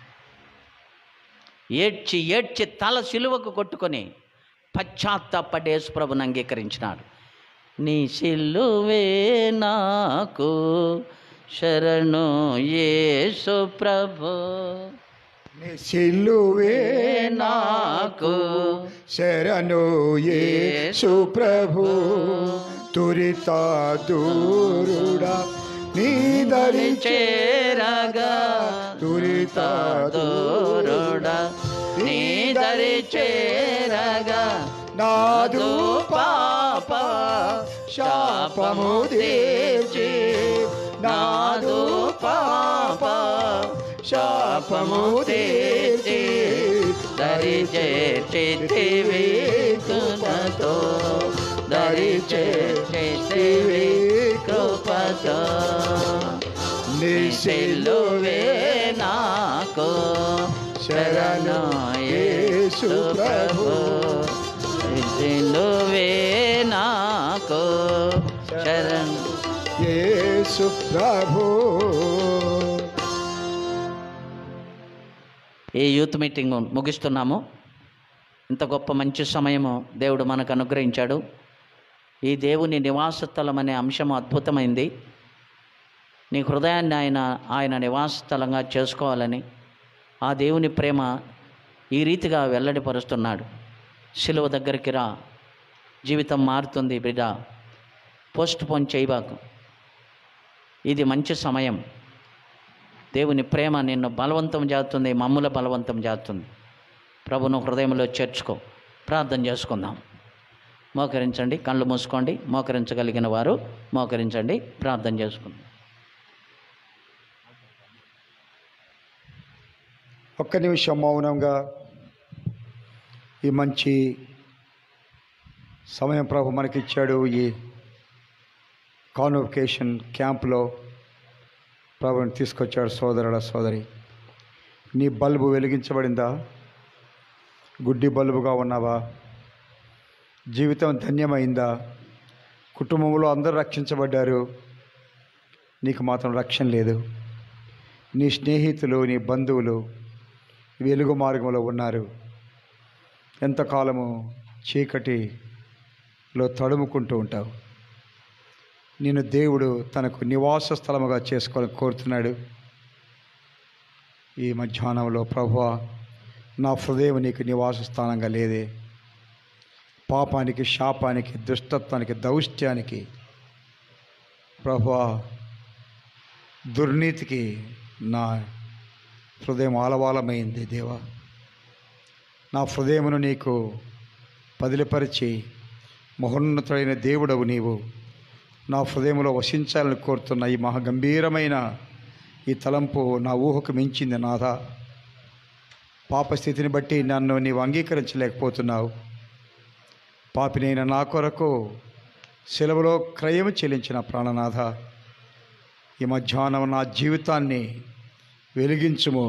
Speaker 4: ఏడ్చి ఏడ్చి తల శిలువకు కొట్టుకొని పశ్చాత్తాపడి యేసుప్రభుని అంగీకరించినాడు. నీ శిలువే నాకు శరణు యేసు ప్రభు,
Speaker 2: నీ సిలువే నాకు శరణు యేసు ప్రభు. తురిత దూరుడా నీ దరి
Speaker 4: చేరగా,
Speaker 2: తురిత
Speaker 4: దూరుడా నీ దరి చేరగా,
Speaker 2: నాదు పాప శాపము తీర్చి, నాదు పాప శాపము తీర్చి,
Speaker 4: దరి చేర్చితివి కృపతో, దరి చేర్చితివి కృపతో.
Speaker 2: నీ
Speaker 4: సిలువే నాకు శరణు యేసు ప్రభు, సిలువే నాకు శరణు
Speaker 2: యేసు ప్రభు.
Speaker 4: ఈ యూత్ మీటింగ్ ముగిస్తున్నాము. ఇంత గొప్ప మంచి సమయము దేవుడు మనకు అనుగ్రహించాడు. ఈ దేవుని నివాస స్థలం అనే అంశము అద్భుతమైంది. నీ హృదయాన్ని ఆయన నివాస స్థలంగా చేసుకోవాలని ఆ దేవుని ప్రేమ ఈ రీతిగా వెల్లడిపరుస్తున్నాడు. శిలువ దగ్గరికి రా, జీవితం మారుతుంది బిడ్డ. పోస్ట్ పోన్ చేయబాకు, ఇది మంచి సమయం. దేవుని ప్రేమ నిన్ను బలవంతం చేస్తుంది, మమ్ముల బలవంతం చేస్తుంది. ప్రభును హృదయంలో చేర్చుకో. ప్రార్థన చేసుకుందాం. మోకరించండి, కళ్ళు మూసుకోండి. మోకరించగలిగిన వారు మోకరించండి, ప్రార్థన చేసుకుందాం.
Speaker 2: ఒక్క నిమిషం మౌనంగా ఈ మంచి సమయం ప్రభు మనకిచ్చాడు. ఈ కాన్వొకేషన్ క్యాంప్లో ప్రభుని తీసుకొచ్చాడు. సోదరుడా సోదరి, నీ బల్బు వెలిగించబడిందా? గుడ్డి బల్బుగా ఉన్నావా? జీవితం ధన్యమైందా? కుటుంబంలో అందరూ రక్షించబడ్డారు, నీకు మాత్రం రక్షణ లేదు. నీ స్నేహితులు, నీ బంధువులు వెలుగు మార్గంలో ఉన్నారు. ఎంతకాలము చీకటిలో తడుముకుంటూ ఉంటావు. నిన్ను దేవుడు తనకు నివాస స్థలముగా చేసుకోవాలని కోరుతున్నాడు. ఈ మధ్యాహ్నంలో ప్రభువా, నా హృదయం నీకు నివాస స్థానంగా లేదే. పాపానికి, శాపానికి, దుష్టత్వానికి, దౌష్ట్యానికి, ప్రభువా, దుర్నీతికి నా హృదయం ఆలవాలమైంది. దేవా, నా హృదయమును నీకు పదిలిపరిచి మహోన్నతుడైన దేవుడవు నీవు నా హృదయంలో వసించాలని కోరుతున్న ఈ మహాగంభీరమైన ఈ తలంపు నా ఊహకు మించింది. నాథా, పాపస్థితిని బట్టి నన్ను నీవు అంగీకరించలేకపోతున్నావు. పాపినైన నా కొరకు సెలవులో క్రయము చెల్లించిన ప్రాణనాథ, ఈ మధ్యాహ్నం నా జీవితాన్ని వెలిగించుము.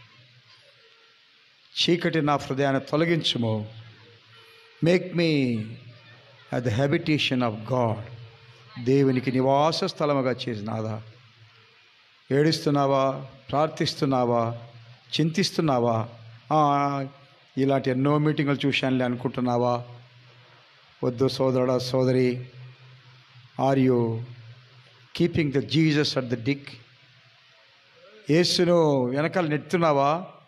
Speaker 2: చీకటి నా హృదయాన్ని తొలగించుము. Make me at the habitation of God, దేవునికి నివాస స్థలముగా చేసినాదా. ఏడుస్తున్నావా? ప్రార్థిస్తున్నావా? చింతిస్తున్నావా? ఇలాంటి ఎన్నో మీటింగులు చూశానులే అనుకుంటున్నావా? వద్దు సోదరుడా సోదరి. Are you keeping the Jesus at the dickey? యేసును వెనకాల నెట్టున్నావా?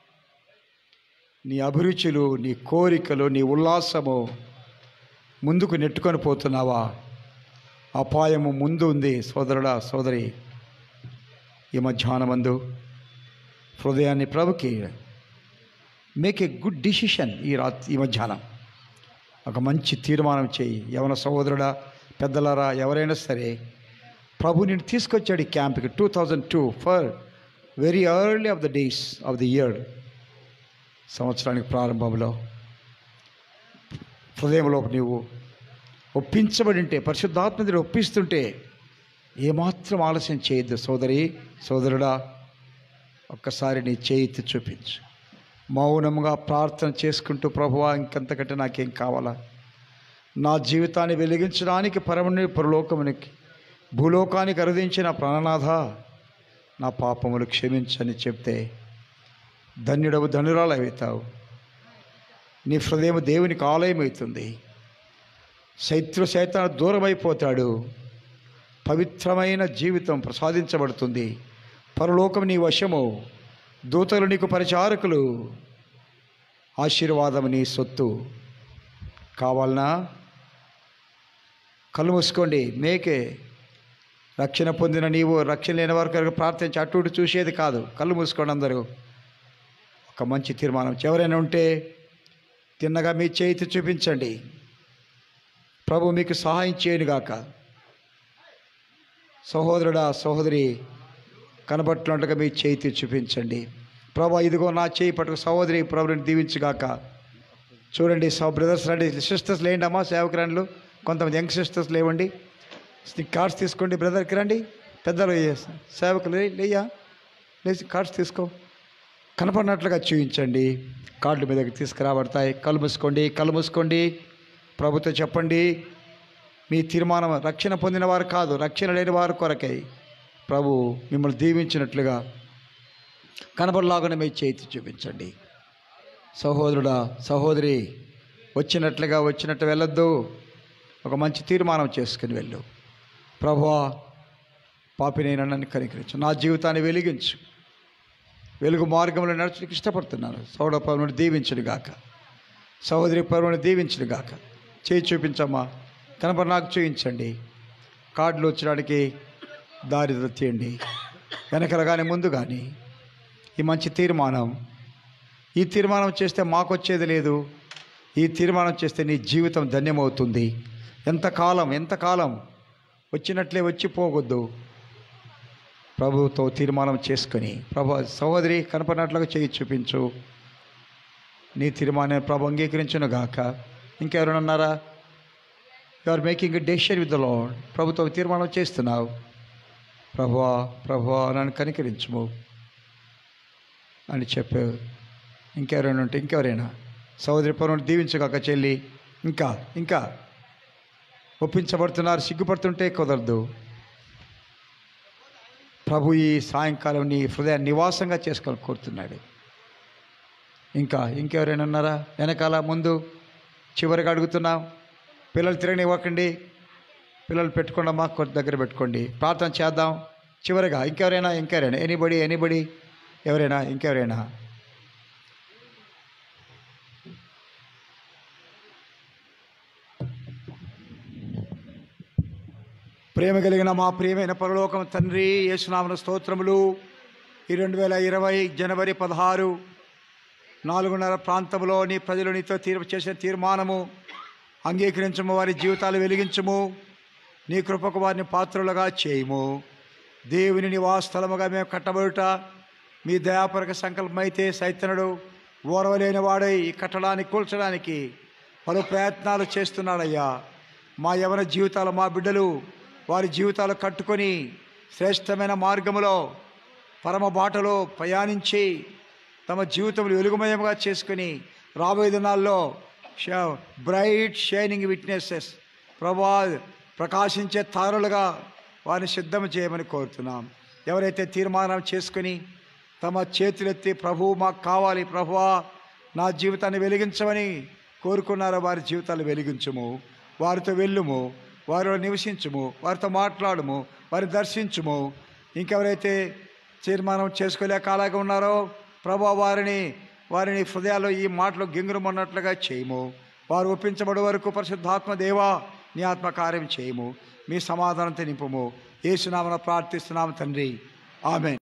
Speaker 2: నీ అభిరుచులు, నీ కోరికలు, నీ ఉల్లాసము ముందుకు నెట్టుకొని పోతున్నావా? అపాయము ముందు ఉంది సోదరుడా సోదరి. ఈ మధ్యాహ్నమందు హృదయాన్ని ప్రభుకి మేక్ ఏ గుడ్ డిసిషన్. ఈ మధ్యాహ్నం ఒక మంచి తీర్మానం చేయి. యవన సహోదరుడా, పెద్దలారా, ఎవరైనా సరే, ప్రభు నిన్ను తీసుకొచ్చాడు ఈ క్యాంప్కి 2002 for very early of the days of the year. సంవత్సరానికి ప్రారంభంలో హృదయంలో నీవు ఒప్పించబడి ఉంటే, పరిశుద్ధాత్మని ఒప్పిస్తుంటే ఏమాత్రం ఆలస్యం చేయొద్దు సోదరి సోదరుడా. ఒక్కసారి నీ చేయి చూపించు. మౌనంగా ప్రార్థన చేసుకుంటూ, ప్రభువా, ఇంకంతకంటే నాకేం కావాలా? నా జీవితాన్ని వెలిగించడానికి పరలోకమునికి భూలోకానికి అరుదించిన ప్రాణనాథ నా పాపములు క్షమించని చెప్తే ధన్యుడవు, ధన్యురాలవుతావు. నీ హృదయం దేవునికి ఆలయం అవుతుంది. శత్రు సైతాను దూరమైపోతాడు. పవిత్రమైన జీవితం ప్రసాదించబడుతుంది. పరలోకం నీ వశము, దూతలు నీకు పరిచారకులు, ఆశీర్వాదం నీ సొత్తు. కావాలనా? కళ్ళు మూసుకోండి. మేకే రక్షణ పొందిన నీవు రక్షణ లేని వారి కొరకు ప్రార్థించి అటు ఇటు చూసేది కాదు. కళ్ళు మూసుకోండి అందరూ. ఒక మంచి తీర్మానం. ఎవరైనా ఉంటే తిన్నగా మీ చేతి చూపించండి. ప్రభు మీకు సహాయం చేయనుగాక. సహోదరుడా, సహోదరి, కనబట్టినట్టుగా మీ చేతి చూపించండి. ప్రభు ఇదిగో నా చేయి పట్టుకు సహోదరి ప్రభుని దీవించుగాక. చూడండి బ్రదర్స్ రండి, సిస్టర్స్ లేండి అమ్మా, సేవకురాండ్లు కొంతమంది యంగ్ సిస్టర్స్ లేవండి. కార్డ్స్ తీసుకోండి. బ్రదర్కి రండి, పెద్దలు సేవకులు లేయా లేచి కార్డ్స్ తీసుకో. కనపడినట్లుగా చూపించండి. కార్డుల మీదకి తీసుకురాబడతాయి. కళ్ళు మూసుకోండి, కళ్ళు మూసుకోండి. ప్రభుతో చెప్పండి మీ తీర్మానం. రక్షణ పొందిన వారు కాదు, రక్షణ లేని వారి కొరకై ప్రభు మిమ్మల్ని దీవించినట్లుగా కనబడలాగానే మీ చేతి చూపించండి. సహోదరుడా, సహోదరి, వచ్చినట్టు వెళ్ళొద్దు. ఒక మంచి తీర్మానం చేసుకుని వెళ్ళు. ప్రభువా, పాపినైనా నన్ను కనికరించు, నా జీవితాన్ని వెలిగించు, వెలుగు మార్గంలో నడచడానికి ఇష్టపడుతున్నాను. సోదర ప్రభువుని దీవించును గాక, సహోదరి ప్రభువుని దీవించును గాక. చేయి చూపించమ్మా, కనపడి నాకు చూపించండి. కార్డులు వచ్చడానికి దారి తీయండి, వెనకల కానీ ముందు కానీ. ఈ మంచి తీర్మానం, ఈ తీర్మానం చేస్తే మాకు వచ్చేది లేదు. ఈ తీర్మానం చేస్తే నీ జీవితం ధన్యమవుతుంది. ఎంతకాలం వచ్చినట్లే వచ్చిపోవద్దు. ప్రభుతో తీర్మానం చేసుకొని, ప్రభు సహోదరి కనపడినట్లుగా చేయి చూపించు. నీ తీర్మానం ప్రభు అంగీకరించును గాక. ఇంకెవరైనా ఉన్నారా? You are making a decision with the Lord. ప్రభుతో తీర్మానం చేస్తున్నావు. ప్రభువా నన్ను కనికరించుము అని చెప్పావు. ఇంకెవరైనా ఉంటే ఇంకెవరైనా సహోదరి పరువును దీవించుగాక. చెల్లి ఇంకా ఒప్పించబడుతున్నారు, సిగ్గుపడుతుంటే కుదరదు. ప్రభు ఈ సాయంకాలం నీ హృదయాన్ని నివాసంగా చేసుకొని కోరుతున్నాడు. ఇంకెవరైనా ఉన్నారా? వెనకాల, ముందు, చివరిగా అడుగుతున్నాం. పిల్లలు తిరగనివ్వకండి. పిల్లలు పెట్టుకోండి, మాకు కొద్ది దగ్గర పెట్టుకోండి. ప్రార్థన చేద్దాం. చివరిగా ఇంకెవరైనా ఎనీబడి ఎవరైనా ఇంకెవరైనా? ప్రేమ కలిగిన మా ప్రియమైన పరలోకం తండ్రి, యేసునామమున స్తోత్రములు. ఈ 2020 జనవరి 16 4:30 ప్రాంతంలో నీ ప్రజలు నీతో చేసిన తీర్మానము అంగీకరించము. వారి జీవితాలు వెలిగించము. నీ కృపకు వారిని పాత్రులుగా చేయము. దేవుని నివాసస్థలముగా మేము కట్టబడుట మీ దయాపరక సంకల్పమైతే సైతనుడు ఓర్వలేని వాడై ఈ కట్టడాన్ని కూల్చడానికి పలు ప్రయత్నాలు చేస్తున్నాడయ్యా. మా యవన జీవితాలు, మా బిడ్డలు వారి జీవితాలు కట్టుకొని శ్రేష్టమైన మార్గములో పరమ బాటలో ప్రయాణించి తమ జీవితంలో వెలుగుమయముగా చేసుకుని రాబోయే దినాల్లో బ్రైట్ షైనింగ్ విట్నెసెస్, ప్రభా ప్రకాశించే తారులుగా వారిని సిద్ధం చేయమని కోరుతున్నాం. ఎవరైతే తీర్మానం చేసుకుని తమ చేతులెత్తి ప్రభు మాకు కావాలి, ప్రభువా నా జీవితాన్ని వెలిగించమని కోరుకున్నారో వారి జీవితాలు వెలిగించుము. వారితో వెళ్ళుము, వారిలో నివసించుము, వారితో మాట్లాడుము, వారిని దర్శించుము. ఇంకెవరైతే తీర్మానం చేసుకోలేక అలాగే ఉన్నారో ప్రభు వారిని హృదయాల్లో ఈ మాటలు గింగురమన్నట్లుగా చేయము. వారు ఒప్పించబడే వరకు పరిశుద్ధాత్మ దేవా నీ ఆత్మకార్యం చేయము. మీ సమాధానంతో నింపుము. యేసు నామమున ప్రార్థిస్తున్నాము తండ్రి, ఆమేన్.